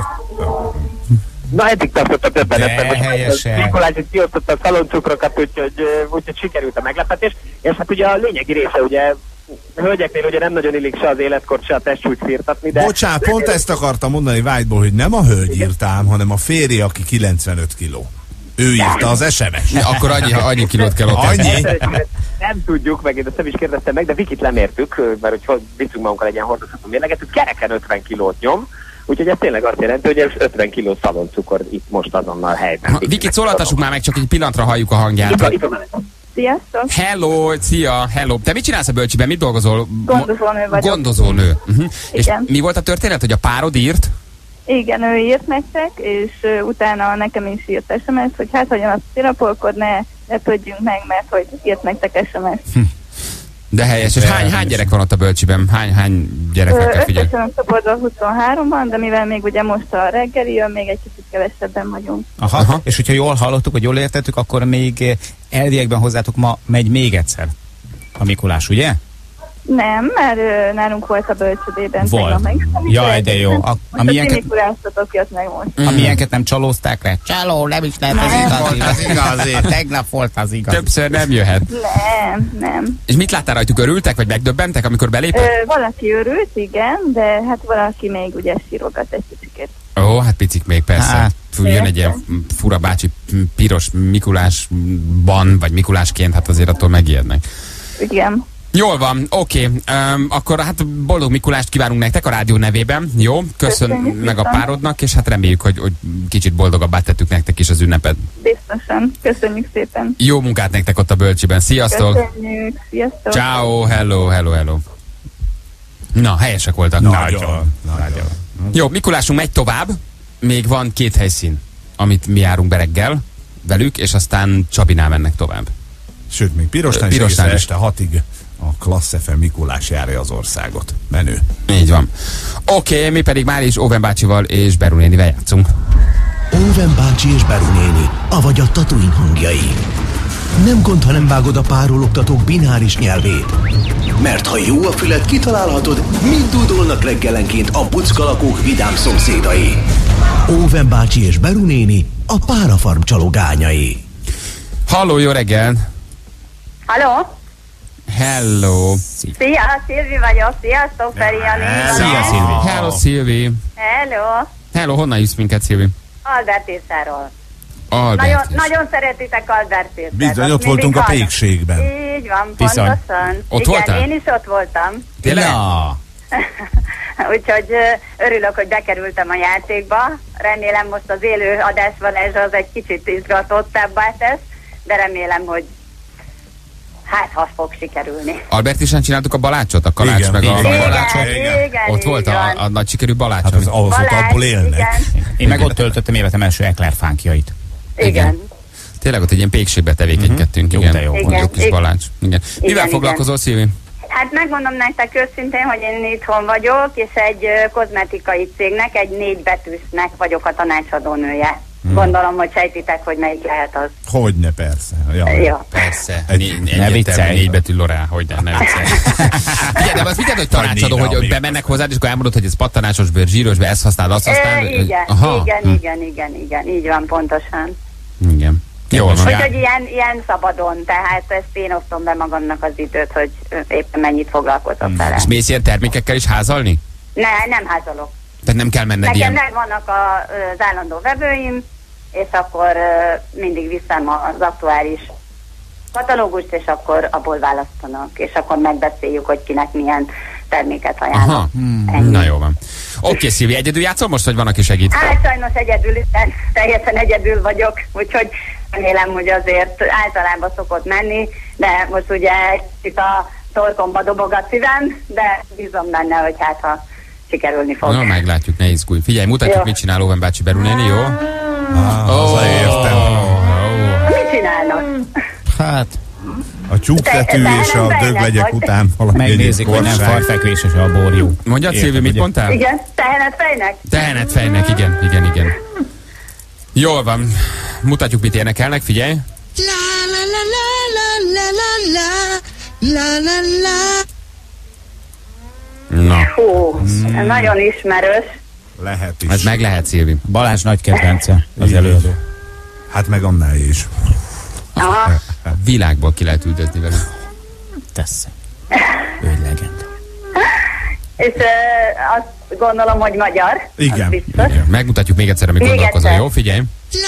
Na, eddig tartottak döbbenetben, helyesen. Mikulás itt kiosztotta a szaloncukrokat, úgyhogy sikerült a meglepetés. És hát ugye a lényegi része, ugye hölgyeknél ugye nem nagyon illik se az életkort, se a testsúlyt firtatni, de... Bocsánat, pont ezt akartam mondani Whiteboy, hogy nem a hölgy írtám, hanem a férje, aki 95 kiló. Ő írta az SMS. Akkor annyi kilót kell ott. Annyi? Nem tudjuk, meg én ezt nem is kérdeztem meg, de Vikit lemértük, mert hogy viszünk magunkkal egy ilyen hordozható mérleget, hogy kereken 50 kilót nyom. Úgyhogy ez tényleg azt jelenti, hogy ez 50 kiló szaloncukor itt most azonnal helyben. Vikit szólaltassuk már meg, csak egy pillanatra halljuk a hangját. Sziasztok! Hello, szia, hello. Te mit csinálsz a bölcsiben? Mit dolgozol? Gondozónő vagyok. Gondozónő. És mi volt a történet, hogy a párod írt? Igen, ő írt nektek, és utána nekem is írt SMS-t, hogy hát hogyan azt szirapolkod, ne lepődjünk meg, mert hogy írt nektek SMS-t. De helyes. És hány gyerek van ott a bölcsiben? Hány gyerekre kell figyelni? Összesen a csoportban 23-ban, de mivel még ugye most a reggeli jön, még egy kicsit kevesebben vagyunk. Aha. És hogyha jól hallottuk, vagy jól értettük, akkor még elviekben hozzátok ma megy még egyszer a Mikulás, ugye? Nem, mert nálunk volt a bölcsödében. Volt. Jaj, de jó. A milyenket... Mikulásztatok jött meg most. A milyenket nem csalózták le? Csaló, nem is lehet az igazi. Tegnap volt az igazi. Többször nem jöhet. Nem. És mit láttál rajtuk? Örültek, vagy megdöbbentek, amikor belépett? Valaki örült, igen, de hát valaki még ugye sírogat egy kicsikét. Ó, hát picik még persze. Hát, jön egy ilyen fura bácsi piros Mikulásban, vagy Mikulásként, hát azért attól megijednek. Igen. Jól van, oké. Akkor hát boldog Mikulást kívánunk nektek a rádió nevében, jó? Köszönjük meg a párodnak, és hát reméljük, hogy kicsit boldogabbá tettük nektek is az ünnepet. Biztosan. Köszönjük szépen. Jó munkát nektek ott a bölcsiben. Sziasztok! Köszönjük. Sziasztok! Ciao, hello. Na, helyesek voltak. Nagyon. Jó, Mikulásunk megy tovább. Még van 2 helyszín, amit mi járunk be reggel velük, és aztán Csabinál mennek tovább. Sőt, még Pirostán is este 6-ig a Klassz FM Mikulás járja az országot. Menő. Így van. Oké, mi pedig már is Óven bácsival és Beru nénivel játszunk. Óven bácsi és Beru néni, avagy a Tatooine hangjai. Nem gond, ha nem vágod a párologtatók bináris nyelvét. Mert ha jó a fület, kitalálhatod, mit dúdolnak reggelenként a buckalakók vidám szomszédai. Óven bácsi és Beru néni, a párafarm csalogányai. Halló, jó reggel! Halló! Hello! Szia, Szilvi vagyok. Sziasztok, Feri, Jani. Szia, Szilvi! Hello, Szilvi! Hello, honnan jössz minket, Szilvi? Albertészáról. Nagyon szeretitek Albertészt. Bizony, ott voltunk a pékségben. Így van, pontosan. Ott igen, voltál? én is ott voltam. Tényleg? Úgyhogy örülök, hogy bekerültem a játékba. Remélem most az élő adásvalás az egy kicsit izgatottabbá tesz, de remélem, hogy hát ha fog sikerülni. Albertisen csináltuk a balácsot, a kalács igen, meg a balácsot. Igen, ott volt a nagy sikerű balács. Hát az ahhoz ott abból élnek. Igen. Én meg ott töltöttem életem első eklerfánkjait. Igen. Tényleg ott egy ilyen pékségbe tevékenykedtünk, igen. Jó, Jó kis Balázs. Igen. Mivel Igen, foglalkozol, Szilvi? Hát megmondom nektek őszintén, hogy én itthon vagyok, és egy kozmetikai cégnek, egy 4 betűsnek vagyok a tanácsadónője. Gondolom, hogy sejtitek, hogy melyik lehet az. Hogyne, persze. Jó. Persze. Ne viccelj. 4 betű Lorá, hogy ne viccelj. Igen, de az mit jelent, hogy tanácsadó, hogy bemennek hozzád, és akkor elmondod, hogy ez pattanásos bőr, zsíros, be ezt használod, azt használod? Igen, így van, pontosan. Igen. Jó, úgyhogy ilyen szabadon, tehát ezt én osztom be magamnak az időt, hogy éppen mennyit foglalkozom vele. És mész ilyen termékekkel is házalni? Nem házalok. Tehát nem kell menned Nekem ilyen... megvannak az állandó vevőim, és akkor mindig viszem az aktuális katalógust, és akkor abból választanak, és akkor megbeszéljük, hogy kinek milyen terméket ajánlok. Aha, na jó van. Oké, Szilvi, egyedül játszol most, vagy van, aki segít? Hát sajnos egyedül, teljesen egyedül vagyok, úgyhogy remélem, hogy azért általában szokott menni, de most ugye itt a torkomba dobog a szívem, de bízom benne, hogy hát ha sikerülni fog. Na, meglátjuk, ne izgulj. Figyelj, mutatjuk, jó. Mit csinál Óven bácsi Beru néni, jó? Hazaértem. Mit csinálnak? Hát, a csúktető és a döglegyek után valami megnézik, hogy nem farfekvéses a borjú. Mondjad, Szilvi, mit mondtál? Igen, tehenetfejnek? Tehenetfejnek, igen. Jól van. Mutatjuk, mit énekelnek, figyelj. Na. Hú, nagyon ismerős. Lehet is. Ez meg lehet, Szilvi. Balázs nagy kedvence az előadó. Hát meg annál is. Aha. Világból ki lehet üldözni vele. Tesz. Ő egy legenda. És azt gondolom, hogy magyar. Igen. Igen. Megmutatjuk még egyszer, amíg gondolkozol, jó? Figyelj.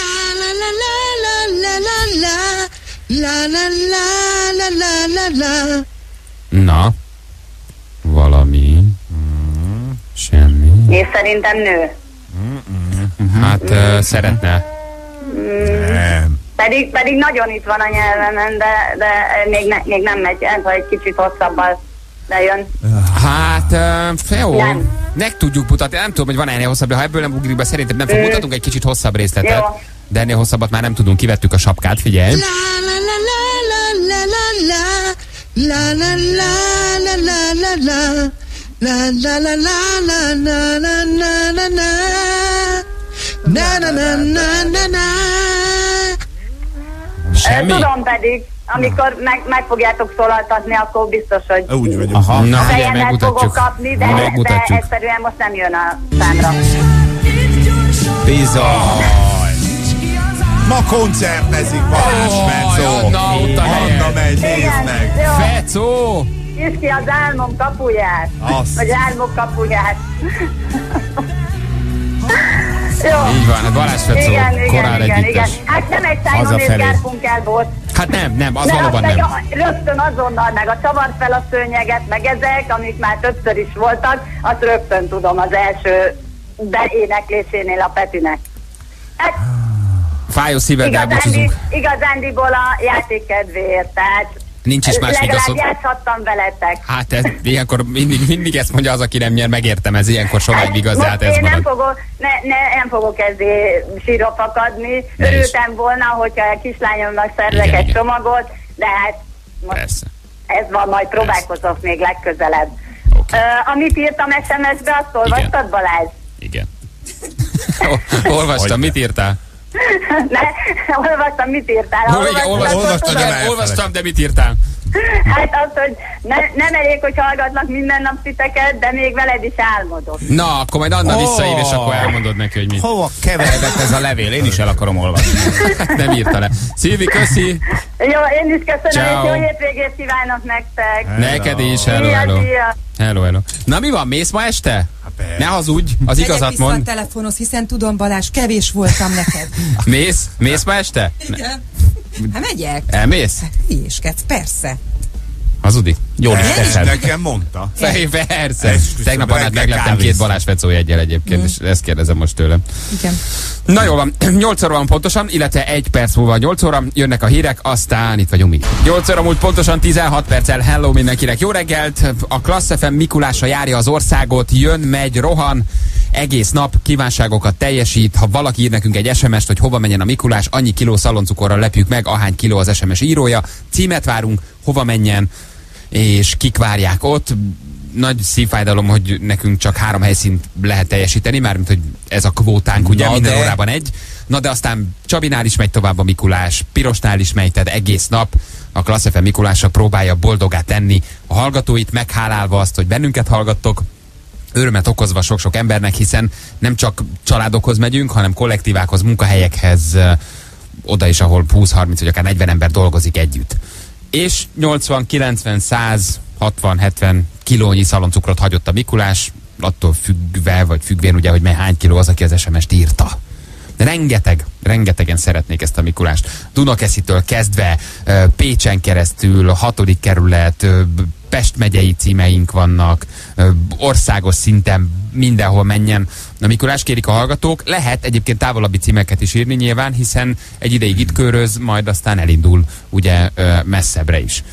Na. Valami. Semmi. És szerintem nő. Hát szeretne. Nem. Pedig nagyon itt van a nyelvemen, de még nem megy, ha egy kicsit hosszabban lejön. Hát, jó. Nem. Meg tudjuk mutatni, nem tudom, hogy van ennél hosszabb, de ha ebből nem ugrik be, szerintem nem fog. Mutatunk egy kicsit hosszabb részletet. Jó. De ennél hosszabbat már nem tudunk, kivettük a sapkát, figyelj. Semmi? Tudom pedig, amikor meg fogjátok szólaltatni, akkor biztos, hogy Úgy vagyok. Aha, na, a figyelj, fejemet megmutatjuk. fogok kapni, de egyszerűen most nem jön a számra. Bizony. Ma koncertezik Balázs Fecó. na, ott a helye. Anna megy, nézd meg. Jó. Fecó! Nyisd ki az álmom kapuját. Azt. Vagy álmok kapuját. Jó. Így van, Balázs Fecó, korál igen. együttes. Hát nem egy Simon és Garfunkel volt. Hát nem, az De valóban azt nem. Rögtön azonnal, meg a Csavart fel a szőnyeget, meg ezek, amik már többször is voltak, azt rögtön tudom az első beéneklésénél a Petinek. Hát, Fájó szíveddel búcsúzunk. igazándiból a játék kedvéért, tehát Nincs is más legalább vigaszod. játszhattam veletek. Hát ez, ilyenkor mindig ezt mondja az, aki nem nyer, megértem, ez ilyenkor sovány igaz, de hát ez én marad. nem fogok ezért sírva fakadni. Ne is. Örültem volna, hogyha a kislányomnak szerzek Igen, egy igen. csomagot, de hát most Persze. ez van, majd próbálkozok még legközelebb. Oké. Amit írtam SMS-be, azt olvastad, Balázs? Igen. Olvastam, mit írtál? Ne, olvastam, mit írtál? Igen, olvastam, de mit írtál? Hát azt, hogy nem elég, hogy hallgatlak minden nap titeket, de még veled is álmodok. Na, akkor majd Anna visszaír, és akkor elmondod neki, hogy mit. Hova keveredett ez a levél? Én is el akarom olvasni. Nem írta le. Szilvi, köszi! Jó, én is köszönöm, Ciao. és jó hétvégét kívánok nektek. Neked is, hello. Szia. Hello. Na mi van, mész ma este? Ne hazudj, az igazat vissza a mond. telefonhoz, hiszen tudom, Balázs, kevés voltam neked. Mész ma este? Igen. Hát megyek. Elmész? Hát hülyéskedsz, persze. Hazudik? Jól is teszed. Nekem mondta. Persze. Tegnap annál megleptem 2 Balázs Fecó jeggyel egyébként, és ezt kérdezem most tőle. Igen. Na jó van, 8 óra van pontosan, illetve 1 perc múlva 8 óra, jönnek a hírek, aztán itt vagyunk mi. 8 óra múlt pontosan 16 perccel, hello mindenkinek, jó reggelt! A Klassz FM Mikulása járja az országot, jön, megy, rohan, egész nap kívánságokat teljesít. Ha valaki ír nekünk egy SMS-t, hogy hova menjen a Mikulás, annyi kiló szaloncukorral lepjük meg, ahány kiló az SMS írója. Címet várunk, hova menjen, és kik várják ott. Nagy szívfájdalom, hogy nekünk csak 3 helyszínt lehet teljesíteni, mármint, hogy ez a kvótánk, ugye, minden órában egy. Na de aztán Csabinál is megy tovább a Mikulás, Pirosnál is megy, tehát egész nap a Klassz FM Mikulása próbálja boldogá tenni a hallgatóit, meghálálva azt, hogy bennünket hallgattok, örömet okozva sok-sok embernek, hiszen nem csak családokhoz megyünk, hanem kollektívákhoz, munkahelyekhez, oda is, ahol 20-30 vagy akár 40 ember dolgozik együtt. És 80, 90, 100, 60, 70 kilónyi szaloncukrot hagyott a Mikulás, attól függve, vagy függvén ugye, hogy hány kiló az, aki az SMS-t írta. De rengetegen szeretnék ezt a Mikulást. Dunakeszitől kezdve, Pécsen keresztül, a 6. kerület, Pest megyei címeink vannak, országos szinten mindenhol menjen a Mikulás, kérik a hallgatók. Lehet egyébként távolabbi címeket is írni nyilván, hiszen egy ideig itt köröz, majd aztán elindul ugye messzebbre is.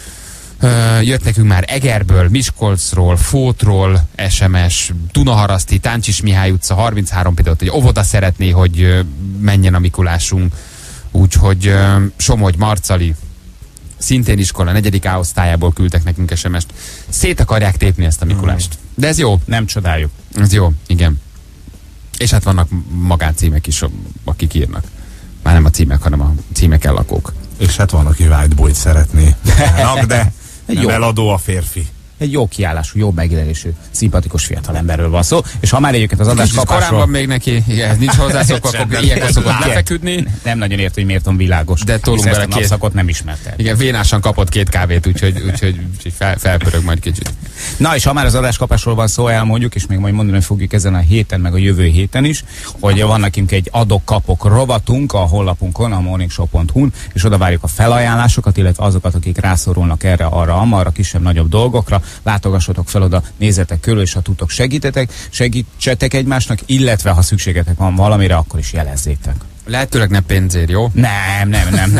Jött nekünk már Egerből, Miskolcról, Fótról SMS, Dunaharaszti, Táncsis Mihály utca 33, például egy óvoda szeretné, hogy menjen a Mikulásunk, úgyhogy Somogy, Marcali, szintén iskola, 4. A osztályából küldtek nekünk SMS-t. Szét akarják tépni ezt a Mikulást. De ez jó. Nem csodáljuk. Ez jó, igen. És hát vannak magáncímek is, akik írnak. Már nem a címek, hanem a címeken lakók. És hát van, aki White Boy-t szeretné. De nem eladó a férfi. Egy jó kiállású, jó megjelenésű, szimpatikus fiatalemberről van szó. És ha már egyébként az adás kapásról... Korán van még neki, igen, nincs hozzászokva, akkor ilyenkor szokott lefeküdni. Nem nagyon ért, hogy miért van világos. De tolunk bele ezt a napszakot nem ismerte. Igen, vénásan kapott 2 kávét, úgyhogy felpörög majd kicsit. Na és ha már az adáskapásról van szó, elmondjuk, és még majd mondani fogjuk ezen a héten, meg a jövő héten is, hogy van nekünk egy adok-kapok rovatunk a honlapunkon, a morningshow.hu-n, és oda várjuk a felajánlásokat, illetve azokat, akik rászorulnak erre, arra, kisebb-nagyobb dolgokra. Látogassatok fel oda, nézzetek körül, és ha tudtok segítsetek egymásnak, illetve ha szükségetek van valamire, akkor is jelezzétek. Lehetőleg ne pénzért, jó? Nem.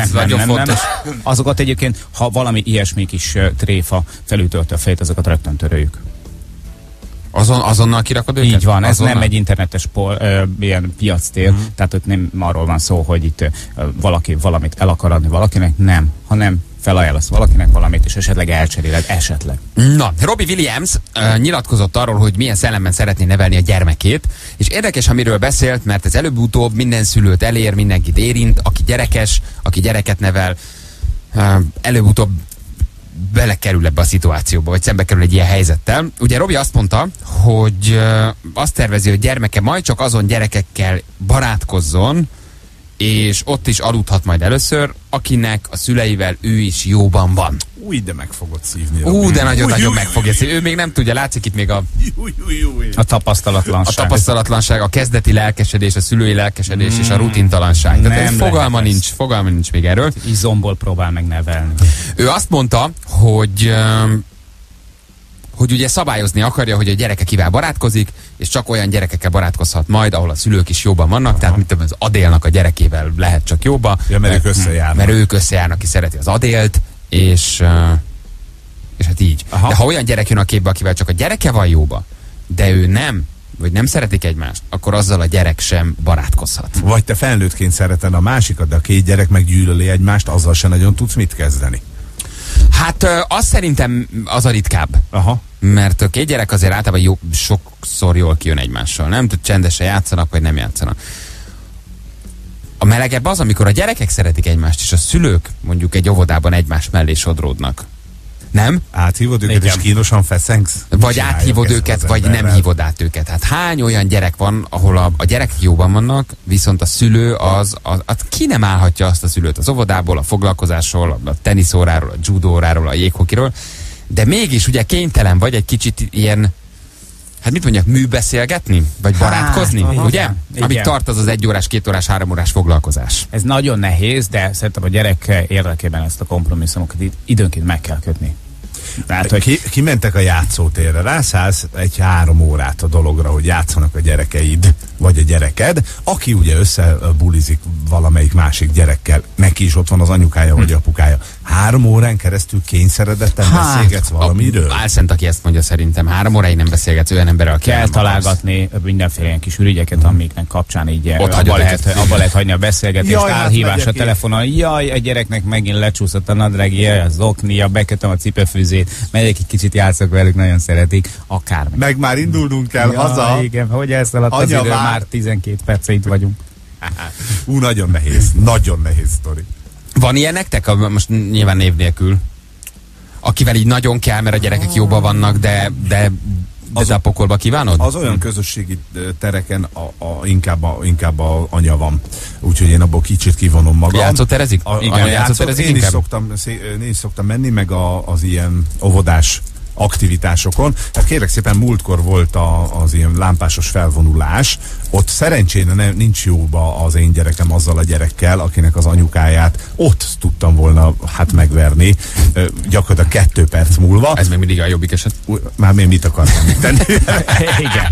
Azokat egyébként, ha valami ilyesmi kis tréfa felütölte a fejét, azokat rögtön töröljük. Azonnal kirakod őket? Így van, ez nem egy internetes ilyen piactér, tehát ott nem arról van szó, hogy itt valaki valamit el akar adni valakinek, nem, hanem felajánlasz valakinek valamit, és esetleg elcseréled, esetleg. Na, Robbie Williams nyilatkozott arról, hogy milyen szellemben szeretné nevelni a gyermekét, és érdekes, amiről beszélt, mert ez előbb-utóbb minden szülőt elér, mindenkit érint, aki gyerekes, aki gyereket nevel, előbb-utóbb belekerül ebbe a szituációba, vagy szembe kerül egy ilyen helyzettel. Ugye Robi azt mondta, hogy azt tervezi, hogy gyermeke majd csak azon gyerekekkel barátkozzon, és ott is aludhat majd először, akinek a szüleivel ő is jóban van. Új, de meg fogod szívni. De nagyon-nagyon meg fogja szívni. Ő még nem tudja, látszik itt még a tapasztalatlanság. A tapasztalatlanság, a kezdeti lelkesedés, a szülői lelkesedés és a rutintalanság. Tehát fogalma nincs még erről. Izomból próbál meg nevelni. Ő azt mondta, hogy ugye szabályozni akarja, hogy a gyereke kivel barátkozik, és csak olyan gyerekekkel barátkozhat majd, ahol a szülők is jóban vannak, tehát mint az Adélnak a gyerekével lehet csak jóba. Ja, mert ők összejárnak. Mert ők összejárnak, aki szereti az Adélt, és hát így. Aha. De ha olyan gyerek jön a képbe, akivel csak a gyereke van jóba, de ő nem, vagy nem szeretik egymást, akkor azzal a gyerek sem barátkozhat. Vagy te felnőttként szereted a másikat, de a 2 gyerek meggyűlöli egymást, azzal se nagyon tudsz mit kezdeni. Hát azt szerintem az a ritkább. Aha. Mert a 2 gyerek azért általában sokszor jól kijön egymással. Nem tud, csendesen játszanak, vagy nem játszanak. A melegebb az, amikor a gyerekek szeretik egymást, és a szülők mondjuk egy óvodában egymás mellé sodródnak. Nem? Áthívod őket, és kínosan feszengsz? Vagy áthívod őket, vagy nem hívod át őket. Hát hány olyan gyerek van, ahol a gyerekek jóban vannak, viszont a szülő az ki nem állhatja azt a szülőt az óvodából, a foglalkozásról, a teniszóráról, a judóráról, a jéghokiról, de mégis ugye kénytelen vagy egy kicsit ilyen, hát mit mondjak, műbeszélgetni? Vagy barátkozni? Ugye? Amíg tart az 1 órás, 2 órás, 3 órás foglalkozás. Ez nagyon nehéz, de szerintem a gyerek érdekében ezt a kompromisszumokat időnként meg kell kötni. Tehát, hogy Kimentek a játszótérre, rászállsz egy 3 órát a dologra, hogy játszanak a gyerekeid, vagy a gyereked, aki ugye összebulizik valamelyik másik gyerekkel, neki is ott van az anyukája vagy apukája. 3 órán keresztül kényszeredetten beszélgetsz valamiről? Álszent, aki ezt mondja, szerintem 3 óráig nem beszélgetsz olyan emberrel, aki kell találgatni mindenféle ilyen kis ürügyeket, amiknek kapcsán így abba lehet hagyni a beszélgetést, álhívás a telefonon, jaj, a gyereknek megint lecsúszott a nadrágja, az oknia, bekötöm a cipőfűzét, megyek egy kicsit játszok velük, nagyon szeretik, akármi. Meg már indulnunk kell haza. Igen, hogy elszaladt az idő, már 12 perce itt vagyunk. Nagyon nehéz sztori. Van ilyen nektek? Most nyilván név nélkül. Akivel így nagyon kell, mert a gyerekek jóban vannak, de a pokolba kívánod? Az olyan közösségi tereken inkább a anya van. Úgyhogy én abból kicsit kivonom magam. Játszóterezik? Én is szoktam menni, meg az ilyen óvodás aktivitásokon. Hát kérlek szépen, múltkor volt az ilyen lámpásos felvonulás, ott szerencsére nincs jóba az én gyerekem azzal a gyerekkel, akinek az anyukáját ott tudtam volna megverni, gyakorlatilag 2 perc múlva. Ez még mindig a jobbik eset. Már még mit akartam még tenni? Igen.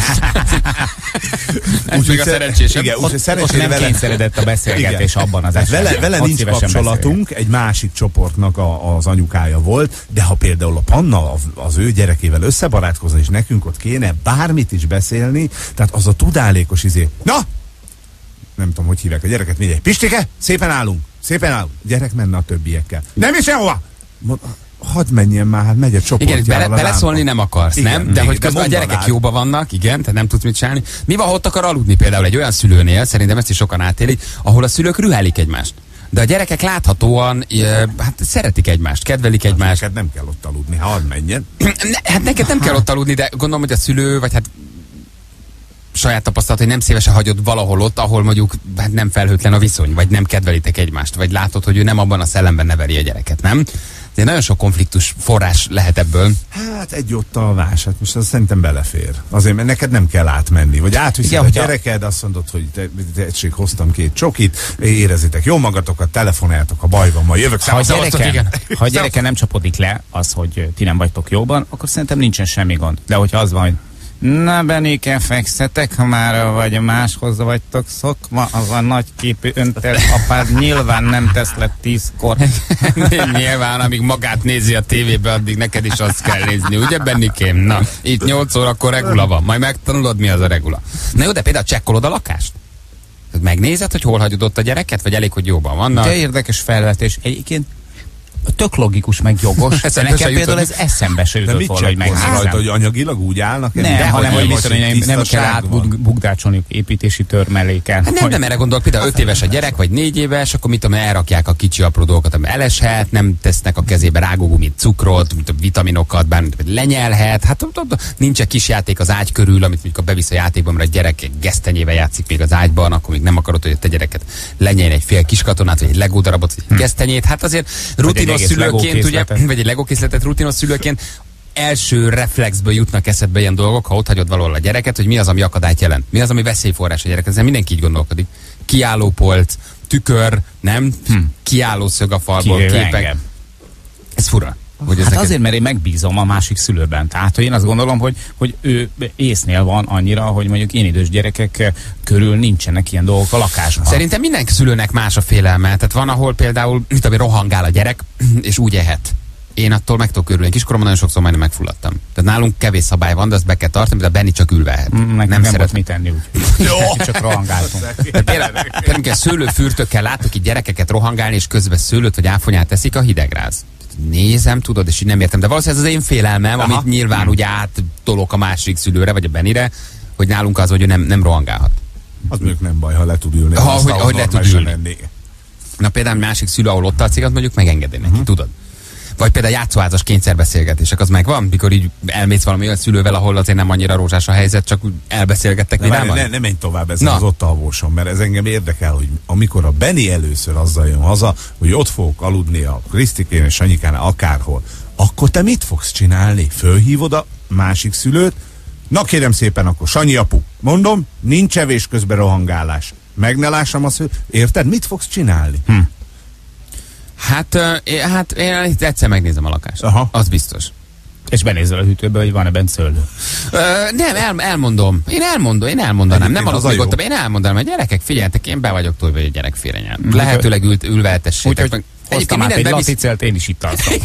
Ez még a szerencsésebb. Igen, ott nem kényszeredett a beszélgetés abban az esetben. Vele nincs kapcsolatunk, egy másik csoportnak az anyukája volt, de ha például a Panna az ő gyerekével összebarátkozni, és nekünk ott kéne bármit is beszélni, tehát az a tudálékos Na! Nem tudom, hogy hívják a gyereket, mindegy. Pistike, szépen állunk. Gyerek menne a többiekkel. Nem is sehova! Hadd menjen már, megy a csoportjával. Igen, beleszólni nem akarsz, igen, nem? De hogy közben a gyerekek jóban vannak, igen, tehát nem tudsz mit csinálni. Mi van, ha ott akar aludni például egy olyan szülőnél, szerintem ezt is sokan átélik, ahol a szülők rühelik egymást. De a gyerekek láthatóan szeretik egymást, kedvelik egymást. Neked nem kell ott aludni, ha hadd menjen. Hát neked nem kell ott aludni, de gondolom, hogy a szülő, vagy saját tapasztalat, hogy nem szívesen hagyod valahol ott, ahol mondjuk nem felhőtlen a viszony, vagy nem kedvelitek egymást, vagy látod, hogy ő nem abban a szellemben neveli a gyereket, nem? De nagyon sok konfliktus forrás lehet ebből. Hát egy ottalvás, most az szerintem belefér. Azért, mert neked nem kell átmenni. Vagy átviszed a gyereked, azt mondod, hogy te hoztam 2 csokit, érezitek jó magatokat, telefonáljatok, ha baj van, majd jövök. Ha a gyereke nem csapodik le az, hogy ti nem vagytok jóban, akkor szerintem nincsen semmi gond. De hogyha az van, hogy na, Benike, fekszetek, ha már vagy máshoz vagytok szokva, az a nagy képű öntel apád nyilván nem tesz le 10-kor. Nyilván, amíg magát nézi a tévébe, addig neked is azt kell nézni, ugye, Benikém? Na, itt 8 órakor regula van, majd megtanulod, mi az a regula. Na jó, de például csekkolod a lakást? Megnézed, hogy hol hagyod ott a gyereket, vagy elég, hogy jóban vannak? De érdekes felvetés. Egyébként tök logikus, meg jogos. De nekem például ez eszembe se jutott volna, hogy megnézem. Rajta, hogy anyagilag úgy állnak? Nem, hanem hogy nem kell átbugdácsolni építési törmeléken. Hát nem, erre gondolok, például 5 éves a gyerek, vagy 4 éves, akkor mit tudom, elrakják a kicsi apró dolgokat, ami eleshet, nem tesznek a kezébe rágógumit, cukrot, vitaminokat, bármit lenyelhet. Hát nincs egy kis játék az ágy körül, amit mondjuk bevisz a játékban, mert a gyerek gesztenyével játszik még az ágyban, akkor még nem akarod, hogy a te gyereket lenyeljen egy fél kiskatonát, vagy egy legó darabot, vagy egy gesztenyét. Hát azért rutinos szülőként, ugye, vagy egy legókészletet rutinos szülőként első reflexből jutnak eszedbe ilyen dolgok, ha ott hagyod valahol a gyereket, hogy mi az, ami akadályt jelent. Mi az, ami veszélyforrás a gyerek. Ezzel mindenki így gondolkodik. Kiállópolc, tükör, nem? Kiálló szög a falból, képek. Ez fura. Hát azért, mert én megbízom a másik szülőben. Tehát, hogy én azt gondolom, hogy ő észnél van annyira, hogy mondjuk én idős gyerekek körül nincsenek ilyen dolgok a lakásban. Szerintem minden szülőnek más a félelme. Tehát van, ahol például, mit ami rohangál a gyerek, és úgy ehet. Én attól meg tudok örülni. Kiskoromban nagyon sokszor majdnem megfulladtam. Tehát nálunk kevés szabály van, de azt be kell tartani, de Benni csak ülve ehet. Nem szeret mit tenni úgy. Csak rohangáltunk. Például szőlőfürtökkel látok itt gyerekeket rohangálni, és közben szőlőt vagy áfonyát teszik, a hidegráz. Nézem, tudod, és így nem értem. De valószínűleg ez az én félelmem, amit nyilván ugye áttolok a másik szülőre, vagy a Benire, hogy nálunk az, hogy ő nem rohangálhat. Az mondjuk nem baj, ha le tud ülni. Hogy le tud ülni. Na például másik szülő, ahol ott alszik, az mondjuk megengedi neki, tudod? Vagy például játszóházas kényszerbeszélgetések, az megvan, mikor így elmész valami olyan szülővel, ahol azért nem annyira rózsás a helyzet, csak elbeszélgettek vidáman? Ne menj tovább ezen az ott alvóson, mert ez engem érdekel, hogy amikor a Benni először azzal jön haza, hogy ott fogok aludni a Krisztikén és Sanyikán akárhol, akkor te mit fogsz csinálni? Fölhívod a másik szülőt? Na kérem szépen, akkor Sanyi apu, mondom, nincs evés közben rohangálás. Meg ne lássam azt, hogy érted? Mit fogsz csinálni? Hát én egyszer megnézem a lakást. Aha. Az biztos. És benézel a hűtőbe, hogy van-e bent szőlő. Nem, elmondom. Én elmondanám. Nem az aludnék a ott, én elmondanám, hogy gyerekek, figyeljetek, én be vagyok túl, hogy a gyerek félre nyár. Lehetőleg ülve eltessétek. Úgyhogy hoztam át egy laticelt, én is itt alszom.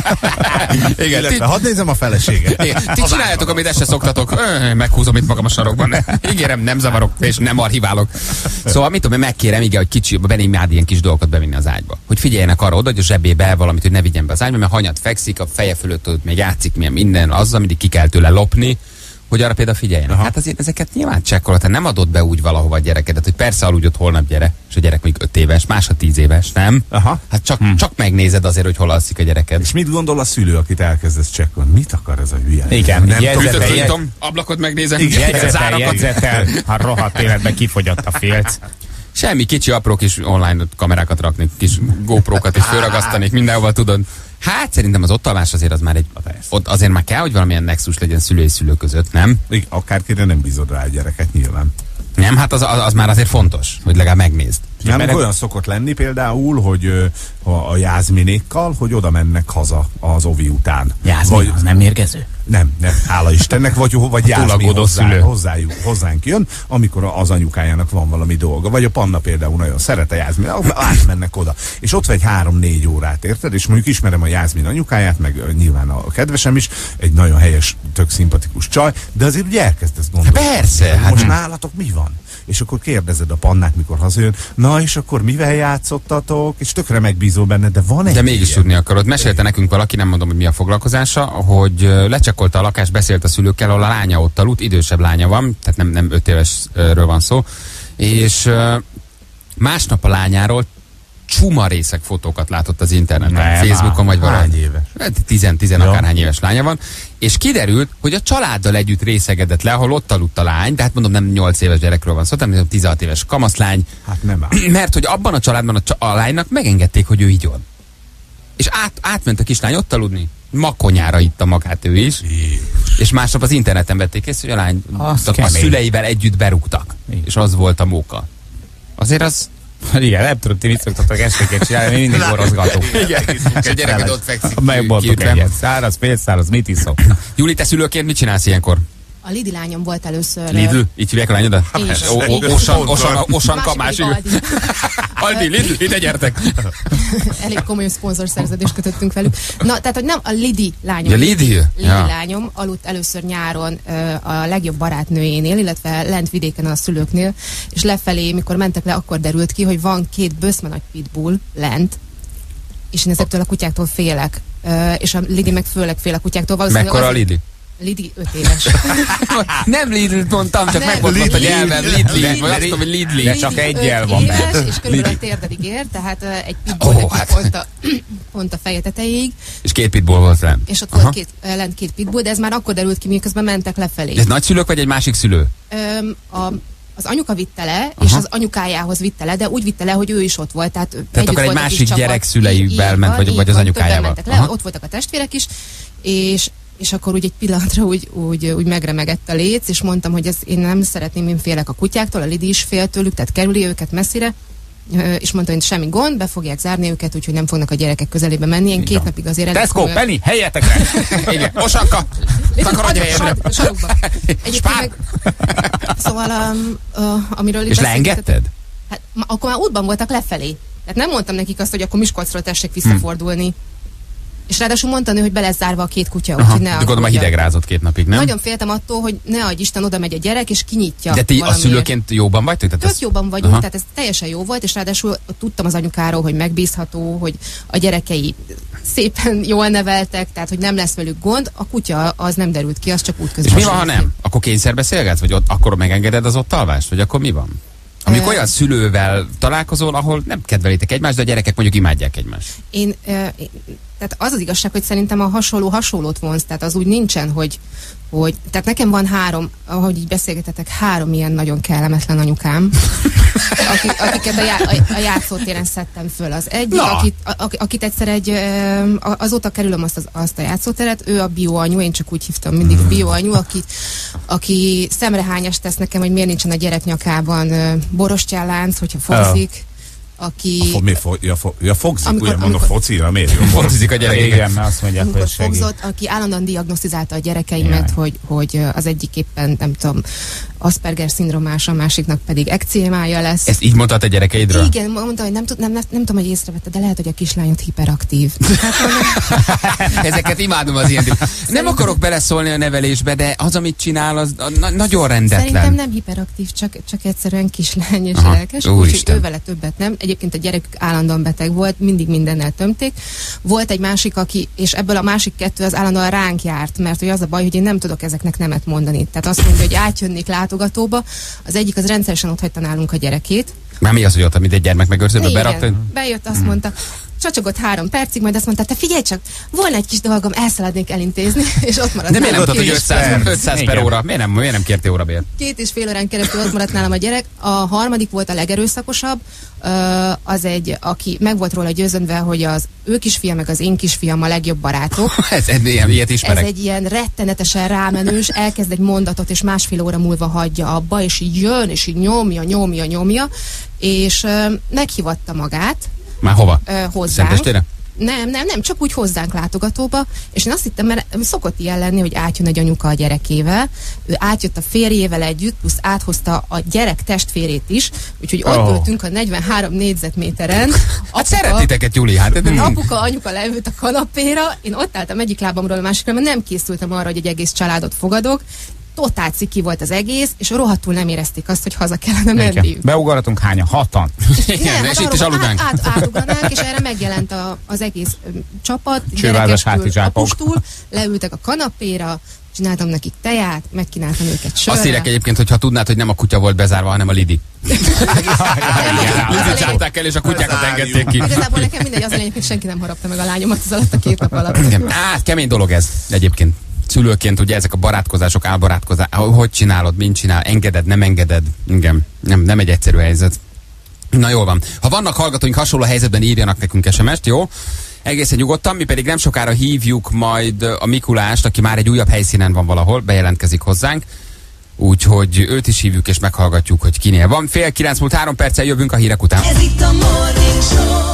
Igen, Illetve hadd nézem a feleséget. ti csináljátok, amit ezt se szoktatok. Meghúzom itt magam a sarokban. Ígérem, nem zavarok, és nem archiválok. Szóval mit tudom, én megkérem, igen, hogy kicsi, Benni imád ilyen kis dolgokat bevinni az ágyba. Hogy figyeljenek arra oda, hogy a zsebébe valamit, hogy ne vigyen be az ágyba, mert hanyat fekszik, a feje fölött ott még játszik, milyen minden, azzal mindig ki kell tőle lopni, hogy arra például figyeljenek. Aha. Hát azért ezeket nyilván csekkolod, hát nem adod be úgy valahova a gyerekedet, hogy persze aludj ott, holnap gyere, és a gyerek még 5 éves, más a 10 éves, nem? Aha. Hát csak megnézed azért, hogy hol alszik a gyereked. És mit gondol a szülő, akit elkezdesz csekkolni? Mit akar ez a hülye? Igen, nem Ütöm, ablakot megnézem, jegyzetel, ha rohadt életben kifogyott a félc. Semmi, kicsi, apró kis online kamerákat rakni, kis GoPro-kat is fölragasztanék, mindenhova tudod. Hát szerintem az ott alvás azért az már ott azért már kell, hogy valamilyen nexus legyen szülő és szülő között, nem? Akárkire nem bízod rá a gyereket, nyilván. Nem, hát az már azért fontos, hogy legalább megnézd. Nem, olyan szokott lenni például, hogy a Jászminékkal, hogy oda mennek haza az ovi után. Jászmin, az nem mérgező? Nem, hála Istennek, vagy Jászmin hozzánk jön, amikor az anyukájának van valami dolga. Vagy a Panna például nagyon szeret a Jászmin, átmennek oda. És ott vagy 3-4 órát, érted? És mondjuk ismerem a Jászmin anyukáját, meg nyilván a kedvesem is, egy nagyon helyes, tök szimpatikus csaj, de azért ugye elkezdesz gondolni. Persze, most nálatok mi van? És akkor kérdezed a Pannát, mikor hazajön, na és akkor mivel játszottatok, és tökre megbízol benne, de van egy de mégis tudni akarod. Mesélte nekünk valaki, nem mondom, hogy mi a foglalkozása, hogy lecsekkolta a lakást, beszélt a szülőkkel, ahol a lánya ott aludt, idősebb lánya van, tehát nem 5 évesről van szó, és másnap a lányáról csuma részek fotókat látott az interneten, Facebookon vagy valami. Hány éves? 10 akárhány éves lánya van, és kiderült, hogy a családdal együtt részegedett le, ahol ott aludt a lány, de hát mondom, nem 8 éves gyerekről van szó, hanem 16 éves kamaszlány. Hát nem áll. Mert hogy abban a családban a lánynak megengedték, hogy ő igyon. És átment a kislány ott aludni, makonyára itta magát ő is, és másnap az interneten vették észre, hogy a lány a szüleivel együtt berúgtak, és az volt a móka. Azért az... Igen, nem tudom, ti mit szoktatok estéket csinálni, mi mindig borozgatunk. Igen, és a gyereked ott fekszik. Megboltok egyet. Száraz, félszáraz, mit iszok? Júli, te szülőként mit csinálsz ilyenkor? A Lidi lányom volt először. Lidl? Így hívják a lányodat? Osanka, másik. Aldi, Lidl, ide gyertek! Elég komoly szponzorszerződést kötöttünk velük. Na, tehát, hogy nem a Lidi lányom. Ja, Lidi lányom aludt először nyáron a legjobb barátnőjénél, illetve lent vidéken a szülőknél, és lefelé, mikor mentek le, akkor derült ki, hogy van 2 böszme nagy pitbull lent, és én ezektől a kutyáktól félek. És a Lidi meg főleg fél a kutyáktól. Mekkora a Lidi? Lidi 5 éves. Nem Lidl mondtam, csak megmondott a nyelven. Lidli, vagy azt mondom, hogy Lidli. De csak egy jel van benne. És körülbelül a térdedig ér, tehát egy pitbull pont a feje tetejéig. És 2 pitbull volt lent. És ott volt lent 2 pitbull, de ez már akkor derült ki, miközben mentek lefelé. Ez nagyszülők vagy egy másik szülő? Az anyuka vitte le, és az anyukájához vitte le, de úgy vitte le, hogy ő is ott volt. Tehát akkor egy másik gyerek szüleivel ment, vagy az anyukájával. Ott voltak a testvérek is, és akkor úgy egy pillanatra úgy megremegett a léc, és mondtam, hogy én nem szeretném, én félek a kutyáktól, a Lidi is fél tőlük, tehát kerüli őket messzire, és mondta, hogy semmi gond, be fogják zárni őket, úgyhogy nem fognak a gyerekek közelébe menni. Én 2 napig azért elég Tesco, Penny, helyetekre! Igen, Osanka! Takarodj helyemre! Sarokba. Szóval, amiről és leengedted? Hát, akkor már útban voltak lefelé. Tehát nem mondtam nekik azt, hogy akkor Miskolcról tessék visszafordulni. És ráadásul mondtani, hogy be lesz zárva a 2 kutya, úgyhogy ne. De gondolom a hideg rázott 2 napig, nem? Nagyon féltem attól, hogy ne adj Isten, oda megy a gyerek, és kinyitja. De ti a szülőként jóban vagytok? Tök jóban vagyunk, tehát ez teljesen jó volt, és ráadásul tudtam az anyukáról, hogy megbízható, hogy a gyerekei szépen jól neveltek, tehát hogy nem lesz velük gond. A kutya az nem derült ki, az csak útközben. És mi van, ha nem? Akkor kényszerbeszélgetsz? Vagy ott, akkor megengeded az ott alvást? Vagy akkor mi van? Amikor olyan szülővel találkozol, ahol nem kedvelitek egymást, de a gyerekek mondjuk imádják egymást. Tehát az az igazság, hogy szerintem a hasonlót vonz, tehát az úgy nincsen, hogy tehát nekem van 3, ahogy így beszélgetetek, 3 ilyen nagyon kellemetlen anyukám, akiket a játszótéren szedtem föl. Az egyik, akit egyszer azóta kerülöm azt a játszóteret, ő a bioanyu, én csak úgy hívtam mindig bioanyu, aki szemrehányást tesz nekem, hogy miért nincsen a gyerek nyakában borostyállánc, hogyha forzik. aki... Fogzik, ugye mondom, focira, miért jó? Focizik a gyerekek. Igen, mert azt mondják, hogy fogzott, aki állandóan diagnosztizálta a gyerekeimet, hogy az egyik éppen, nem tudom, Asperger szindrómás, a másiknak pedig ekcémája lesz. Ezt így mondtad a gyerekeidről? Igen, mondta, hogy nem tudom, hogy észrevette, de lehet, hogy a kislányod hiperaktív. Ezeket imádom az ilyen. Nem akarok beleszólni a nevelésbe, de az, amit csinál, az nagyon rendetlen. Szerintem nem hiperaktív, csak egyszerűen kislány és lelkes. Úgyhogy ő vele többet nem. Egyébként a gyerekük állandóan beteg volt, mindig mindennel tömték. Volt egy másik, aki, és ebből a másik kettő az állandóan ránk járt, mert hogy az a baj, hogy én nem tudok ezeknek nemet mondani. Tehát azt mondja, hogy átjönnék látogatóba. Az egyik az rendszeresen ott hagyta nálunk a gyerekét. Már mi az, hogy ott, mint egy gyermek megőrzőbe berakta? Bejött, azt mondta, csacsogott 3 percig, majd azt mondta, te figyelj csak, volna egy kis dolgom, elszaladnék elintézni, és ott maradt. De miért nem tudod, hogy 500 per óra? Miért nem kértél órabért? 2,5 órán keresztül ott maradt nálam a gyerek. A harmadik volt a legerőszakosabb, az egy, aki meg volt róla győződve, hogy az ő kisfia meg az én kisfiam a legjobb barátok. Ilyet ismerek. Ez egy ilyen rettenetesen rámenős, elkezd egy mondatot, és 1,5 óra múlva hagyja abba, és így jön, és így nyomja, és meghívatta magát. Már hova? Hozzánk. Szentestére? Nem, csak úgy hozzánk látogatóba, és én azt hittem, mert szokott ilyen lenni, hogy átjön egy anyuka a gyerekével, ő átjött a férjével együtt, plusz áthozta a gyerek testvérét is, úgyhogy ott ültünk a 43 négyzetméteren. Hát szeretiteket, Juli, hát. Apuka, anyuka leült a kanapéra, én ott álltam egyik lábamról a másikra, mert nem készültem arra, hogy egy egész családot fogadok. Totál ciki volt az egész, és rohadtul nem érezték azt, hogy haza kellene menniük. Beugaratunk hányan? 6-an? Nem, és itt is aludnánk. Átugranánk, és erre megjelent az egész csapat. Csővázas hátizsápok. Leültek a kanapéra, csináltam nekik teját, megkínáltam őket sörrel. Azt írják egyébként, hogy ha tudnád, hogy nem a kutya volt bezárva, hanem a Lidi. Lidit zárták el, és a kutyákat engedték ki. Igazából nekem mindegy, az lényeg, hogy senki nem harapta meg a lányomat az alatt a 2 nap alatt. Kemény dolog ez egyébként. Szülőként ugye ezek a barátkozások, álbarátkozások, hogy csinálod, mint csinál, engeded, nem engeded, igen, nem egy egyszerű helyzet. Na jól van. Ha vannak hallgatóink hasonló helyzetben, írjanak nekünk SMS-t, jó? Egészen nyugodtan, mi pedig nem sokára hívjuk majd a Mikulást, aki már egy újabb helyszínen van valahol, bejelentkezik hozzánk. Úgyhogy őt is hívjuk és meghallgatjuk, hogy kinél van. 8:30 múlt 3 perccel jövünk a hírek után. Ez itt a Morning Show.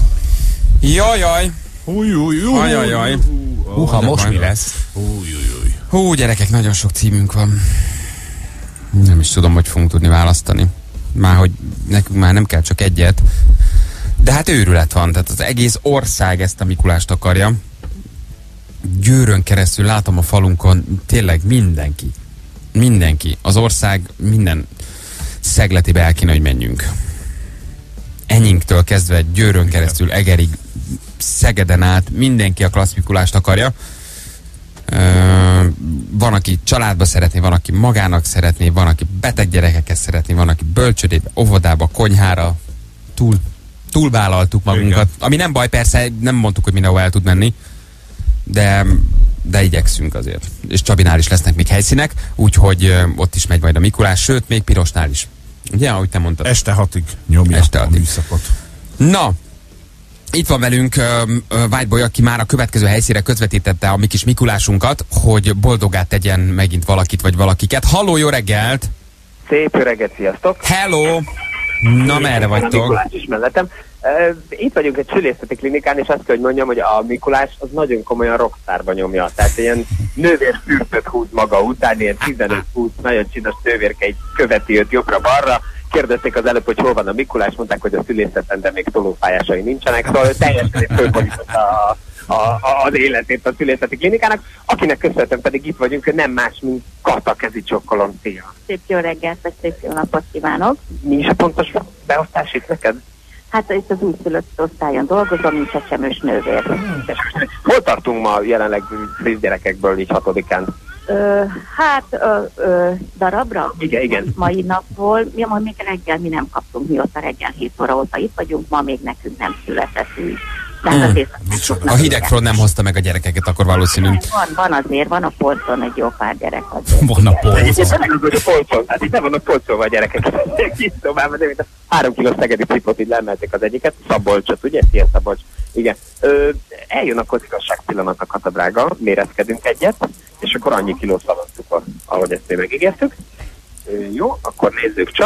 Jajjaj. Ajajaj. Húha, most mi lesz? Hú, gyerekek, nagyon sok címünk van. Nem is tudom, hogy fogunk tudni választani. Már hogy nekünk már nem kell csak egyet. De hát őrület van, tehát az egész ország ezt a Mikulást akarja. Győrön keresztül látom a falunkon tényleg mindenki. Az ország minden szegletébe el kéne, hogy menjünk. Enyinktől kezdve Győrön keresztül Egerig, Szegeden át mindenki a Klassz Mikulást akarja. Van, aki családba szeretné, van, aki magának szeretné, van, aki beteg gyerekeket szeretné, van, aki bölcsödébe, óvodába, konyhára. Túlvállaltuk magunkat. Igen. Ami nem baj, persze, nem mondtuk, hogy mindenhol el tud menni, de igyekszünk azért. És Csabinál is lesznek még helyszínek, úgyhogy ott is megy majd a Mikulás, sőt, még Pirosnál is. Ugye, ahogy te mondtad? Este 6-ig nyomja a műszakot. Na, itt van velünk Whiteboy, aki már a következő helyszínre közvetítette a mi kis Mikulásunkat, hogy boldogát tegyen megint valakit vagy valakiket. Halló, jó reggelt! Szép jó reggelt, sziasztok! Hello! Na, merre vagytok? Mikulás is mellettem. Itt vagyunk egy szülészeti klinikán, és azt kell, hogy mondjam, hogy a Mikulás az nagyon komolyan rockstárba nyomja. Tehát ilyen nővérfürtöt húz maga után, ilyen 15-20 nagyon csinos nővérkeit követi őt jobbra-balra. Kérdezték az előbb, hogy hol van a Mikulás, mondták, hogy a szülészeten, de még tolófájásai nincsenek, szóval teljesen fölborította az életét a szülészeti klinikának, akinek köszönhetően pedig itt vagyunk, hogy nem más, mint Kata kezicsokolom. Szia! Szép jó reggelt, vagy szép jó napot kívánok! Mi is a pontos beosztás itt neked? Hát itt az újszülött osztályon dolgozom, mint csecsemős nővér. Hol tartunk ma jelenleg gyerekekből így 6-án? Darabra? Igen. Mai napból, ma még reggel mi nem kaptunk, mióta reggel 7 óra óta itt vagyunk, ma még nekünk nem született új. A hidegfront nem hozta meg a gyerekeket, akkor valószínű. Van a polcon egy jó pár gyerek azért. Van a polcon. Hát itt nem vannak polcolva a gyerekek. Kis szobában, de mint a 3 kilós szegedi cipot így leemelték az egyiket. Szabolcsot, ugye? Szia, Szabolcs. Igen. Eljön akkor az igazság pillanat a Kata drága, mérezkedünk egyet, és akkor annyi kilót szaladtuk, ahogy ezt mi megígértük. Jó, akkor nézzük csak.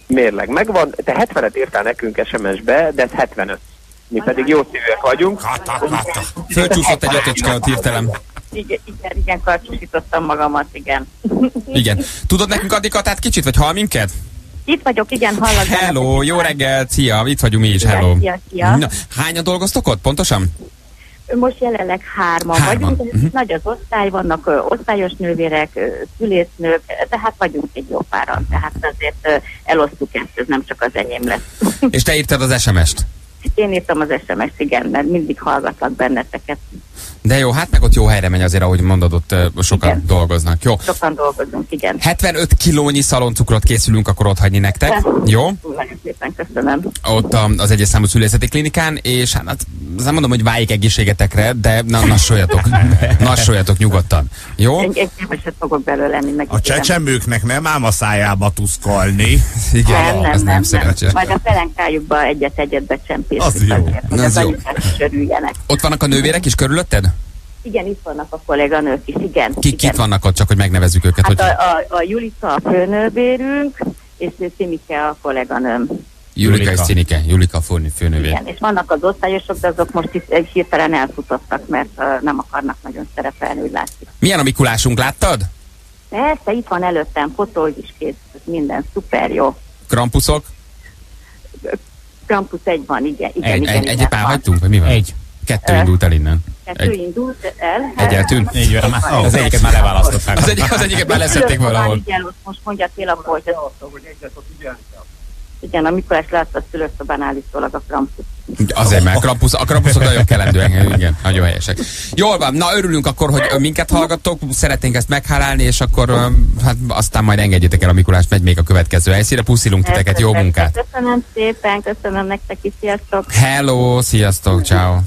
mérleg megvan, te 70-et írtál nekünk SMS-be, de ez 75. Mi pedig jó szívűek vagyunk. Fölcsúszott egy ötöcske ott hirtelen. Igen, karcsúsítottam magamat, igen. Igen. Tudod nekünk adni Katát kicsit, vagy hall minket? Itt vagyok, igen, hallak. Hello, jó reggelt, szia, itt vagyunk mi is, hello. Szia. Na, hányan dolgoztok ott, pontosan? Most jelenleg hárman vagyunk, nagy az osztály, vannak osztályos nővérek, szülésznők, tehát vagyunk egy jó páran, tehát azért elosztuk ezt, ez nem csak az enyém lesz. És te írtad az SMS-t? Én írtam az SMS-t, igen, mert mindig hallgatlak benneteket. De jó, hát meg ott jó helyre megy azért, ahogy mondod, ott sokan igen. dolgoznak. Jó. Sokan dolgozunk, igen. 75 kilónyi szaloncukrot készülünk akkor ott hagyni nektek. Jó? Nagyon szépen köszönöm. Ott az egyes számú szülészeti klinikán, és hát nem mondom, hogy váljék egészségetekre, de nassoljatok nyugodtan. Jó? Én keveset fogok belőle lenni. A csecsemőknek nem ám a szájába tuszkolni. Igen, nem szerencsés. Majd a pelenkájukba egyet becsempészünk. Az jó. Az jó. Ott vannak a nővérek is körülötted? Igen, itt vannak a kolléganők is, igen. Kik vannak ott, csak hogy megnevezzük őket? Hát hogy... a Julika a főnővérünk, és Cinike a kolléganőm. Julika és Cinike, Julika a főnővér. Igen, és vannak az osztályosok, de azok most itt hirtelen elfutottak, mert nem akarnak nagyon szerepelni, úgy látszik. Milyen a Mikulásunk, láttad? Persze, itt van előttem, fotó is kész, minden szuper jó. Krampuszok? Krampus egy van, igen. Egyet elhagytunk, vagy mi van? Kettő indult el innen. Kettő indult el. Egy eltűnt? Így van, az egyiket már leválasztották. Az egyiket már leszették valahol. Most mondja Téla, hogy igen, a Mikulás látta a szülőszobán állítólag a Krampus. Azért, mert a Krampuszok nagyon kelendőek, igen, nagyon helyesek. Jól van, na örülünk akkor, hogy minket hallgattok, szeretnénk ezt meghálálni, és akkor hát aztán majd engedjétek el a Mikulást, megy még a következő helyszínre, puszilunk titeket, jó munkát! Köszönöm szépen, köszönöm nektek is, sziasztok! Hello, sziasztok, ciao.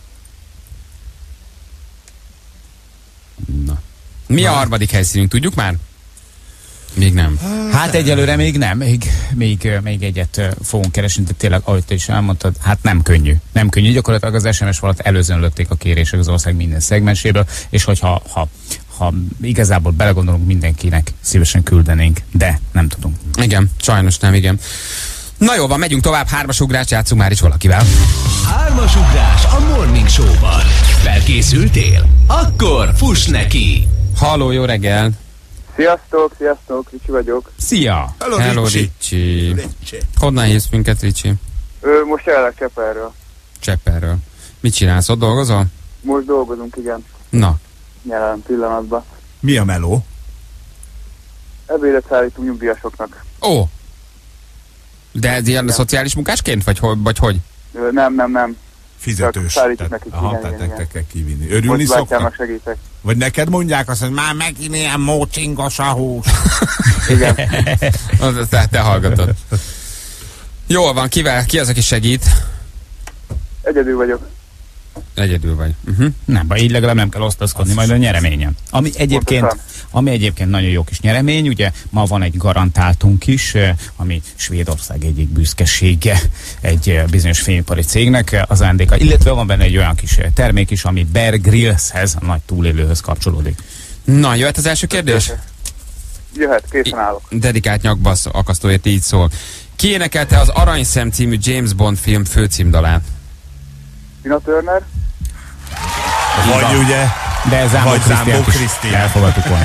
Na. Mi a harmadik helyszínünk, tudjuk már? Még nem. Hát egyelőre még nem, még egyet fogunk keresni, de tényleg, ahogy te is elmondtad, hát nem könnyű. Nem könnyű, gyakorlatilag az SMS alatt előzönlötték a kérések az ország minden szegmenséből, és hogyha ha igazából belegondolunk, mindenkinek szívesen küldenénk, de nem tudunk. Igen, sajnos nem, igen. Na jó van, megyünk tovább, hármas ugrás, játszunk már is valakivel. Hármas ugrás a Morning Show-ban. Felkészültél? Akkor fuss neki! Halló, jó reggel! Sziasztok, Ricsi vagyok. Szia! Hello, Ricsi. Honnan hívsz minket, Ricsi? Most jelenleg Csepperről. Csepperről. Mit csinálsz, ott dolgozol? Most dolgozunk, igen. Na. Jelen pillanatban. Mi a meló? Ebédet szállítunk nyugdíjasoknak. Ó! De ez ilyen szociális munkásként, vagy hogy? Nem. Fizetős. Szállítjuk nekik, tehát nektek kell kivinni. Örülni szoktak? Segítek. Vagy neked mondják azt, hogy már megint ilyen mócsingos a hús. Igen. Te hallgatod. Jól van, ki az, aki segít? Egyedül vagyok. Egyedül vagy. Nem, így legalább nem kell osztozkodni majd a nyereményen. Ami egyébként nagyon jó kis nyeremény, ugye ma van egy garantáltunk is, ami Svédország egyik büszkesége egy bizonyos filmipari cégnek az ajándéka, illetve van benne egy olyan kis termék is, ami Bear Grylls-hez, a nagy túlélőhöz kapcsolódik. Na, jöhet az első kérdés? Jöhet, készen állok. Dedikált nyakbasz akasztóért így szól. Ki énekelte az Aranyszem című James Bond film főcímdalát? Tina Turner? Vagy ugye? De Zámbó Krisztián elfogadtuk volna.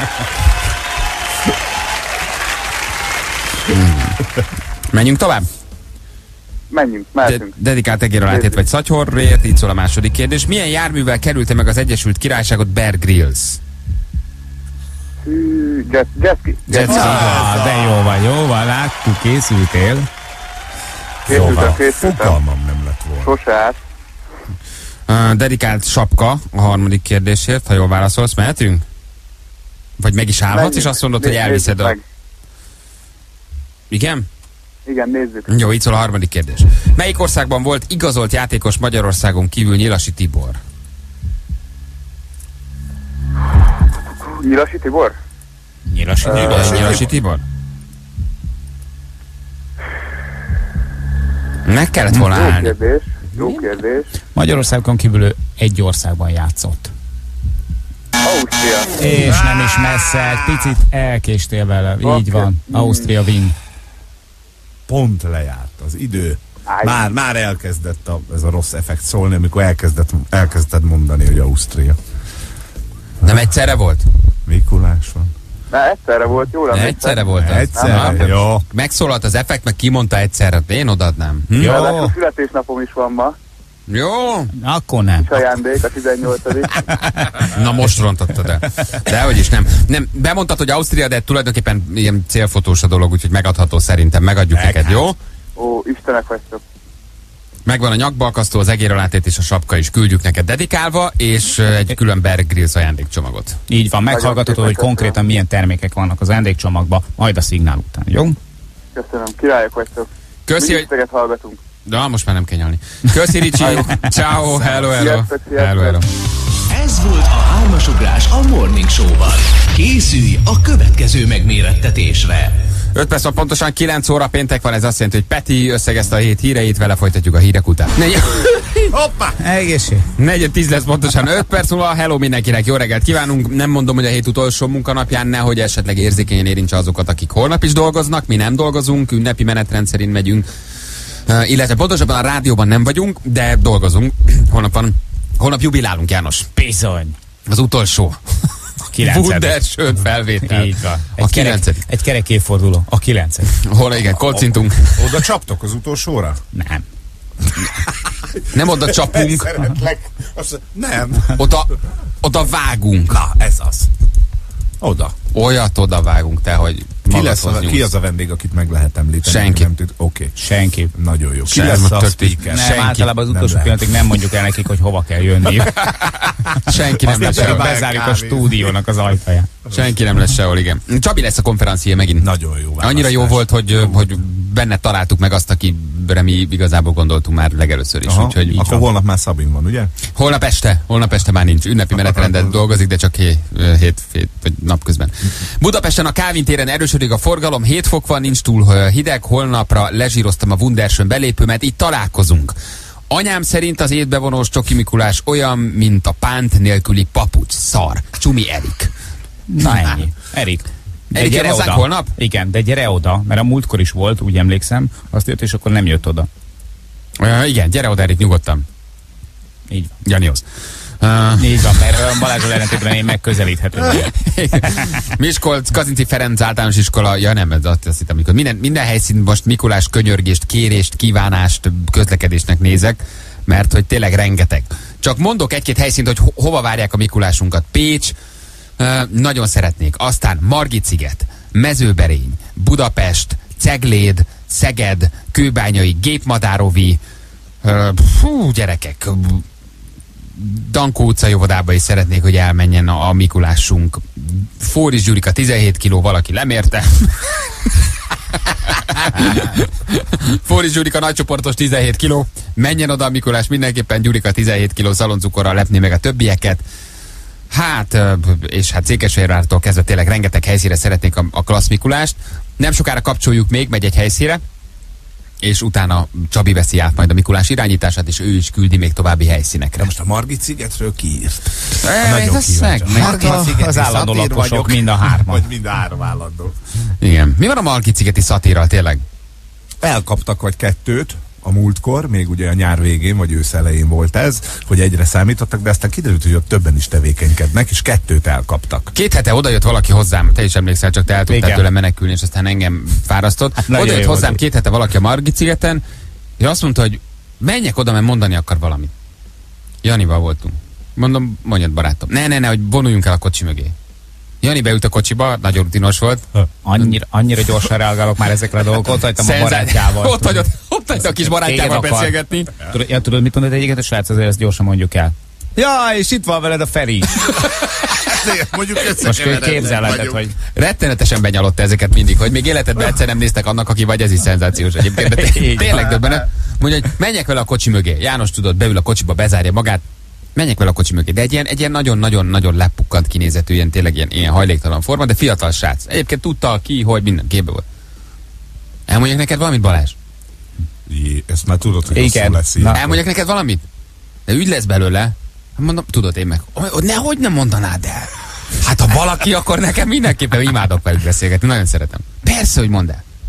Menjünk tovább? Mehetünk. Dedikált egér alátét vagy szatyorért, így szól a második kérdés. Milyen járművel kerülte meg az Egyesült Királyságot Bear Grylls? Jetski. De jó van, láttuk, készültél. Készültem. Fogalmam nem lett volna. Sose át. Dedikált sapka a harmadik kérdésért, ha jól válaszolsz, mehetünk? Vagy meg is állhatsz, és azt mondod, hogy elviszed a... Igen? Igen, nézzük. Jó, így szól a harmadik kérdés. Melyik országban volt igazolt játékos Magyarországon kívül Nyilasi Tibor? Nyilasi Tibor? Nyilasi Tibor? Meg kellett volna állni. Jó kérdés. Magyarországon kívül ő egy országban játszott. Ausztria. És nem is messze, picit elkéstél vele. Így van. Ausztria win. pont lejárt az idő. Már elkezdett ez a rossz effekt szólni, amikor elkezdted mondani, hogy Ausztria. Nem egyszerre volt? Mikulás van. Na, egyszerre volt, jól emlékszem. Egyszerre volt az. Egyszerre, jó. Megszólalt az effekt, meg kimondta egyszerre. Én odaadnám. Jó. A születésnapom is van ma. Jó. Akkor nem. És ajándék a 18. Na most rontottad el. Dehogy is nem. Bemondtad, hogy Ausztria, de tulajdonképpen ilyen célfotós a dolog, úgyhogy megadható szerintem. Megadjuk neked, jó? Ó, Istenek vagytok. Megvan a nyakbalkasztó, az egéralátét és a sapka is, küldjük neked dedikálva, és egy külön Bear Grylls ajándékcsomagot. Így van, meghallgathatod, hogy konkrétan milyen termékek vannak az ajándékcsomagban, majd a szignál után, jó? Köszönöm, királyok vagytok. Köszi, hogy... hallgatunk. De most már nem kell nyalni. Köszi, Ricsi. Ciao, hello. Ez volt a 3-as ugrás a Morning Show-val. Készülj a következő megmérettetésre. 5 perc van pontosan, 9 óra, péntek van, ez azt jelenti, hogy Peti összegezte a hét híreit, vele folytatjuk a hírek után. Hoppá! Egészség! 4:10 lesz pontosan, 5 perc múlva. Hello mindenkinek, jó reggelt kívánunk. Nem mondom, hogy a hét utolsó munkanapján nehogy esetleg érzékenyen érintse azokat, akik holnap is dolgoznak, mi nem dolgozunk, ünnepi menetrend szerint megyünk. Illetve pontosabban a rádióban nem vagyunk, de dolgozunk. Holnap jubilálunk, János. Bizony. Az utolsó. Wunderschön felvétel. Így van. Egy kerek évforduló. A 9. Hol, igen, kocintunk. Oda csaptok az utolsóra? Nem. Nem oda csapunk. Nem. Oda vágunk. Na, ez az. Oda. Olyat oda vágunk, te, hogy ki az a vendég, akit meg lehet említeni? Senki. Oké. Senki. Nagyon jó. Ki lesz a speaker? Nem, általában az utolsó pillanatig nem mondjuk el nekik, hogy hova kell jönni. Senki nem lesz sehol. Bezárjuk a stúdiónak az ajtaját. Senki nem lesz sehol, igen. Csabi lesz a konferencia megint. Nagyon jó választás. Annyira jó volt, hogy benne találtuk meg azt, akire mi igazából gondoltunk már legelőször is. Úgyhogy akkor holnap már Szabin van, ugye? Holnap este már nincs. Ünnepi menetrendet dolgozik, de csak hét vagy napközben. Budapesten a Kálvin téren erősödik a forgalom, 7 fok van, nincs túl hideg, holnapra lezsíroztam a Wunderschön belépőmet, itt találkozunk. Anyám szerint az étbevonós Csoki Mikulás olyan, mint a pánt nélküli papucs, szar. Csumi Erik. Na ennyi. Erik. Erik, gyere oda. Holnap? Igen, de gyere oda, mert a múltkor is volt, úgy emlékszem, azt jött, és akkor nem jött oda. Igen, gyere oda, Erik, nyugodtan. Így. Janihoz. Így van, mert Balázsról ellentétben én megközelíthető. Miskolc, Kazinci Ferenc általános iskola, ja nem, azt hittem, amikor minden helyszín most Mikulás könyörgést, kérést, kívánást, közlekedésnek nézek, mert hogy tényleg rengeteg. Csak mondok egy-két helyszínt, hogy hova várják a Mikulásunkat. Pécs, nagyon szeretnék. Aztán Margit-sziget, Mezőberény, Budapest, Cegléd, Szeged, Kőbányai, Gépmadárovi, gyerekek, Dankó utcai óvodába is szeretnék, hogy elmenjen a Mikulásunk. Fóris Gyurika 17 kiló, valaki lemérte. Fóris Gyurika nagycsoportos 17 kiló. Menjen oda a Mikulás, mindenképpen Gyurika 17 kiló szaloncukorral lepni meg a többieket. És Székesfehérvártól kezdve tényleg rengeteg helyszínre szeretnék a klassz Mikulást. Nem sokára kapcsoljuk még, megy egy helyszínre, és utána Csabi veszi át majd a Mikulás irányítását, és ő is küldi még további helyszínekre. De most a Margit-szigetről kiírt? Az állandó laposok, mind a hárman. Vagy mind a három állandó. Igen. Mi van a Margit-szigeti szatírral tényleg? Elkaptak vagy kettőt a múltkor, még ugye a nyár végén, vagy ősz elején volt ez, hogy egyre számítottak, de aztán kiderült, hogy ott többen is tevékenykednek, és 2 elkaptak. 2 hete odajött valaki hozzám, te is emlékszel, csak te el tudtál tőle menekülni, és aztán engem fárasztott. Odajött hozzám 2 hete valaki a Margit-szigeten, és azt mondta, hogy menjek oda, mert mondani akar valamit. Janival voltunk. Mondom, mondjad barátom. Ne, hogy vonuljunk el a kocsi mögé. Jani beült a kocsiba, nagyon rutinos volt. Annyira gyorsan reagálok már ezekre a dolgokra. Ott hagytam a barátjával. Ott hagyta a kis barátjával beszélgetni. Tudod, mit mondod egyiket a srác, azért ezt gyorsan mondjuk el. Ja, és itt van veled a Feri. Most képzelheted, hogy... Rettenetesen benyalotta ezeket mindig, hogy még életedben egyszer nem néztek annak, aki vagy, ez is szenzációs egyébként. De tényleg döbbenet. Mondja, hogy menjek vele a kocsi mögé. János, tudod, beül a kocsiba, bezárja magát. Menjek vele a kocsi mögé. De egy ilyen nagyon-nagyon lepukkant kinézetű, ilyen tényleg ilyen hajléktalan forma, de fiatal srác. Egyébként tudta ki, hogy minden képbe volt. Elmondjak neked valamit, Balázs? Ezt már tudod, hogy rosszul lesz így. Elmondjak neked valamit? De ügy lesz belőle. Mondom, tudod, én meg. Nehogy nem mondanád el. Hát ha valaki, akkor nekem mindenképpen imádok velük beszélgetni. Nagyon szeretem. Persze, hogy mondd el.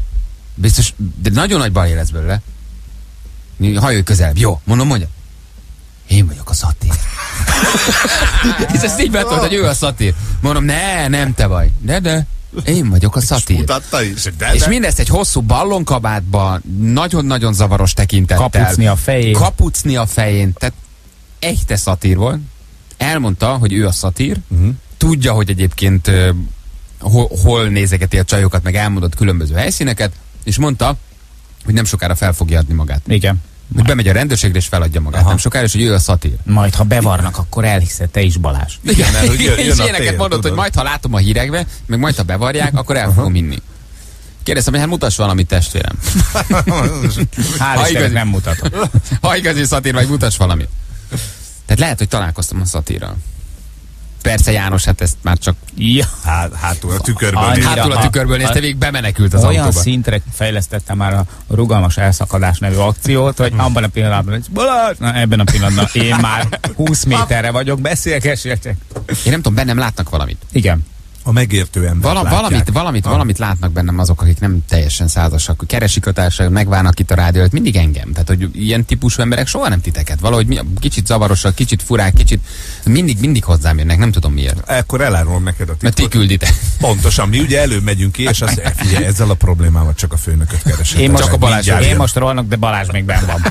Biztos, de nagyon nagy baj lesz belőle. Hajolj közelebb. Jó, mondja. Én vagyok a szatír. És ezt így betolt, hogy ő a szatír. Mondom, nem te vagy. De. Én vagyok a szatír. Mutatta is. És mindezt egy hosszú ballonkabátban, nagyon-nagyon zavaros tekintettel. Kapucni a fején. Tehát echte szatír volt. Elmondta, hogy ő a szatír. Tudja, hogy egyébként hol nézegeti a csajokat, meg elmondott különböző helyszíneket, és mondta, hogy nem sokára fel fogja adni magát. Igen. Hogy bemegy a rendőrségre és feladja magát. Nem sokára, és hogy ő a szatír. Majd, ha bevarnak, akkor elhiszed te is, Balázs. Igen, mert és ilyeneket mondott, hogy majd, ha látom a hírekbe, meg majd, ha bevarják, akkor el fogom hinni. Kérdeztem, hogy hát mutass valamit, testvérem. Hál' Istennek nem mutatom. Ha igazi szatír vagy, mutass valamit. Tehát lehet, hogy találkoztam a szatírral. Persze, János, hát ezt már csak... Ja. Hátul a tükörből Hátul a tükörből nézte, végig bemenekült az olyan autóba. Olyan szintre fejlesztettem már a rugalmas elszakadás nevű akciót, hogy abban a pillanatban, hogy Balázs, na ebben a pillanatban én már 20 méterre vagyok, beszélgessetek. Én nem tudom, bennem látnak valamit. Igen. A megértő ember valamit látnak bennem azok, akik nem teljesen százasak. Keresik a társaság, megválnak itt a rádió előtt, mindig engem. Tehát, hogy ilyen típusú emberek soha nem titeket. Valahogy kicsit zavarosak, kicsit furák, kicsit mindig hozzám jönnek, nem tudom miért. Akkor elárulom neked a titkot. Mert ti külditek. Pontosan, mi ugye előbb megyünk ki, és figyelj, ezzel a problémával csak a főnököt keresem. Én most rohanok, de Balázs még benn van.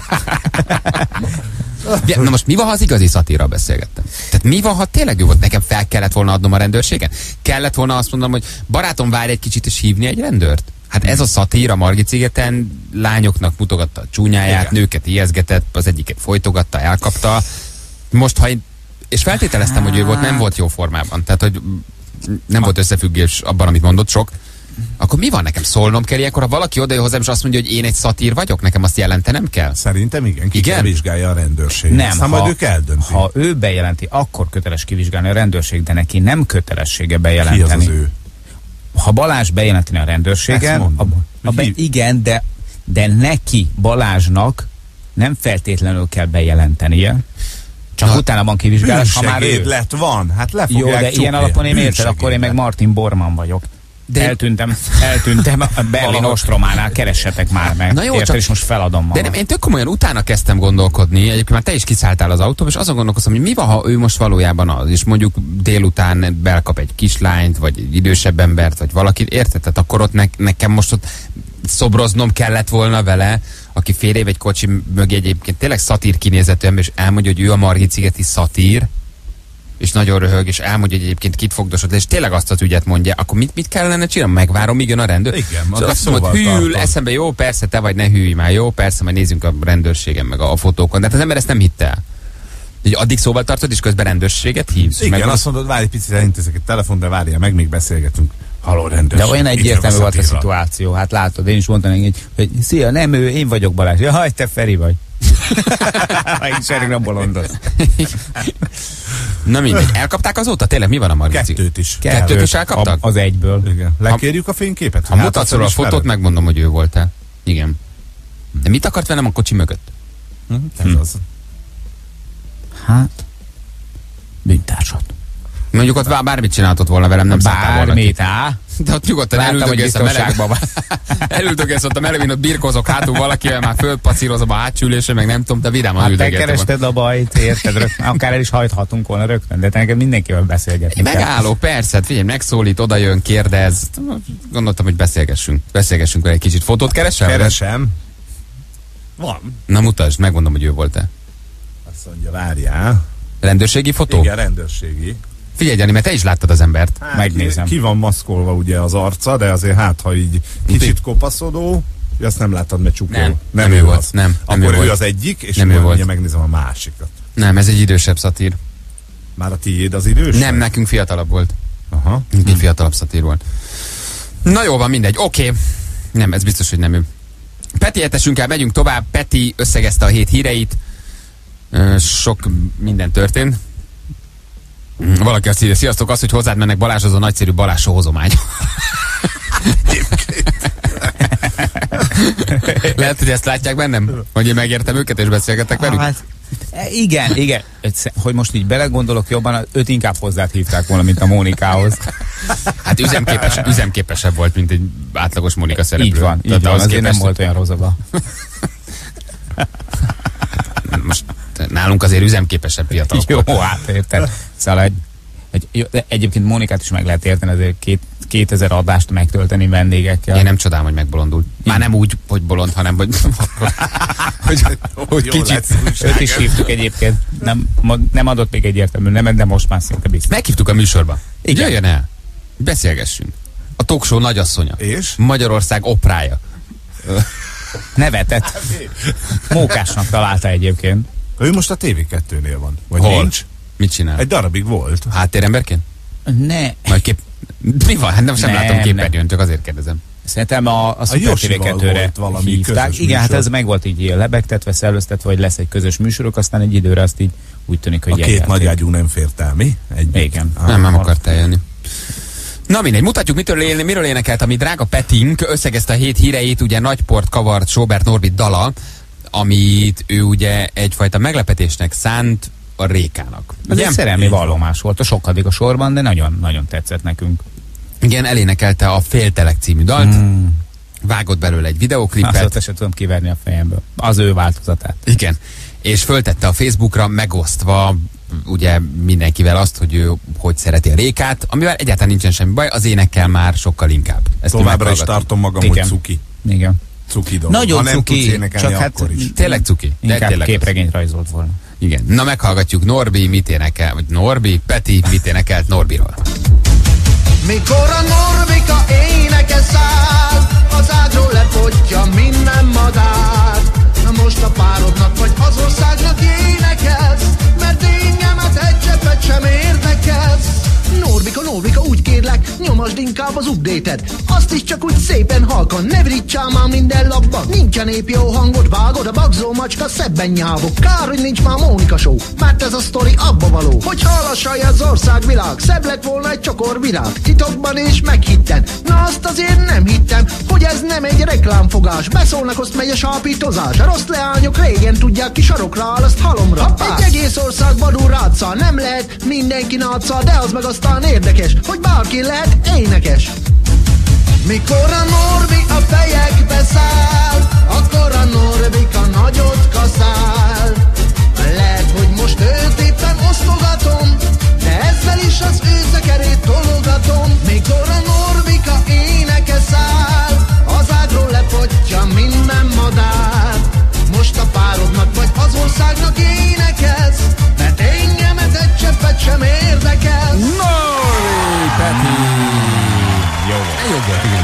Na most mi van, ha az igazi szatírral beszélgettem? Tehát mi van, ha tényleg jó volt? Nekem fel kellett volna adnom a rendőrségen? Kellett volna azt mondanom, hogy barátom, várj egy kicsit és hívni egy rendőrt? Hát ez a szatír a Margit-szigeten lányoknak mutogatta a csúnyáját, igen. Nőket ijeszgetett, az egyiket folytogatta, elkapta. Most, ha én... És feltételeztem, hogy ő volt, nem volt jó formában. Tehát, hogy nem volt összefüggés abban, amit mondott sok. Akkor mi van, nekem szólnom kell ilyenkor, ha valaki odajön hozzám, és azt mondja, hogy én egy szatír vagyok, nekem azt jelentenem kell? Szerintem igen, ki kell vizsgálja a rendőrség. Nem, majd ők eldöntik. Ha ő bejelenti, akkor köteles kivizsgálni a rendőrség, de neki nem kötelessége bejelenteni. Ki az ő? Ha Balázs bejelenteni a rendőrségen, igen, de neki, Balázsnak nem feltétlenül kell bejelentenie. Csak utána van kivizsgálás, ha már ő... lett van, hát le fogják Jó, de ilyen alapon én érted, akkor én meg Martin Bormann vagyok. De eltűntem a Berlin ostrománál, keressetek már meg. Na jó, érted, és most feladom magam. De én tök komolyan utána kezdtem gondolkodni, egyébként már te is kiszálltál az autóba, és azon gondolkoztam, hogy mi van, ha ő most valójában az, és mondjuk délután belkap egy kislányt, vagy egy idősebb embert, vagy valakit, érted? Tehát akkor ott nekem most ott szobroznom kellett volna vele, aki fél év egy kocsi mögé egyébként tényleg szatír kinézetű ember, és elmondja, hogy ő a Margit-szigeti szatír, és nagyon röhög, és elmondja, hogy egyébként kit fogdosod, és tényleg azt az ügyet mondja, akkor mit kellene csinálni? Megvárom, míg jön a rendőr? Igen, szóval azt mondom, hogy hűl, eszembe, jó, persze, te vagy, ne hűlj már, jó, persze, majd nézzünk a rendőrségen, meg a fotókon. De hát az ember ezt nem hitte el. Így addig szóval tartod, és közben rendőrséget hívsz. Igen, azt mondod, várj egy picit, elintézek egy telefon, de várjál meg, még beszélgetünk. Halló, rendőrség. De olyan egyértelmű volt a szituáció. Hát látod, én is mondtam neki, hogy szia, nem ő, én vagyok Balázs. Jaj, te Feri vagy. Én sereg a bolondoz. Na mindegy, elkapták azóta? Tényleg mi van a Margit? Kettőt is elkaptak? Az egyből. Igen. Lekérjük a fényképet? Ha mutatsz róla a fotót, megmondom, hogy ő voltál. Igen. De mit akart velem a kocsi mögött? Ez az. Hát, bűntársat. Mondjuk ott bármit csináltott volna velem, nem szálltál volna ki. De ott nyugodtan elüldögész ott a melegén, ott birkozok hátul valakivel, már földpacírozom a hátsülésre, meg nem tudom, de vidáman üldögéltem. Hát te kerested a bajt, érted? Akár el is hajthatunk volna rögtön, de te neked mindenkivel beszélgetni. Megállok, persze, figyelj, megszólít, odajön, kérdez. Gondoltam, hogy beszélgessünk vele egy kicsit. Fotót keresel? Keresem. Van. Na mutasd, megmondom, hogy ő volt-e. Azt mondja, várjál. Rendőrségi fotó? Igen, rendőrségi. Figyelj, Jani, mert te is láttad az embert. Hát, megnézem. Ki van maszkolva ugye az arca, de azért hát, ha így kicsit kopaszodó, azt nem láttad, mert csukol. Nem ő volt. Nem akkor ő ő volt. az egyik, és nem ő volt. Megnézem a másikat. Nem, ez egy idősebb szatír. Már a tiéd az idős? Nem, nekünk fiatalabb volt. Aha. Egy fiatalabb szatír volt. Na jó van, mindegy. Oké. Nem, ez biztos, hogy nem ő. Peti hetesünkkel megyünk tovább. Peti összegezte a hét híreit. Sok minden történt. Valaki azt írja, sziasztok, az, hogy hozzád mennek Balázs, az a nagyszerű Balázs hozomány. Lehet, hogy ezt látják bennem? Hogy én megértem őket és beszélgetek velük? Hát, Igen. Hogy most így belegondolok jobban, őt inkább hozzád hívták volna, mint a Mónikához. Hát üzemképesebb volt, mint egy átlagos Mónika szereplő. Így van, azért nem volt olyan rozaba. Most nálunk azért üzemképesebb fiatalok. Jó, hát érted. Szóval egyébként Mónikát is meg lehet érteni, azért 2000 adást megtölteni vendégekkel. Én nem csodálom, hogy megbolondult. Már nem úgy, hogy bolond, hanem hogy kicsit. Őt is hívtuk egyébként. Nem adott még egyértelmű nemet, de most már szinte biztos. Meghívtuk a műsorba. Igen. Jöjjön el. Beszélgessünk. A talk show nagyasszonya. És? Magyarország oprája. Nevetett. Mókásnak találta egyébként. Ő most a TV2-nél van. Vagy hol? Nincs? Mit csinál? Egy darabig volt. Háttéremberként? Ne. Majd mi van? Hát nem sem látom képernyőn, csak azért kérdezem. Szerintem a Super TV2-re hívták. Igen, hát ez meg volt így lebegtetve, szellőztetve, hogy lesz egy közös műsorok, aztán egy időre azt így úgy tűnik, hogy a két nagy ágyú nem fért el, mi? Igen. Nem akart eljönni. Na mindegy, mutatjuk, miről énekelt a mi drága Petink, összegezte a hét híreit, ugye nagyport kavart Sobert Norbit dala, amit ő ugye egyfajta meglepetésnek szánt a Rékának. Ez egy szerelmi vallomás volt, a sokadik a sorban, de nagyon tetszett nekünk. Igen, elénekelte a Féltelek című dalt, vágott belőle egy videóklipet. Azt se tudom kiverni a fejemből. Az ő változatát. Igen, és föltette a Facebookra, megosztva ugye mindenkivel azt, hogy ő hogy szereti a Rékát, amivel egyáltalán nincsen semmi baj, az énekkel már sokkal inkább. Ezt továbbra is tartom magam, igen. Hogy cuki. Igen. Cuki dolog. Nagyon ha cuki, nem tudsz csak hát akkor is. Tényleg cuki. Inkább képregényt rajzolt volna. Igen. Na meghallgatjuk Norbi mit énekel, vagy Norbi, Peti mit énekelt Norbiról. Mikor a Norbika éneke száll, az ágyról lefogyja minden madár. Na most a párodnak vagy az országnak énekelsz, mert éngemet egy cseppet sem érdekelsz. Norbika, úgy kérlek, nyomasd inkább az update-et. Azt is csak úgy szépen halkan, ne virítsál már minden labban. Nincsen épp jó hangod, vágod a bagzó macska, szebben nyávok. Kár, hogy nincs már Mónika show, mert ez a sztori abba való, hogy hallassalja az országvilág, szebb lett volna egy csokor virág. Titokban és meghitten, na azt azért nem hittem, hogy ez nem egy reklámfogás. Beszólnak, azt megy a sápítozás, a rossz leányok régen tudják ki sarokra áll, azt halomra. Egy egész ország vadul ráccal, nem lehet mindenki náccal, de az meg aztán érdekes, hogy bárki lehet énekes. Mikor a Norbi a fejekbe száll, akkor a Norbika nagyot kaszál. Lehet, hogy most őt éppen osztogatom, de ezzel is az ő szekerét tologatom. Mikor a Norbika éneke száll, az ágról lefogyja minden madár. Most a párodnak vagy az országnak énekelsz, mert engemet egy cseppet sem érdekel. Peti! Jó volt, igen.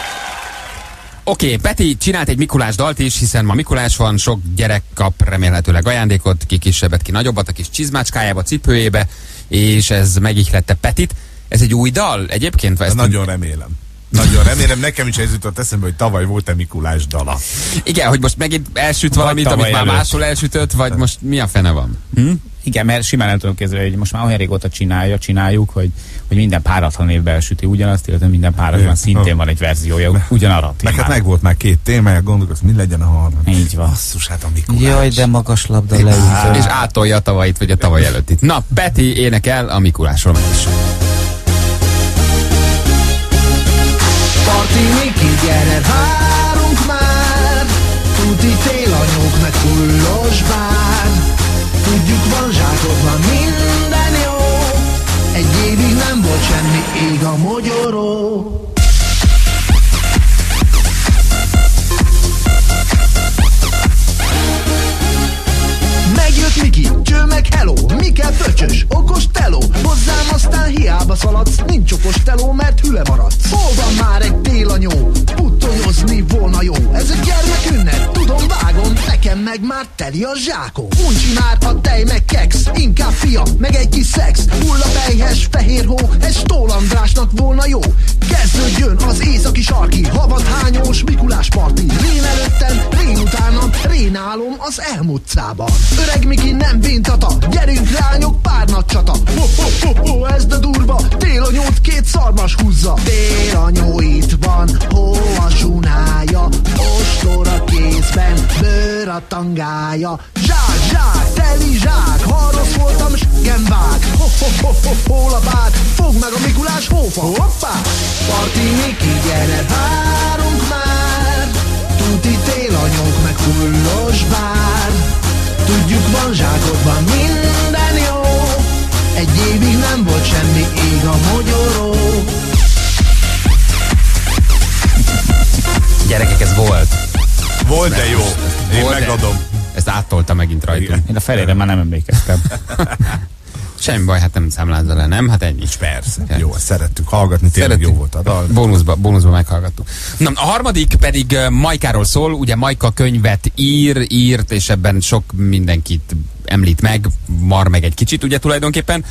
Oké, Peti csinált egy Mikulás dalt is, hiszen ma Mikulás van, sok gyerek kap remélhetőleg ajándékot, ki kisebbet, ki nagyobbat, a kis csizmácskájába, cipőjébe, és ez megihlette Petit. Ez egy új dal egyébként? Nagyon remélem. Nagyon remélem, nekem is ez jutott eszembe, hogy tavaly volt-e Mikulás dala. Igen, hogy most megint elsüt valamit, amit már máshol elsütött, vagy most mi a fene van? Igen, mert simán nem tudom képzelni, hogy most már olyan régóta csináljuk, hogy minden páratlan évben elsüti ugyanazt, illetve minden páratlan szintén van egy verziója ugyanarra a témára. Meg volt már 2 témája, gondolkodsz, mi legyen a harmadik. Így van. Basszus, hát a Mikulás. Jaj, de magas labda leült. És átolja a tavalyit, vagy a tavaly előttit. Na, Peti énekel a Mikulásról meg is. Parti Miki, gyere, várunk már, tuti télanyók meg fullos bár. Tudjuk, van zsákod, van minden jó, egy évig nem volt semmi, ég a mogyoró. Megjött Miki, cső meg hello, Mike pöcsös, okos teló. Hozzám aztán hiába szaladsz, nincs okos teló, mert hüle maradsz. Hol van már egy télanyó, puttonyozni volna jó. Ez egy gyermekünnep, tudom, vágom, nekem meg már teli a zsákom. Uncsi már a tej meg keksz, inkább fia, meg egy kis szex. Hullapelyhes fehér hó, ez Stól Andrásnak volna jó. Kezdődjön az északi sarki, havadhányós Mikulás parti. Rén előttem, rén utánam, rénálom az elmutcában. Öreg Miki nem bintata, gyerünk lányok, pár nagy csata. Ho, ez de durva, télanyót 2 szarmas húzza. Télanyó itt van, hó a zsunája, ostor a kézben, bőr a tangája. Zsák, zsák, teli zsák, ha rossz voltam, s***em vág. Hol a bád, fogd meg a Mikulás hófa. Hoppá! Parti gyere, várunk már. Tuti télanyók, meg hullos bár. Tudjuk, van zsákodban minden jó. Egy évig nem volt semmi, ég a mogyoró. Gyerekek, ez volt. Volt, de jó. Én megadom. Ezt áttolta megint rajtunk. Én a felére már nem emlékeztem. Semmi baj, hát nem számlázza le, nem? Hát ennyi. Persze. Jó, szerettük hallgatni, tényleg jó volt a dal. Bónuszba meghallgattuk. Na, a harmadik pedig Majkáról szól, ugye Majka könyvet írt, és ebben sok mindenkit említ meg, mar meg egy kicsit, ugye tulajdonképpen.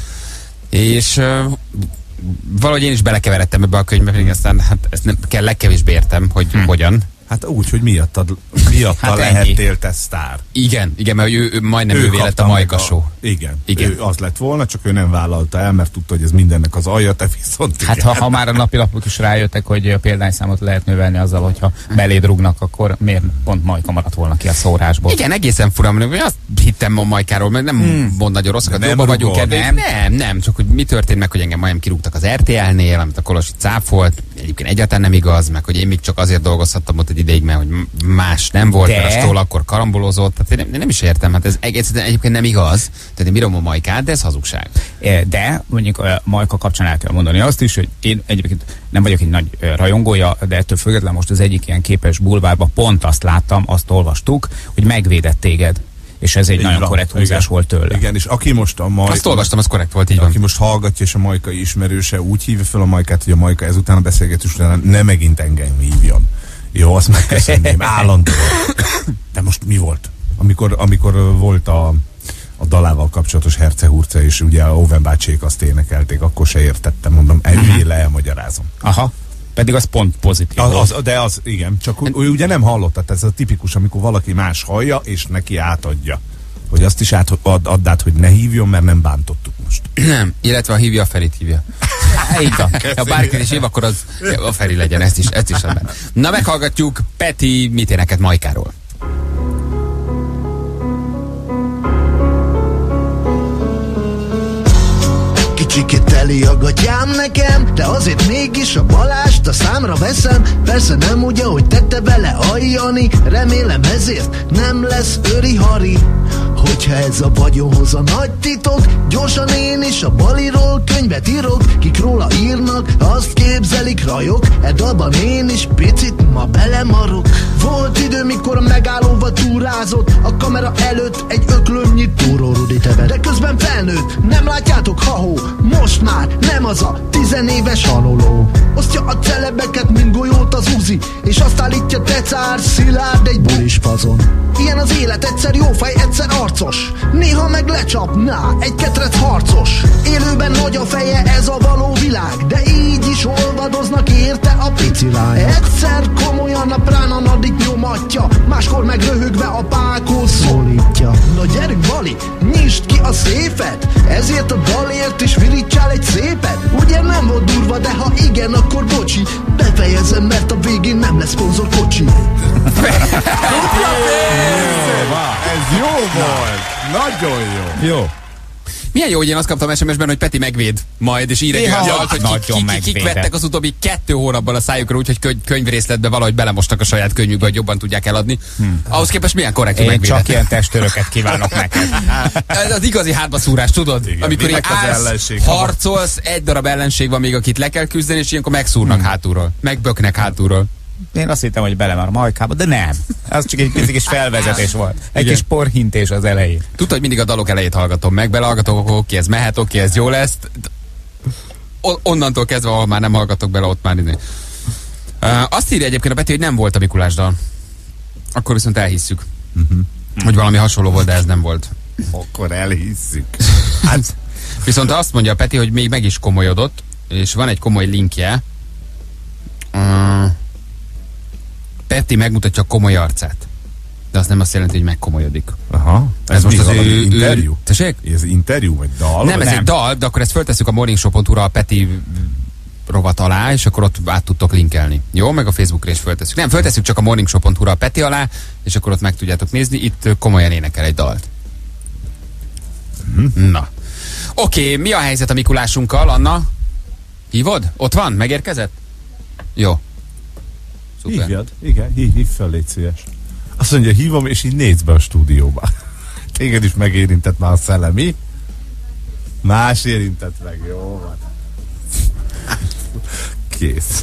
És valahogy én is belekeveredtem ebbe a könyvbe, pedig aztán hát ezt nem kell legkevésbé értem, hogy hogyan. Hát úgy, hogy miatta hát lehettél te sztár. Igen, mert ő majdnem ő lett a Majka Show. Igen, ő az lett volna, csak ő nem vállalta el, mert tudta, hogy ez mindennek az alja, te viszont hát ha már a napilapok is rájöttek, hogy a példányszámot lehet növelni azzal, hogyha beléd rugnak, akkor miért pont Majka maradt volna ki a szórásból? Igen, egészen fura, hogy azt hittem a Majkáról, mert nem mond nagyon rosszakat, jobban vagyunk kedvék. Nem, csak hogy mi történt meg, hogy engem majdnem kirúgtak az RTL-nél, amit a Kolosi cáfolt, egyébként egyáltalán nem igaz, meg hogy én még csak azért dolgozhattam ott egy ideig, mert hogy más nem volt, mert a Stoll akkor karambolozott, tehát én nem is értem, hát ez egyébként nem igaz, tehát én bírom a Majkát, de ez hazugság. De mondjuk a Majka kapcsán el kell mondani azt is, hogy én egyébként nem vagyok egy nagy rajongója, de ettől függetlenül most az egyik ilyen képes bulvárban pont azt láttam, azt olvastuk, hogy megvédett téged. És ez egy nagyon korrekt húzás volt tőle. Igen, és aki most azt olvastam, az korrekt volt, így van. Aki most hallgatja, és a Majka ismerőse, úgy hívja fel a Majkát, hogy a Majka ezután a beszélgetés után ne megint engem hívjon. Jó, azt megköszönném, állandóan. De most mi volt? Amikor volt a dalával kapcsolatos herce-hurce, és ugye a Owen bácsék azt énekelték, akkor se értettem, mondom, elmagyarázom. Aha. Pedig az pont pozitív. De az, igen, csak ő ugye nem hallotta, tehát ez a tipikus, amikor valaki más hallja, és neki átadja. Hogy azt is add át, hogy ne hívjon, mert nem bántottuk most. Nem, illetve ha hívja, a Ferit hívja. Ha bárkit is hív, akkor az a Feri legyen, ezt is ebben. Na, meghallgatjuk Peti, mit éneket Majkáról. Kicsikét teli a gatyám nekem, de azért mégis a Balást a számra veszem. Persze nem úgy, ahogy tette vele Jani, remélem ezért nem lesz öri-hari. Hogyha ez a vagyonhoz a nagy titok, gyorsan én is a Baliról könyvet írok. Kik róla írnak, azt képzelik rajok, e dalban én is picit ma belemarok. Volt idő, mikor a megállóval túrázott, a kamera előtt egy öklömnyi túrórudi tevet. De közben felnőtt, nem látjátok, ha-hó, most már nem az a 10 éves haloló. Osztja a celebeket, mint golyót az Uzi, és azt állítja Tecár Szilárd egy bulis fazon. Ilyen az élet, egyszer jó fej, egyszer arcos, néha meg lecsapná egy ketrec harcos. Élőben nagy a feje, ez a való világ, de így is olvadoznak érte a pici lány. Egyszer komolyan a pránanadik nyomatja, máskor meg röhögve a pákot szólítja. Na gyerünk Bali, nyisd ki a széfet, ezért a dalért is virítsál egy szépet. Ugye nem volt durva, de ha igen, akkor bocsi, befejezem, mert a végén nem lesz szponzor kocsi. Ez jó volt! Nagyon jó! Jó. Milyen jó, hogy én azt kaptam SMS-ben, hogy Peti megvéd majd, és ír egy olyan dalt, hogy kik vettek az utóbbi 2 hónapban a szájukra úgy, hogy könyvrészletbe valahogy belemostak a saját könyvükbe, hogy jobban tudják eladni. Ahhoz képest milyen korrekt, hogy megvédett. Én csak ilyen testőröket kívánok neked. Ez az igazi hátbaszúrás, tudod? Igen, amikor így állsz, harcolsz, egy darab ellenség van még, akit le kell küzdeni, és ilyenkor megszúrnak hátulról. Megböknek hátulról. Én azt hittem, hogy belemar a Majkába, de nem. Az csak egy kis felvezetés volt. Egy kis porhintés az elején. Tudod, hogy mindig a dalok elejét hallgatom meg, belehallgatok, oké, ez mehet, oké, ez jó lesz. Onnantól kezdve, ahol már nem hallgatok bele, ott már azt írja egyébként a Peti, hogy nem volt a Mikulás dal. Akkor viszont elhisszük. Hogy valami hasonló volt, de ez nem volt. Akkor elhisszük. Hát, viszont azt mondja a Peti, hogy még meg is komolyodott, és van egy komoly linkje. Peti megmutatja a komoly arcát. De azt nem azt jelenti, hogy megkomolyodik. Aha. Ez most az ő interjú? Tessék? Ez interjú vagy dal? Nem, ez egy dal, de akkor ezt föltesszük a morningshow.hu-ra a Peti rovat alá, és akkor ott át tudtok linkelni. Jó? Meg a Facebookra is föltesszük. Nem, föltesszük csak a morningshow.hu-ra a Peti alá, és akkor ott meg tudjátok nézni. Itt komolyan énekel egy dalt. Na. Oké, mi a helyzet a Mikulásunkkal, Anna? Hívod? Ott van? Megérkezett? Jó. Szuper. Hívjad? Igen, hív fel, légy szíves. Azt mondja, hívom, és így nézd be a stúdióba. Téged is megérintett már a szellemi. Más érintett meg, jó van. Kész.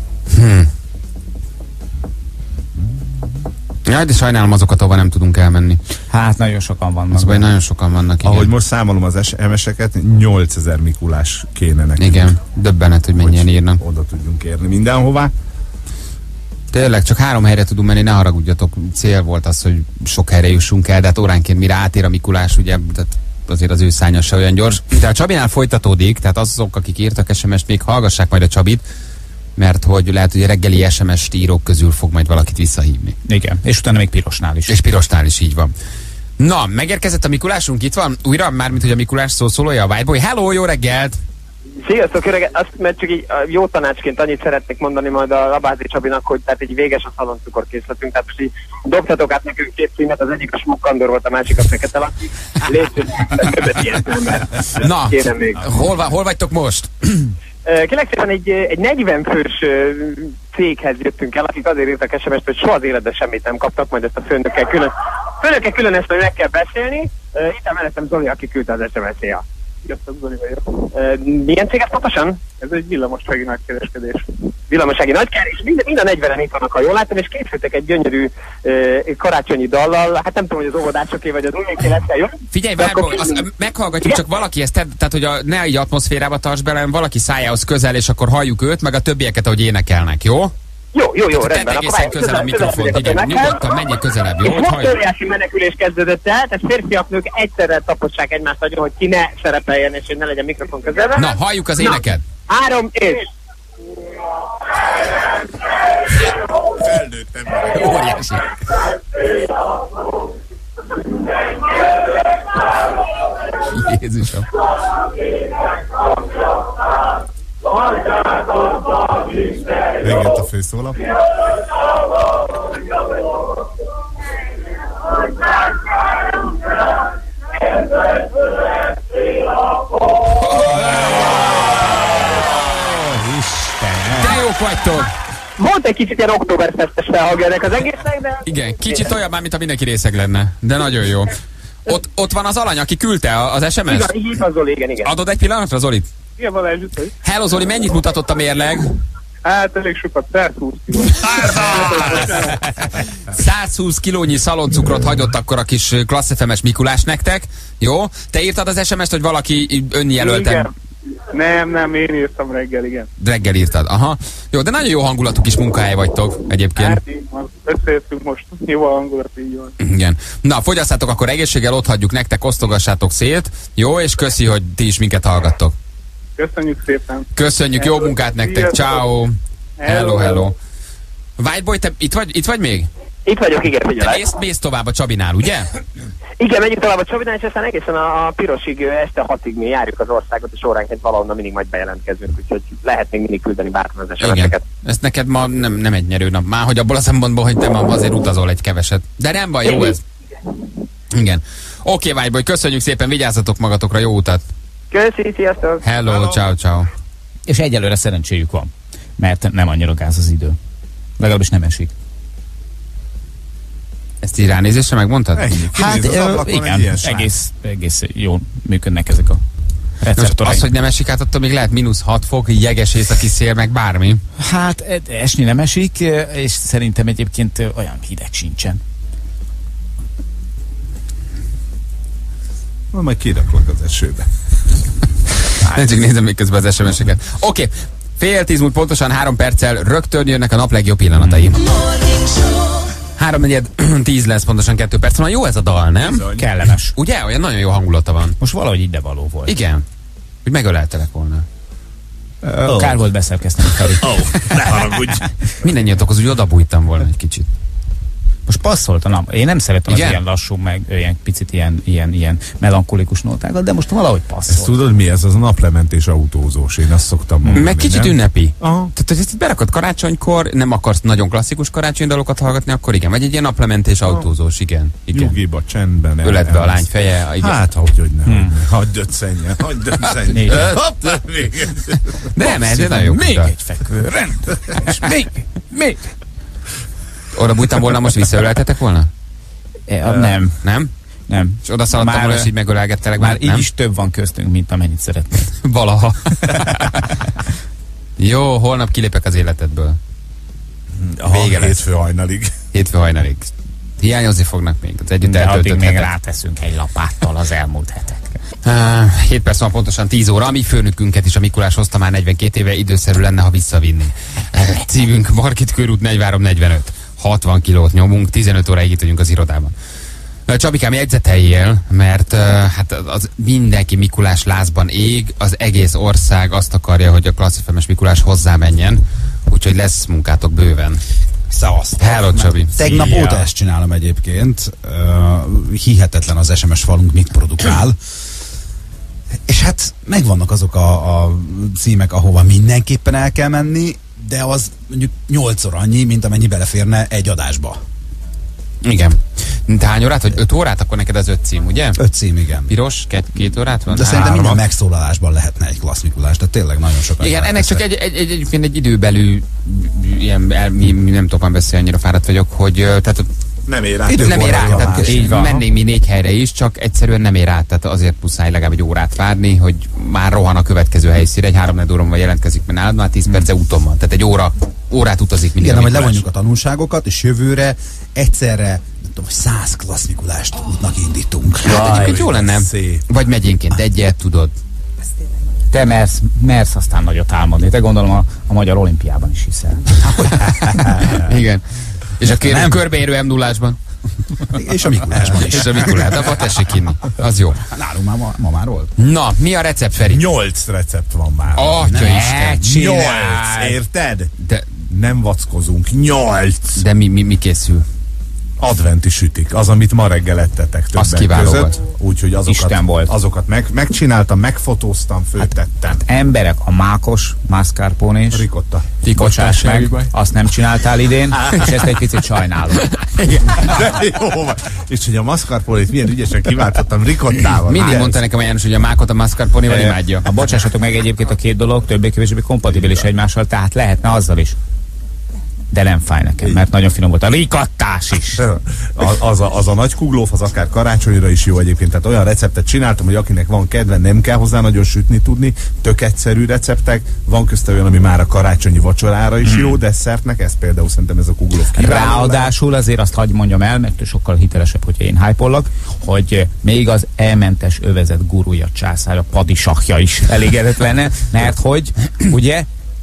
Jaj, de sajnálom azokat, ahova nem tudunk elmenni. Hát nagyon sokan vannak. Azban nagyon sokan vannak, igen. Ahogy most számolom az SMS-eket, 8000 Mikulás kéne nekünk. Igen, döbbenet, hogy mennyien írnak. Oda tudjunk érni mindenhová. Tényleg, csak 3 helyre tudunk menni, ne haragudjatok. Cél volt az, hogy sok helyre jussunk el, de hát óránként mire átér a Mikulás, ugye, tehát azért az ő szánya se olyan gyors. De a Csabinál folytatódik, tehát azok, akik írtak SMS-t, még hallgassák majd a Csabit, mert hogy lehet, hogy a reggeli SMS-t írók közül fog majd valakit visszahívni. Igen, és utána még Pirosnál is. És Pirosnál is, így van. Na, megérkezett a Mikulásunk, itt van újra, mármint hogy a Mikulás szószólója, a Whiteboy. Hello, jó reggelt! Sziasztok, öreg, azt, mert csak így jó tanácsként annyit szeretnék mondani majd a Labázi Csabinak, hogy tehát így véges a szaloncukorkészletünk, tehát most így dobtatok át nekünk 2 címet, az egyik a Smukkandor volt, a másik a Fekete Laci. Többet ilyet, mert na, kérem még. Hol vagytok most? Kérlek szépen egy 40 fős céghez jöttünk el, akik azért írtak SMS-t, hogy soha az életben semmit nem kaptak, majd ezt a főnökkel külön ezt meg kell beszélni. Itt mellettem Zoli, aki küldte az SMS-ja. Sziasztok, Zoli vagyok. Milyen céget pontosan? Ez egy villamosági nagykereskedés. Villamosági nagykereskedés, mind a 40-en itt vannak, ha jól látom, és készültek egy gyönyörű karácsonyi dallal. Hát nem tudom, hogy az óvodásoké vagy az újéké lesz, jó? Figyelj, meghallgatjuk, csak valaki ezt, tehát hogy ne így atmoszférába tarts bele, hanem valaki szájához közel, és akkor halljuk őt, meg a többieket, ahogy énekelnek, jó? Jó, rendben. Egészen közel a mikrofont, igen, nyugodtan, menjél közelebb, jó? És most óriási menekülés kezdődött el, tehát férfiak, nők egyszerre tapossák egymást nagyon, hogy ki ne szerepeljen, és hogy ne legyen mikrofon közelben. Na, halljuk az éneket. 3 és... Felnőtt ember. Óriási. Jézusom. Véget a főszólap. De jók vagytok! Volt egy kicsit ilyen októberfestes felhangja ennek az egésznek, de... Igen, kicsit olyan már, mintha mindenki részeg lenne, de nagyon jó. Ott van az alany, aki küldte az SMS-t? Igen, így van, Zoli, igen. Adod egy pillanatra, Zolit? Igen, Balázs, Hello, Zoli, mennyit mutatott a mérleg? Hát elég sokat, 120 kiló. 120 kilónyi szaloncukrot hagyott akkor a kis Klassz FM-es Mikulás nektek. Jó? Te írtad az SMS-t, hogy valaki önjelölten? Nem, én írtam reggel, igen. Reggel írtad, aha. Jó, de nagyon jó hangulatú kis munkahely vagytok egyébként. Hát így van, összejöttünk most, jó a hangulat, így van. Igen. Na, fogyasszátok akkor egészséggel, ott hagyjuk nektek, osztogassátok szét. Jó, és köszi, hogy ti is minket hallgattok. Köszönjük szépen. Köszönjük, jó munkát nektek, ciao. Hello. Whiteboy, te itt vagy még? Itt vagyok, igen, figyelj. Te mész tovább a Csabinál, ugye? Igen, megyünk tovább a Csabinál, és aztán egészen a Pirosig este 6-ig mi járjuk az országot, és óránként valahonnan mindig majd bejelentkezünk, úgyhogy lehet még mindig küldeni bármilyen az SMS-eket. Ezt neked ma nem egy nyerő nap. Már hogy abból a szempontból, hogy te ma azért utazol egy keveset. De nem baj, jó ez. Igen. Oké, Whiteboy, köszönjük szépen, vigyázzatok magatokra, jó utat. Köszi, sziasztok. Hello. Ciao. És egyelőre szerencséjük van, mert nem annyira gáz az idő. Legalábbis nem esik. Ezt így ránézésre megmondtad? Ennyi. Hát igen, egész jól működnek ezek a receptoraink. Az, hogy nem esik át, attól még lehet -6 fok, jeges északi szél, meg bármi. Hát esni nem esik, és szerintem egyébként olyan hideg sincsen. Majd kiraklak az esőbe. Nem csak nézem még közben az SMS-eket. Oké, 9:30 múlt pontosan 3 perccel rögtön jönnek a nap legjobb pillanatai. 9:40 lesz, pontosan 2 perc. Jó ez a dal, nem? Bizony. Kellemes. Ugye? Olyan nagyon jó hangulata van. Most valahogy idevaló volt. Igen. Hogy megöleltelek volna. Kár volt beszerkeszteni, Kari. Ne haragudj. Mindennyiatok az úgy odabújtam volna egy kicsit. Most passzolt a nap. Én nem szeretem az ilyen lassú, meg ilyen picit ilyen melankolikus nótákat, de most valahogy passzolt. Ezt tudod mi? Ez az a naplementés autózós. Én azt szoktam mondani. Meg kicsit nem? ünnepi. Aha. Tehát, hogy ezt berakod karácsonykor, nem akarsz nagyon klasszikus karácsonydalokat hallgatni, akkor igen. Vagy egy ilyen naplementés autózós, igen. Nyugiba, csendben. Öletve a lány feje. Igen. Hát, hogy nem. Hagyd ötszenjen, hagyd ötszenjen. Nem, ez nagyon jó. Még egy fekvő, rend. És még. Oda bújtam volna, most visszaöleltetek volna? Nem. Nem? Nem. És oda szaladtam volna, és így megölelgettelek. Már így is több van köztünk, mint amennyit szeretnél. Valaha. Jó, holnap kilépek az életedből. Vége lesz. Hétfő hajnalig. Hétfő hajnalig. Hiányozni fognak még. Az együtt eltöltött addig még ráteszünk egy lapáttal az elmúlt hetekre. 7 perc van pontosan 10 óra, ami főnökünket is a Mikulás hozta már 42 éve, időszerű lenne, ha visszavinni. Címünk Margit körút 43-45. 60 kilót nyomunk, 15 óráig itt vagyunk az irodában. Csabikám, jegyzeteljél, mert hát az mindenki Mikulás lázban ég, az egész ország azt akarja, hogy a klasszifemes Mikulás hozzá menjen, úgyhogy lesz munkátok bőven. Szavaztok. Hello, Csabi. Tegnap óta ezt csinálom egyébként. Hihetetlen az SMS falunk mit produkál. És hát megvannak azok a címek, ahova mindenképpen el kell menni, de az mondjuk 8-szor annyi, mint amennyi beleférne egy adásba. Igen. Te hány órát, vagy 5 órát? Akkor neked az 5 cím, ugye? 5 cím, igen. Piros, 2 órát van? De szerintem minden megszólalásban lehetne egy klassz Mikulás, de tényleg nagyon sokat. Igen, ennek csak egy időbelű, ilyen, mi nem tudok beszélni, annyira fáradt vagyok, hogy tehát nem ér át. Nem ér át, tehát mennénk mi 4 helyre is, csak egyszerűen nem ér át, tehát azért muszáj legalább egy órát várni, hogy már rohan a következő helyszínre, egy 3-4 óra jelentkezik, mert nálad már 10 perce úton van, tehát egy órát utazik minden. Igen, hogy levonjuk a tanulságokat, és jövőre egyszerre, nem tudom, 100 klassz Mikulást útnak indítunk. Hát egyébként jó lenne, vagy megyénként egyet, tudod. Te mersz aztán nagyot álmodni, te gondolom a Magyar Olimpiában is hiszel. Igen. És a körbeérő M0-ásban. És a Mikulásban is. És a Mikulás, abban tessék inni. Az jó. Nálunk ma már volt. Na, mi a recept, Feri? 8 recept van már. Atyaisten. 8, érted? De nem vackozunk. 8. De mi készül? Adventi sütik, az, amit ma reggel ettetek többek között. Úgyhogy azokat megcsináltam, megfotóztam, föltettem. Hát emberek, a mákos, mascarpone-s, ricotta. Bocsáss meg, azt nem csináltál idén, és ezt egy picit sajnálom. De jó van. És hogy a mascarpone-t milyen ügyesen kiváltottam ricottával. Mindig mondta nekem a János, hogy a mákot a mascarpone-val imádja. Bocsássatok meg, egyébként a két dolog többé-kevésbé kompatibilis egymással, tehát lehetne azzal is. De nem fáj nekem, mert nagyon finom volt a ricottás is. Az a nagy kuglóf, az akár karácsonyra is jó egyébként. Tehát olyan receptet csináltam, hogy akinek van kedve, nem kell hozzá nagyon sütni tudni. Tök egyszerű receptek. Van közte olyan, ami már a karácsonyi vacsorára is jó, desszertnek. Ez például szerintem ez a kuglóf kiváló. Ráadásul azért azt hadd mondjam el, mert sokkal hitelesebb, hogyha én hype-ollak, hogy még az elmentes övezet gurúja, császára, padisakja is elégedett lenne, mert hogy ugye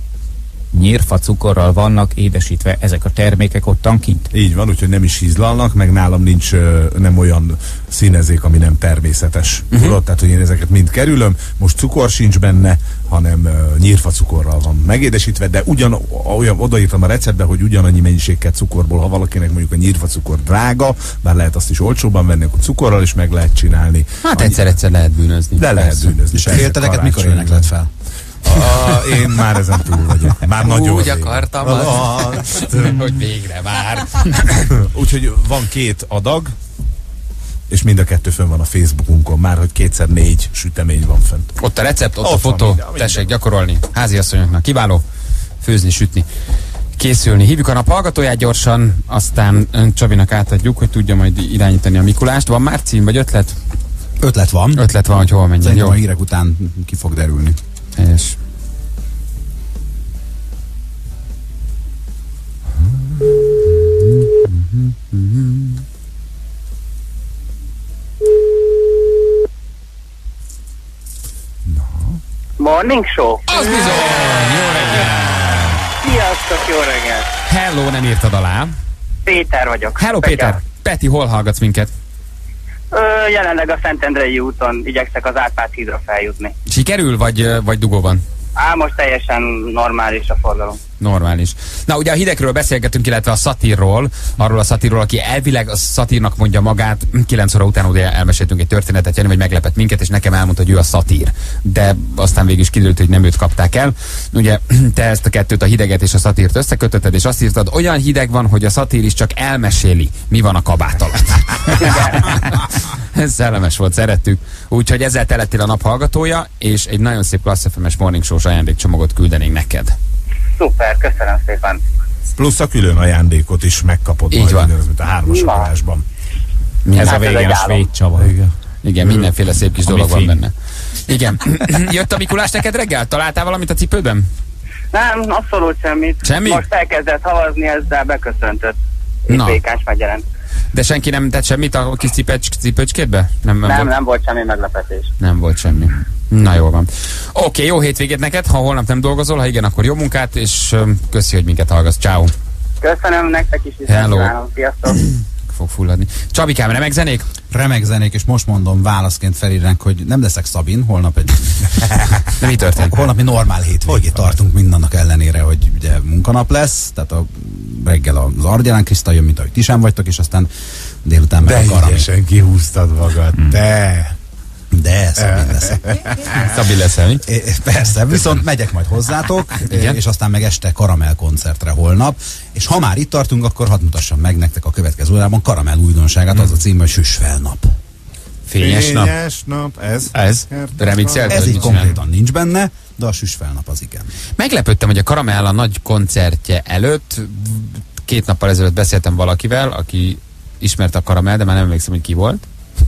nyírfa cukorral vannak édesítve ezek a termékek ottan kint. Így van, úgyhogy nem is hízlalnak, meg nálam nincs nem olyan színezék, ami nem természetes. Tudod? Tehát, hogy én ezeket mind kerülöm, most cukor sincs benne, hanem nyírfa cukorral van megédesítve, de olyan odaírtam a receptbe, hogy ugyanannyi mennyiség kell cukorból, ha valakinek mondjuk a nyírfa cukor drága, bár lehet azt is olcsóban venni, akkor cukorral is meg lehet csinálni. Hát egyszer lehet bűnözni. De lehet bűnözni. És a félteleket mikor énekled fel? Én már ezen túl vagyok. Már nagyon úgy akartam azt, hogy végre már. Úgyhogy van 2 adag, és mind a 2 fönn van a Facebookunkon már, hogy 2x4 sütemény van fent. Ott a recept, ott a fotó, minden. Tessék gyakorolni. Háziasszonyoknak kiváló főzni, sütni, készülni. Hívjuk a nap hallgatóját gyorsan, aztán Csabinak átadjuk, hogy tudja majd irányítani a Mikulást. Van már cím vagy ötlet? Ötlet van, hogy hol menjen. Szerintem a hírek után ki fog derülni. És Morning Show? Az bizony! Jó reggelt! Sziasztok, jó reggelt! Hello, nem írtad alá? Péter vagyok. Hello, Péter! Peti, hol hallgatsz minket? Jelenleg a Szentendrei úton igyekszek az Árpád hídra feljutni. Sikerül, vagy dugóban? Most teljesen normális a forgalom. Normális. Na, ugye a hidegről beszélgetünk, illetve a szatírról, arról a szatírról, aki elvileg a szatírnak mondja magát. 9 óra után ugye elmeséltünk egy történetet, Jani, vagy meglepett minket, és nekem elmondta, hogy ő a szatír. De aztán végül is kiderült, hogy nem őt kapták el. Ugye te ezt a kettőt, a hideget és a szatírt összekötötted, és azt írtad, olyan hideg van, hogy a szatír is csak elmeséli, mi van a kabát alatt. Ez szellemes volt, szerettük. Úgyhogy ezzel te lettél a nap hallgatója, és egy nagyon szép Class FM-es Morning Show-s ajándékcsomagot küldenénk neked. Szuper, köszönöm szépen. Plusz a külön ajándékot is megkapod. Így van. Mint a 3-as adásban. Ez a végén a svéd csavar. Igen, mindenféle szép kis dolog van benne. Igen. Jött a Mikulás neked reggel? Találtál valamit a cipődben? Nem, abszolút semmit. Semmi? Most elkezdett havazni, ezzel beköszöntött. Na. Békás megjelent. De senki nem tett semmit a kis cipőcskédbe? Nem volt semmi meglepetés. Nem volt semmi. Na, jól van. Oké, jó hétvégét neked, ha holnap nem dolgozol, ha igen, akkor jó munkát, és köszi, hogy minket hallgatsz. Ciao. Köszönöm nektek is. Hello. Sziasztok. Fog fulladni. Csabikám, remek zenék? Remek zenék, és most mondom válaszként Ferinek, hogy nem leszek Szabin, holnap egy... De mi történt? Holnap mi normál hétvégét tartunk mindannak ellenére, hogy ugye munkanap lesz, tehát a reggel az Argyalán Kriszta jön, mint ahogy ti sem vagytok, és aztán délután meg a Karami. De ügyesen kihúztad magad, De Szabin leszek. Szabin leszel, mi? Persze, viszont megyek majd hozzátok, és aztán meg este Karamell koncertre holnap, és ha már itt tartunk, akkor hadd mutassam meg nektek a következő órában Karamell újdonságát, az a cím, hogy Süss fel nap. Fényes nap. Ez? Remixelt? Ez így konkrétan nincs benne, de a Süss fel nap az igen. Meglepődtem, hogy a Karamell a nagy koncertje előtt 2 nappal ezelőtt beszéltem valakivel, aki ismerte a Karamell, de már nem emlékszem, hogy ki volt.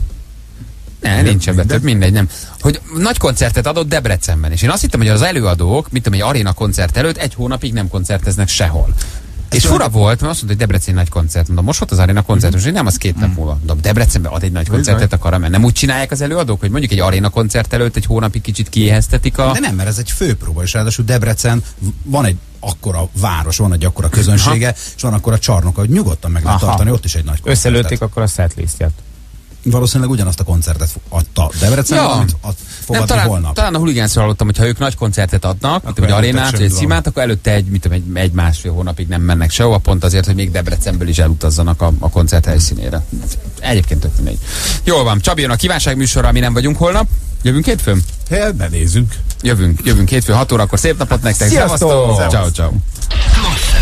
Nincs ebben több, mindegy, nem. Hogy nagy koncertet adott Debrecenben, és én azt hittem, hogy az előadók, mit tudom, egy aréna koncert előtt 1 hónapig nem koncerteznek sehol. És fura volt, mert azt mondta, hogy Debrecen nagy koncert. Mondom, most volt az aréna koncert, és nem, az 2 nap múlva. De Debrecenben ad egy nagy koncertet a Karamell. Nem úgy csinálják az előadók, hogy mondjuk egy aréna koncert előtt 1 hónapig kicsit kiéheztetik a... De nem, mert ez egy főpróba, és ráadásul Debrecen van egy akkora város, van egy akkora közönsége, és van akkora csarnoka, hogy nyugodtan meg lehet tartani, ott is egy nagy koncertet. Összelőtték akkor a setlistját. Valószínűleg ugyanazt a koncertet adta Debrecen, amit fogadni holnap. Talán a Huligánszról hallottam, hogy ha ők nagy koncertet adnak, mint egy arénát, vagy egy szimát, akkor előtte egy másfél hónapig nem mennek sehova, pont azért, hogy még Debrecenből is elutazzanak a koncert helyszínére. Egyébként tök mindegy. Jól van, Csabi jön a kívánság műsorra, mi nem vagyunk holnap. Jövünk hétfőn? Benézünk. Jövünk hétfőn 6 órakor. Szép napot nektek. Sziasztok! Ciao, ciao.